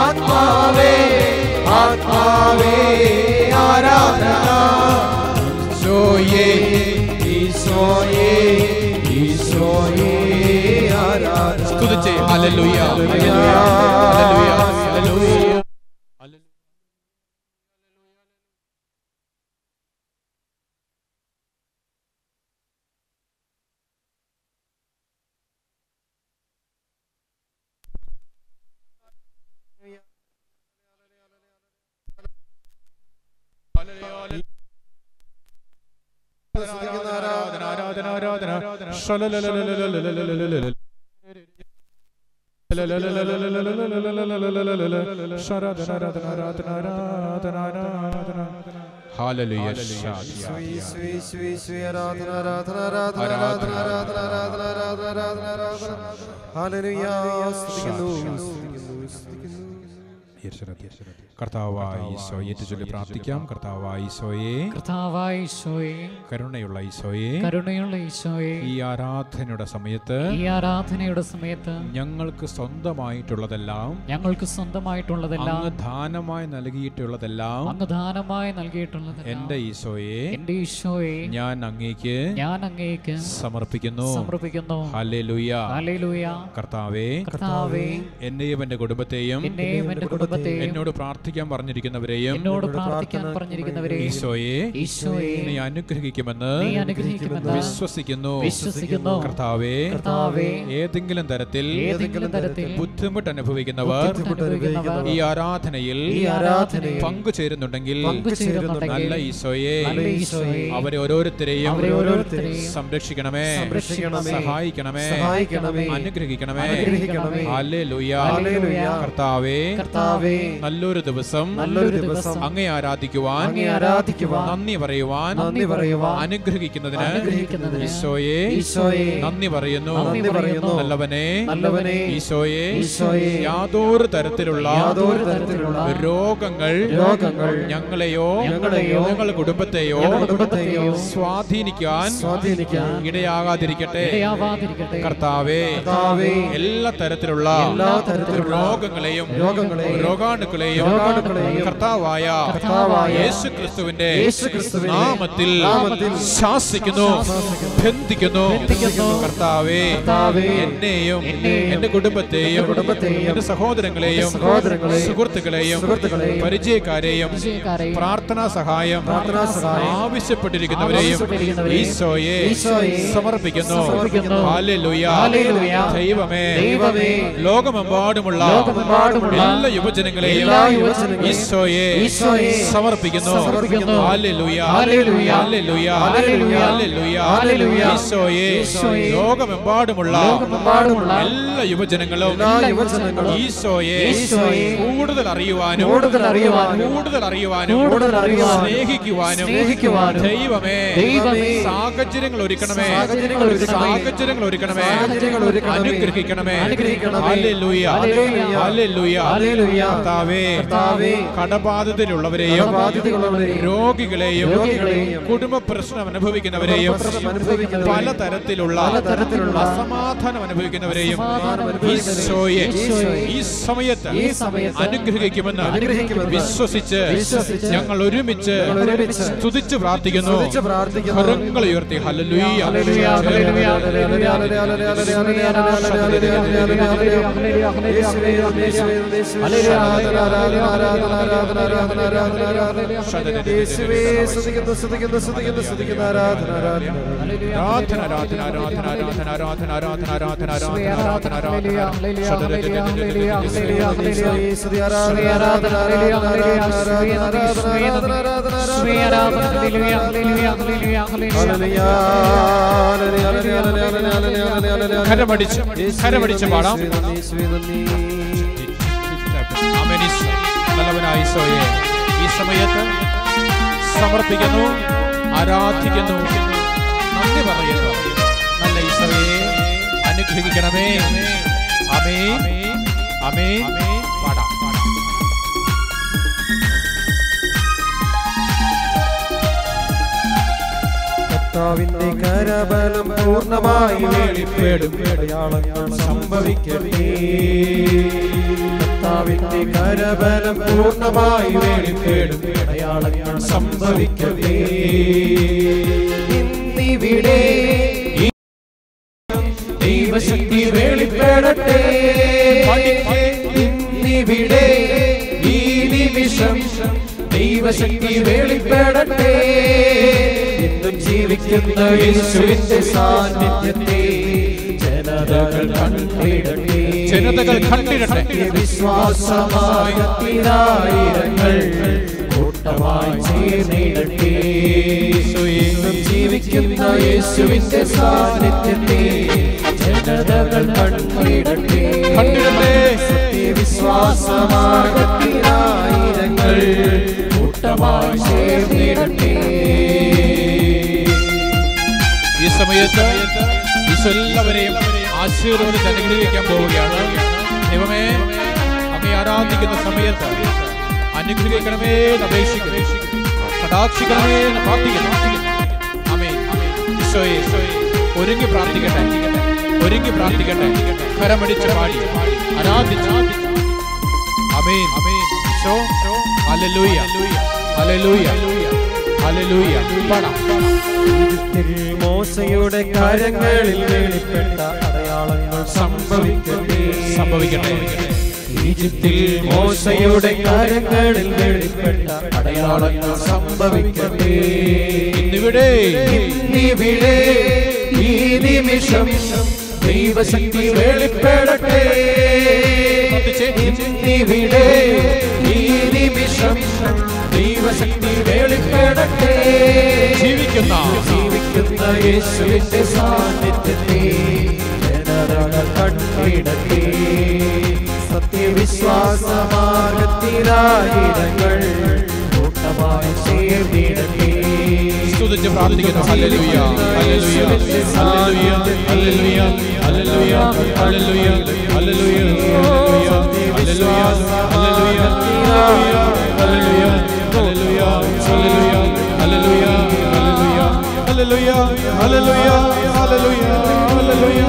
ആത്മാവേ ആത്മാവേ ആരാധന. ഈശോയേ ഈശോയേ ആരാധന. സ്തുതിച്ചേ ഹല്ലേലൂയ ഹല്ലേലൂയ ഹല്ലേലൂയ ഹല്ലേലൂയ. ആരാധന ആരാധന ആരാധന ശലലലലലലലലലലലല ഹല്ലേലൂയ. കർത്താവായ ഈശോയെ ഏറ്റുചൊല്ലി പ്രാർത്ഥിക്കാം. കർത്താവായ ഈശോയെ കർത്താവായ ഈശോയെ കരുണയുള്ള ഈശോയെ കരുണയുള്ള ഈശോയെ ഈ ആരാധനയുടെ സമയത്ത് ഈ ആരാധനയുടെ സമയത്ത് ഞങ്ങൾക്ക് സ്വന്തമായിട്ടുള്ളതെല്ലാം ഞങ്ങൾക്ക് സ്വന്തമായിട്ടുള്ളതെല്ലാം അങ്ങ് ദാനമായി നൽകിയിട്ടുള്ളതെല്ലാം അങ്ങ് ദാനമായി നൽകിയിട്ടുള്ളതെല്ലാം എന്റെ ഈശോയെ എന്റെ ഈശോയെ ഞാൻ അങ്ങേക്ക് ഞാൻ അങ്ങേക്ക് സമർപ്പിക്കുന്നു സമർപ്പിക്കുന്നു. ഹല്ലേലൂയ. ഹല്ലേലൂയ. കർത്താവേ കർത്താവേ എന്നെയും എന്റെ കുടുംബത്തെയും എന്നെയും എന്റെ കുടുംബത്തെയും എന്നോട് പ്രാർത്ഥിക്കാൻ പറഞ്ഞിരിക്കുന്നവരെയും എന്നോട് പ്രാർത്ഥിക്കാൻ പറഞ്ഞിരിക്കുന്നവരെയും ഈശോയെ ഈശോയെ നീ അനുഗ്രഹിക്കുമെന്ന് നീ അനുഗ്രഹിക്കുമെന്ന് വിശ്വസിക്കുന്നു വിശ്വസിക്കുന്നു. കർത്താവേ കർത്താവേ ഏതെങ്കിലും തരത്തിൽ ഏതെങ്കിലും തരത്തിൽ ബുദ്ധിമുട്ട് അനുഭവിക്കുന്നവർ അനുഭവിക്കുന്നവർ ഈ ആരാധനയിൽ ഈ ആരാധനയിൽ പങ്കുചേരുന്നുണ്ടെങ്കിൽ പങ്കുചേരുന്നുണ്ടെങ്കിൽ നല്ല ഈശോയെ നല്ല ഈശോയെ അവരെ ഓരോരുത്തരെയും അവരെ ഓരോരുത്തരെയും സംരക്ഷിക്കണമേ സംരക്ഷിക്കണമേ. സഹായിക്കണമേ സഹായിക്കണമേ. അനുഗ്രഹിക്കണമേ. അനുഗ്രഹിക്കണമേ. ഹല്ലേലൂയ. ഹല്ലേലൂയ. കർത്താവേ കർത്താവേ നല്ലൊരു ദിവസം നല്ലൊരു ദിവസം അങ്ങേ ആരാധിക്കുവാൻ അങ്ങേ ആരാധിക്കുവാൻ നന്ദി പറയുവാൻ നന്ദി പറയുവാൻ അനുഗ്രഹിക്കുന്നതിന് അനുഗ്രഹിക്കുന്നതിന് ഈശോയെ ഈശോയെ നന്ദി പറയുന്നു. നന്ദി പറയുന്നു. നല്ലവനെ നല്ലവനെ ഈശോയെ ഈശോയെ യാതൊരു തരത്തിലുള്ള യാതൊരു തരത്തിലുള്ള രോഗങ്ങൾ രോഗങ്ങൾ ഞങ്ങളെയോ ഞങ്ങളെയോ ഞങ്ങളുടെ കുടുംബത്തെയോ ഞങ്ങളുടെ കുടുംബത്തെയോ സ്വാധീനിക്കാൻ സ്വാധീനിക്കാൻ ഇടയാകാതിരിക്കട്ടെ. ഇടയാവാതിരിക്കട്ടെ. കർത്താവേ കർത്താവേ എല്ലാ തരത്തിലുള്ള എല്ലാ തരത്തിലുള്ള രോഗങ്ങളെയും രോഗങ്ങളെയും രോഗാണുക്കളെയും രോഗാണുക്കളെയും കർത്താവായ കർത്താവായ യേശുക്രിസ്തുവിന്റെ യേശുക്രിസ്തുവിന്റെ നാമത്തിൽ നാമത്തിൽ ശാസിക്കുന്നു, ബന്ധിക്കുന്നു. ബന്ധിക്കുന്നു. കർത്താവേ കർത്താവേ എന്നെയും എന്നെയും എന്റെ കുടുംബത്തെയും കുടുംബത്തെയും എന്റെ സഹോദരങ്ങളെയും സഹോദരങ്ങളെയും സുഹൃത്തുക്കളെയും സുഹൃത്തുക്കളെയും പരിചയക്കാരെയും പരിചയക്കാരെയും പ്രാർത്ഥനാ സഹായം പ്രാർത്ഥനാ സഹായം ആവശ്യപ്പെട്ടിരിക്കുന്നവരെയും ആവശ്യപ്പെട്ടിരിക്കുന്നവരെയും ഈശോയെ ഈശോയെ സമർപ്പിക്കുന്നു. സമർപ്പിക്കുന്നു. ഹല്ലേലൂയ. ഹല്ലേലൂയ. ദൈവമേ ദൈവമേ ലോകമെമ്പാടുമുള്ള ലോകമെമ്പാടുമുള്ള എല്ലാ യുവജനങ്ങളെയും എല്ലാ യുവജനങ്ങളെയും ഈശോയെ ഈശോയെ സമർപ്പിക്കുന്നു. സമർപ്പിക്കുന്നു. ഹല്ലേലൂയ. ഹല്ലേലൂയ. ഹല്ലേലൂയ. ഹല്ലേലൂയ. ഹല്ലേലൂയ. ഹല്ലേലൂയ. ഈശോയെ ഈശോയെ ലോകമെമ്പാടുമുള്ള ലോകമെമ്പാടുമുള്ള എല്ലാ യുവജനങ്ങളും എല്ലാ യുവജനങ്ങളും ഈശോയെ ഈശോയെ കൂടുതൽ അറിയുവാനും കൂടുതൽ അറിയുവാനും കൂടുതൽ അറിയുവാനും കൂടുതൽ അറിയുവാനും സ്നേഹിക്കുവാനും സ്നേഹിക്കുവാനും ദൈവമേ ദൈവമേ സാഹചര്യങ്ങൾ ഒരുക്കണമേ. സാഹചര്യങ്ങൾ ഒരുക്കണമേ. സാഹചര്യങ്ങൾ ഒരുക്കണമേ. സാഹചര്യങ്ങൾ ഒരുക്കണമേ. അനുഗ്രഹിക്കണമേ. അനുഗ്രഹിക്കണമേ. ഹല്ലേലൂയ. ഹല്ലേലൂയ. ഹല്ലേലൂയ. ഹല്ലേലൂയ. കർത്താവേ കർത്താവേ കടബാധിതരുള്ളവരെയും കടബാധിതരുള്ളവരെയും രോഗികളെയും രോഗികളെയും കുടുംബ പ്രശ്നം അനുഭവിക്കുന്നവരെയും പ്രശ്നം അനുഭവിക്കുന്നവരെയും പലതരത്തിലുള്ള പലതരത്തിലുള്ള അസമാധാനം അനുഭവിക്കുന്നവരെയും അസമാധാനം അനുഭവിക്കുന്നവരെയും ഈശോയെ ഈശോയെ ഈ സമയത്ത് ഈ സമയത്ത് അനുഗ്രഹിക്കുമെന്ന് അനുഗ്രഹിക്കുമെന്ന് വിശ്വസിച്ച് വിശ്വസിച്ച് ഞങ്ങൾ ഒരുമിച്ച് ഞങ്ങൾ ഒരുമിച്ച് സ്തുതിച്ച് പ്രാർത്ഥിക്കുന്നു. സ്തുതിച്ച് പ്രാർത്ഥിക്കുന്നു. കരങ്ങൾ ഉയർത്തി ഹല്ലേലൂയ. ഹല്ലേലൂയ. ഹല്ലേലൂയ. ഹല്ലേലൂയ. ആരാധന ആരാധന ആരാധന ആരാധന ആരാധന ആരാധന ആരാധന ആരാധന കരമടിച്ച് കരമടിച്ച് പാടാം. ആമേൻ. നല്ലവനായ ഈശോയെ ഈ സമയത്ത് സമർപ്പിക്കുന്നു, ആരാധിക്കുന്നു, നന്ദി പറയുന്നു. നല്ല ഈശോയെ അനുഗ്രഹിക്കണമേ. ആമേൻ. ആമേൻ. പാടാം പാടാം. കർത്താവിന്റെ കരബലം പൂർണ്ണമായി വെളിപ്പെടും അടയാളങ്ങൾ സംഭവിക്കട്ടെ. കർത്താവിന്റെ കരബലം പൂർണ്ണമായി വെളിപ്പെടും അടയാളങ്ങൾ സംഭവിക്കട്ടെ. ഇന്നീ ഇന്നിവിടെ ദൈവശക്തി വെളിപ്പെടട്ടെ. ഇന്നിവിടെ ഈ നിമിഷം ദൈവശക്തി വെളിപ്പെടട്ടെ. ഇന്നും ജീവിക്കുന്ന യേശുവിന്റെ സാന്നിധ്യത്തെ ജനതകൾ കണ്ടിടട്ടെ. ജനതകൾ കണ്ടിടട്ടെ. വിശ്വാസമായിരങ്ങൾ കൂട്ടമായി ചേർന്നിടട്ടെ. ഇന്നും ജീവിക്കുന്ന യേശുവിന്റെ സാന്നിധ്യത്തെ ജനതകൾ കണ്ടിടട്ടെ. കണ്ടിടട്ടെ. വിശ്വാസമായിരങ്ങൾ കൂട്ടമായി ചേർന്നിടട്ടെ. ഈ സമയത്ത് ഈശോ എല്ലാവരെയും ആശീർവദിച്ച് അനുഗ്രഹിക്കാൻ പോവുകയാണ്. ദൈവമേ, അങ്ങയെ ആരാധിക്കുന്ന സമയത്ത് അനുഗ്രഹിക്കണമേ എന്ന് അപേക്ഷിക്കുന്നു, കടാക്ഷിക്കണമേ എന്ന് പ്രാർത്ഥിക്കുന്നു. ആമേൻ. ഈശോയെ ഒരുങ്ങി പ്രാർത്ഥിക്കട്ടെ, ഒരുങ്ങി പ്രാർത്ഥിക്കട്ടെ. കരമടിച്ച് പാടി ആരാധിച്ച്. ആമേൻ. ഈശോ ഹല്ലേലൂയ, ഹല്ലേലൂയ, ഹല്ലേലൂയ. പാടാം. മോശയുടെ കരങ്ങളിൽ വെളിപ്പെട്ട അടയാളങ്ങൾ സംഭവിക്കട്ടെ, സംഭവിക്കട്ടെ. ഈജിപ്തിൽ മോശയുടെ കരങ്ങളിൽ വെളിപ്പെട്ട അടയാളങ്ങൾ സംഭവിക്കട്ടെ. ഇന്നിവിടെ ഇന്നിവിടെ ഈ നിമിഷം ദൈവശക്തി വെളിപ്പെടട്ടെ. ഇന്നിവിടെ ഈ നിമിഷം ദൈവശക്തി വെളിപ്പെടട്ടെ. ജീവിക്കുന്ന ജീവിക്കുന്ന യേശുവിന്റെ സാന്നിധ്യത്തെ ജനതകൾ കണ്ടിടട്ടെ. സത്യവിശ്വാസമാർഗത്തിലായിരങ്ങൾ കൂട്ടമായി ചേർന്നിടട്ടെ. സ്തുതിച്ച് പ്രാർത്ഥിക്കുന്നു. ഹല്ലേലൂയ, ഹല്ലേലൂയ, ഹല്ലേലൂയ, ഹല്ലേലൂയ, ഹല്ലേലൂയ, ഹല്ലേലൂയ, ഹല്ലേലൂയ, ഹല്ലേലൂയ, ഹല്ലേലൂയ, ഹല്ലേലൂയ, ഹല്ലേലൂയ, ഹല്ലേലൂയ, ഹല്ലേലൂയ, ഹല്ലേലൂയ, ഹല്ലേലൂയ, ഹല്ലേലൂയ,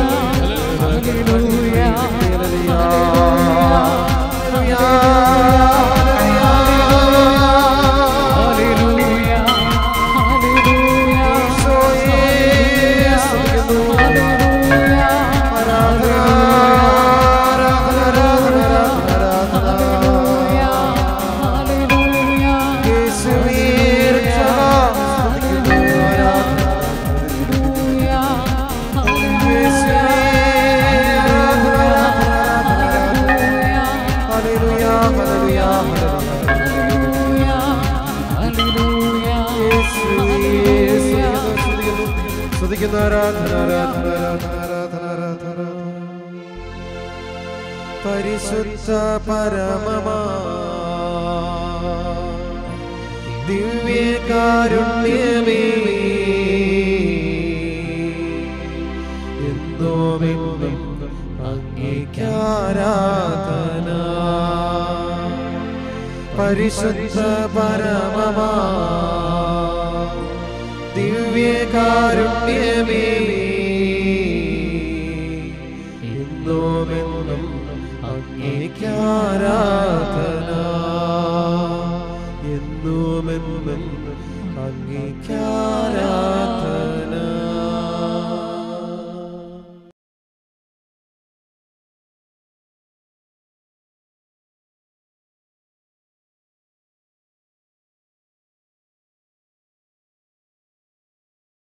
പരിശുദ്ധ പരമമാ ദിവ്യകാരുണ്യമേ, എന്നോമെന്നും അങ്ങേക്കാരാധന. പരിശുദ്ധ പരമമാ ദിവ്യകാരുണ്യമേ, എന്നോമെന്നും അങ്ങേക്കാരാധന.